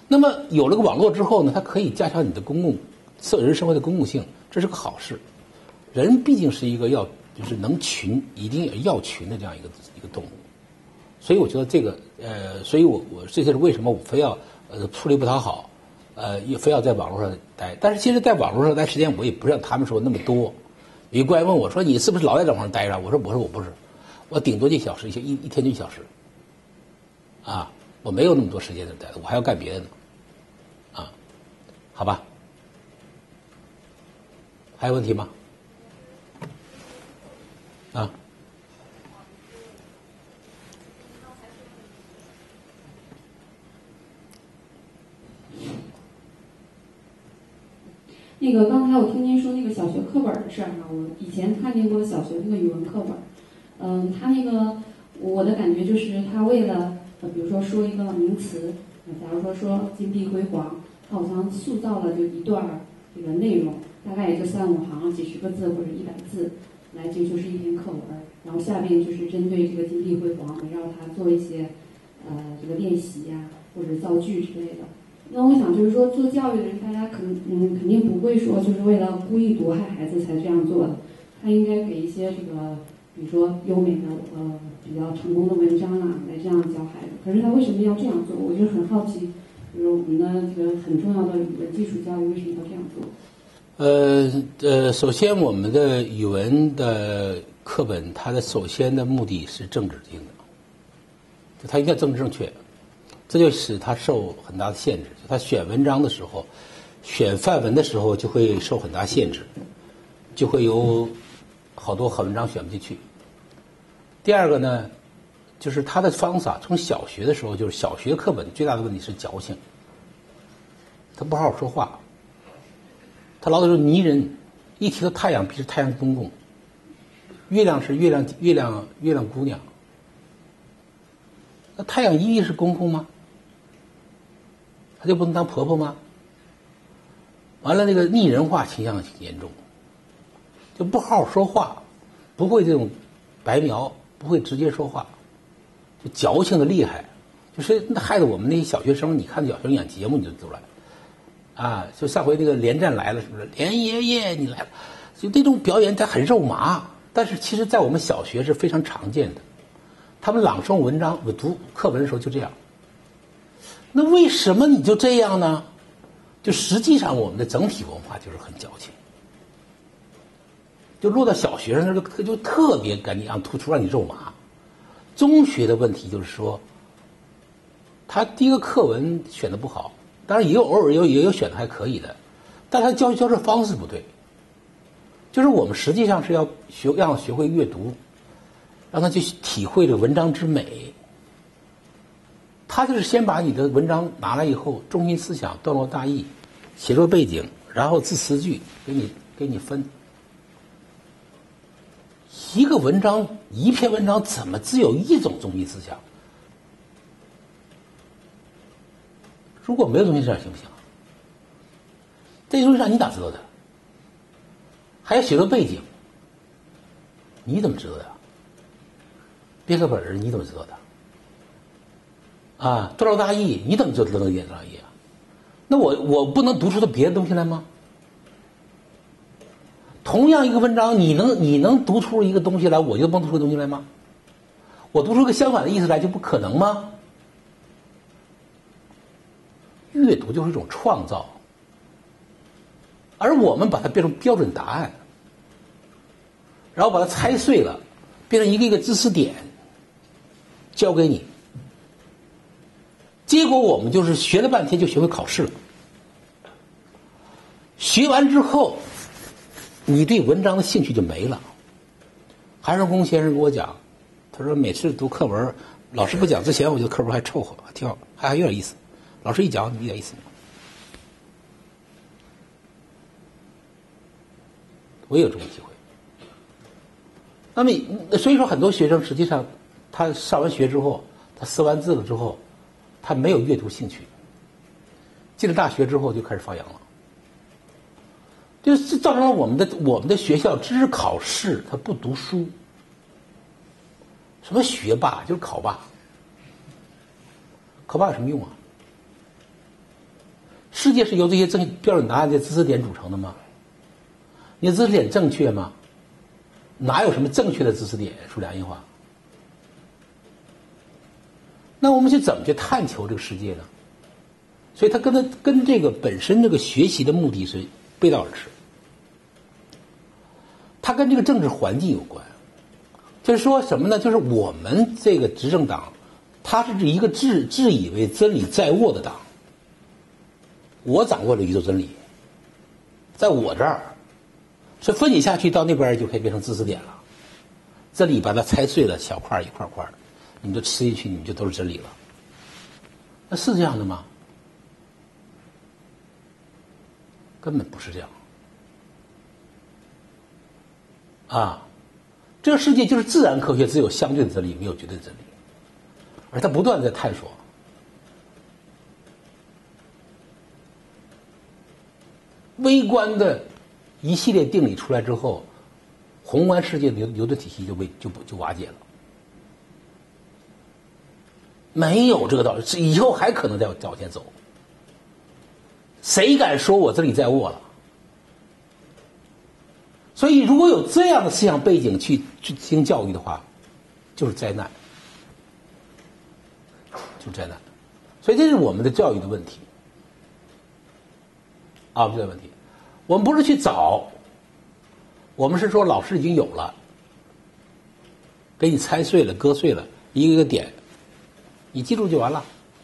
那么有了个网络之后呢，它可以加强你的公共社人生活的公共性，这是个好事。人毕竟是一个要就是能群，一定要群的这样一个一个动物，所以我觉得这个呃，所以我我这就是为什么我非要呃出力不讨好，呃，也非要在网络上待。但是其实，在网络上待时间，我也不像他们说那么多。有官员问我说：“你是不是老在这网上待着？”我说：“我说我不是，我顶多一小时，一一一天就一小时。啊，我没有那么多时间在待着，我还要干别的呢。啊，好吧。还有问题吗？啊？ 那个刚才我听您说那个小学课本的事儿哈，我以前看见过小学那个语文课本，嗯，他那个我的感觉就是他为了呃，比如说说一个名词，呃，假如说说金碧辉煌，他好像塑造了就一段这个内容，大概也就三五行、几十个字或者一百字，来这就是一篇课文，然后下边就是针对这个金碧辉煌，围绕它做一些呃这个练习呀、啊、或者造句之类的。那我想就是说，做教育的人，大家可能嗯肯定不会说就是为了故意毒害孩子才这样做的，他应该给一些这个，比如说优美的呃比较成功的文章啊，来这样教孩子。可是他为什么要这样做？我就很好奇，就是我们的这个很重要的语文基础教育为什么要这样做？ 呃呃，首先我们的语文的课本，它的首先的目的是政治性的，它应该政治正确。这就使他受很大的限制。他选文章的时候，选范文的时候就会受很大限制，就会有好多好文章选不进去。第二个呢，就是他的方法，从小学的时候，就是小学课本最大的问题是矫情，他不好好说话，他老得说泥人，一提到太阳必是太阳公公，月亮是月亮月亮月亮姑娘，那太阳一定是公公吗？他就不能当婆婆吗？完了，那个拟人化倾向挺严重，就不好好说话，不会这种白描，不会直接说话，就矫情的厉害，就是害得我们那些小学生，你看小学生演节目你就出来，啊，就上回那个连战来了，是不是？连爷爷你来了，就这种表演它很肉麻，但是其实在我们小学是非常常见的。他们朗诵文章、读课文的时候就这样。那为什么你就这样呢？就实际上我们的整体文化就是很矫情，就落到小学生那就就特别赶紧让突出让你肉麻。中学的问题就是说，他第一个课文选的不好，当然也有偶尔有也有选的还可以的，但他教教授方式不对。就是我们实际上是要学让他学会阅读，让他去体会这个文章之美。他就是先把你的文章拿来以后，中心思想、段落大意、写作背景，然后字词句给你给你分。一个文章，一篇文章怎么只有一种中心思想？如果没有中心思想行不行？这中心思想你哪知道的？还有写作背景，你怎么知道的？编课本儿你怎么知道的？啊，段落大意，你怎么知道段落大意啊？那我我不能读出的别的东西来吗？同样一个文章，你能你能读出一个东西来，我就不能读出个东西来吗？我读出个相反的意思来就不可能吗？阅读就是一种创造，而我们把它变成标准答案，然后把它拆碎了，变成一个一个知识点，交给你。结果我们就是学了半天就学会考试了。学完之后，你对文章的兴趣就没了。韩少功先生跟我讲，他说每次读课文，老师不讲之前，我觉得课文还凑合，挺好，还还有点意思。老师一讲，一点意思没有。我也有这种机会。那么，所以说很多学生实际上，他上完学之后，他识完字了之后，他没有阅读兴趣。进了大学之后就开始发扬了，就是造成了我们的我们的学校只是考试，他不读书。什么学霸就是考霸，考霸有什么用啊？ 世界是由这些正标准答案的知识点组成的吗？你的知识点正确吗？哪有什么正确的知识点？说良心话。那我们去怎么去探求这个世界呢？所以它跟它跟这个本身这个学习的目的是背道而驰。它跟这个政治环境有关，就是说什么呢？就是我们这个执政党，它是一个自自以为真理在握的党。我掌握了宇宙真理，在我这儿，所以分解下去到那边就可以变成知识点了。真理把它拆碎了，小块一块块的，你们就吃进去，你们就都是真理了。那是这样的吗？根本不是这样。啊，这个世界就是自然科学，只有相对的真理，没有绝对的真理，而它不断在探索。微观的一系列定理出来之后，宏观世界的流流对体系就被就就瓦解了。没有这个道理，以后还可能再再往前走。谁敢说我这里在握了？所以，如果有这样的思想背景去去进行教育的话，就是灾难，就是灾难。所以，这是我们的教育的问题啊，这个问题。我们不是去找，我们是说老师已经有了，给你拆碎了、割碎了，一个一个点，你记住就完了，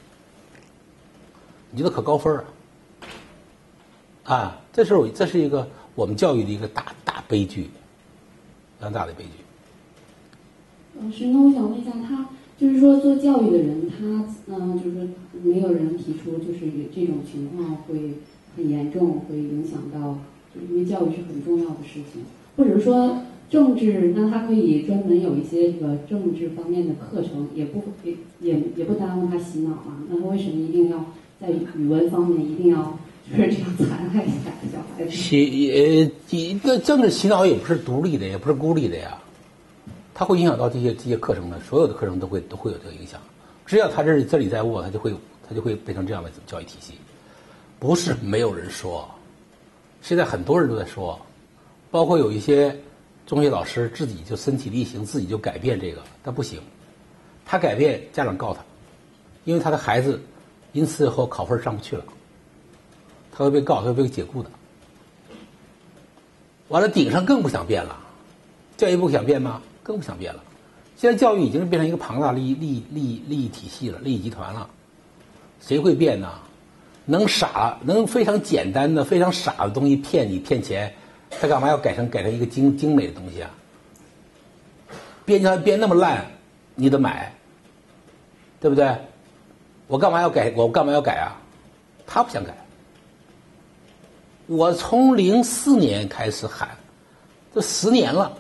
你就能可高分啊！啊，这是这是一个我们教育的一个大大悲剧，非常大的悲剧。 老师，那我想问一下，他就是说做教育的人，他嗯、呃，就是说没有人提出就是这种情况会很严重，会影响到，就是因为教育是很重要的事情，或者说政治，那他可以专门有一些这个政治方面的课程，也不也也也不耽误他洗脑啊。那他为什么一定要在语文方面一定要就是这样残害小孩子？ 洗呃，一个政治洗脑也不是独立的，也不是孤立的呀，它会影响到这些这些课程的，所有的课程都会都会有这个影响。只要他这这里在握，他就会他就会变成这样的教育体系。不是没有人说，现在很多人都在说，包括有一些中学老师自己就身体力行，自己就改变这个，但不行，他改变家长告他，因为他的孩子因此以后考分上不去了，他会被告，他会被解雇的。完了，顶上更不想变了，教育部想变吗？更不想变了。现在教育已经变成一个庞大利益利益利益利益体系了，利益集团了，谁会变呢？能傻能非常简单的非常傻的东西骗你骗钱，他干嘛要改成改成一个精精美的东西啊？编辑编那么烂，你得买，对不对？我干嘛要改？我干嘛要改啊？他不想改。我从零四年开始喊，这十年了，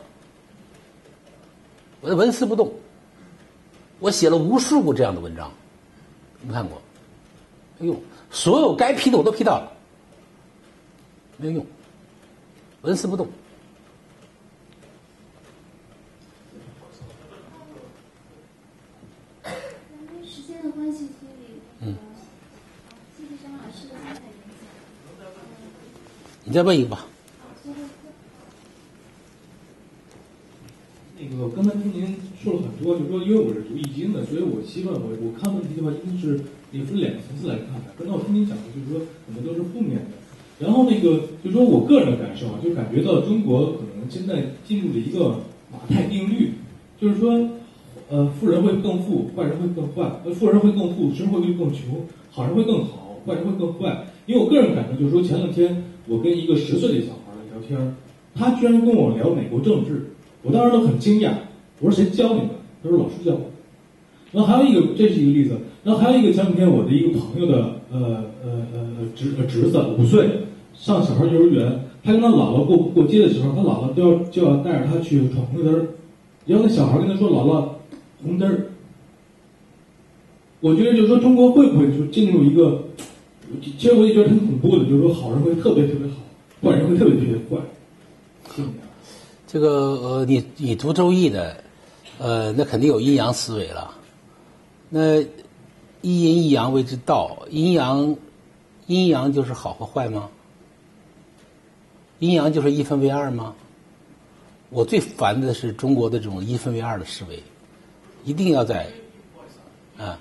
我纹丝不动。我写了无数个这样的文章，你看过？哎呦！所有该批的我都批到了，没有用，纹丝不动。 因为时间的关系，所以嗯，谢谢张老师的精彩演讲。 你再问一个吧。 那个刚才听您说了很多，就是说，因为我是读易经的，所以我希望我我看问题的话，一定是也分两个层次来看的。刚才我听您讲的，就是说很多都是负面的。然后那个就是说我个人的感受啊，就感觉到中国可能现在进入了一个马太定律，就是说，呃，富人会更富，坏人会更坏；呃，富人会更富，生活会更穷；好人会更好，坏人会更坏。因为我个人感受就是说，前两天我跟一个十岁的小孩聊天，他居然跟我聊美国政治。我当时都很惊讶，我说谁教你的？他说老师教我。然后还有一个，这是一个例子。然后还有一个前两天我的一个朋友的呃呃呃侄侄子五岁，上小孩幼儿园，他跟他姥姥过过街的时候，他姥姥都要就要带着他去闯红绿灯，然后那小孩跟他说姥姥红灯儿。我觉得就是说中国会不会就进入一个，其实我也觉得挺恐怖的，就是说好人会特别特别好，坏人会特别特别坏。谢谢。 这个呃，你你读周易的，呃，那肯定有阴阳思维了。那一阴一阳谓之道，阴阳阴阳就是好和坏吗？阴阳就是一分为二吗？我最烦的是中国的这种一分为二的思维，一定要在啊。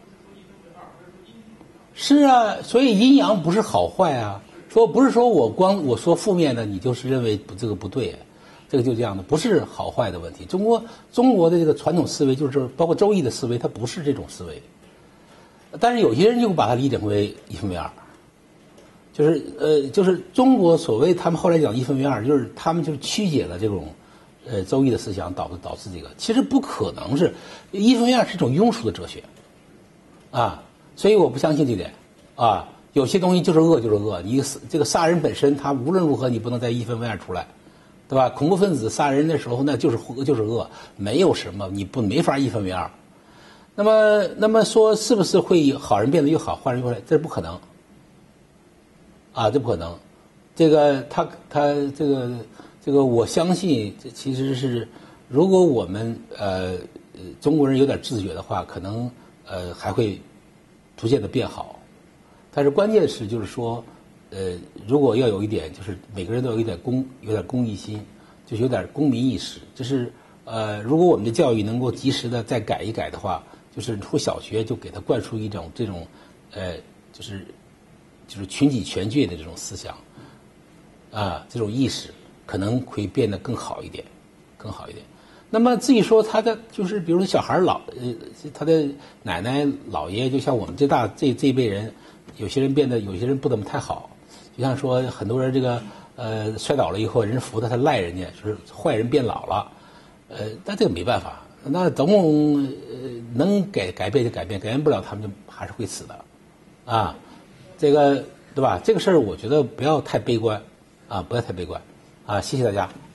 是啊，所以阴阳不是好坏啊。说不是说我光我说负面的，你就是认为这个不对，这个就这样的，不是好坏的问题。中国中国的这个传统思维就是包括周易的思维，它不是这种思维。但是有些人就把它理解为一分为二，就是呃，就是中国所谓他们后来讲一分为二，就是他们就是曲解了这种呃周易的思想，导致导致这个，其实不可能是一分为二是一种庸俗的哲学啊，所以我不相信这点啊。有些东西就是恶就是恶，你这个杀人本身，他无论如何你不能在一分为二出来，对吧？恐怖分子杀人的时候那就是就是恶，没有什么你不没法一分为二。那么，那么说是不是会好人变得越好，坏人越坏？这是不可能，啊，这不可能。这个他他这个这个，我相信这其实是，如果我们呃中国人有点自觉的话，可能呃还会逐渐的变好。但是关键是就是说，呃，如果要有一点，就是每个人都有一点公有点公益心，就是有点公民意识，就是呃，如果我们的教育能够及时的再改一改的话。就是从小学就给他灌输一种这种，呃，就是就是群己权贵的这种思想，啊，这种意识可能会变得更好一点，更好一点。那么至于说他的就是比如说小孩老呃他的奶奶姥爷，就像我们这大这这一辈人，有些人变得有些人不怎么太好，就像说很多人这个呃摔倒了以后，人扶他，他赖人家，就是坏人变老了，呃，但这个没办法。那总呃能改改变就改变，改变不了他们就还是会死的，啊，这个对吧？这个事儿我觉得不要太悲观，啊，不要太悲观，啊，谢谢大家。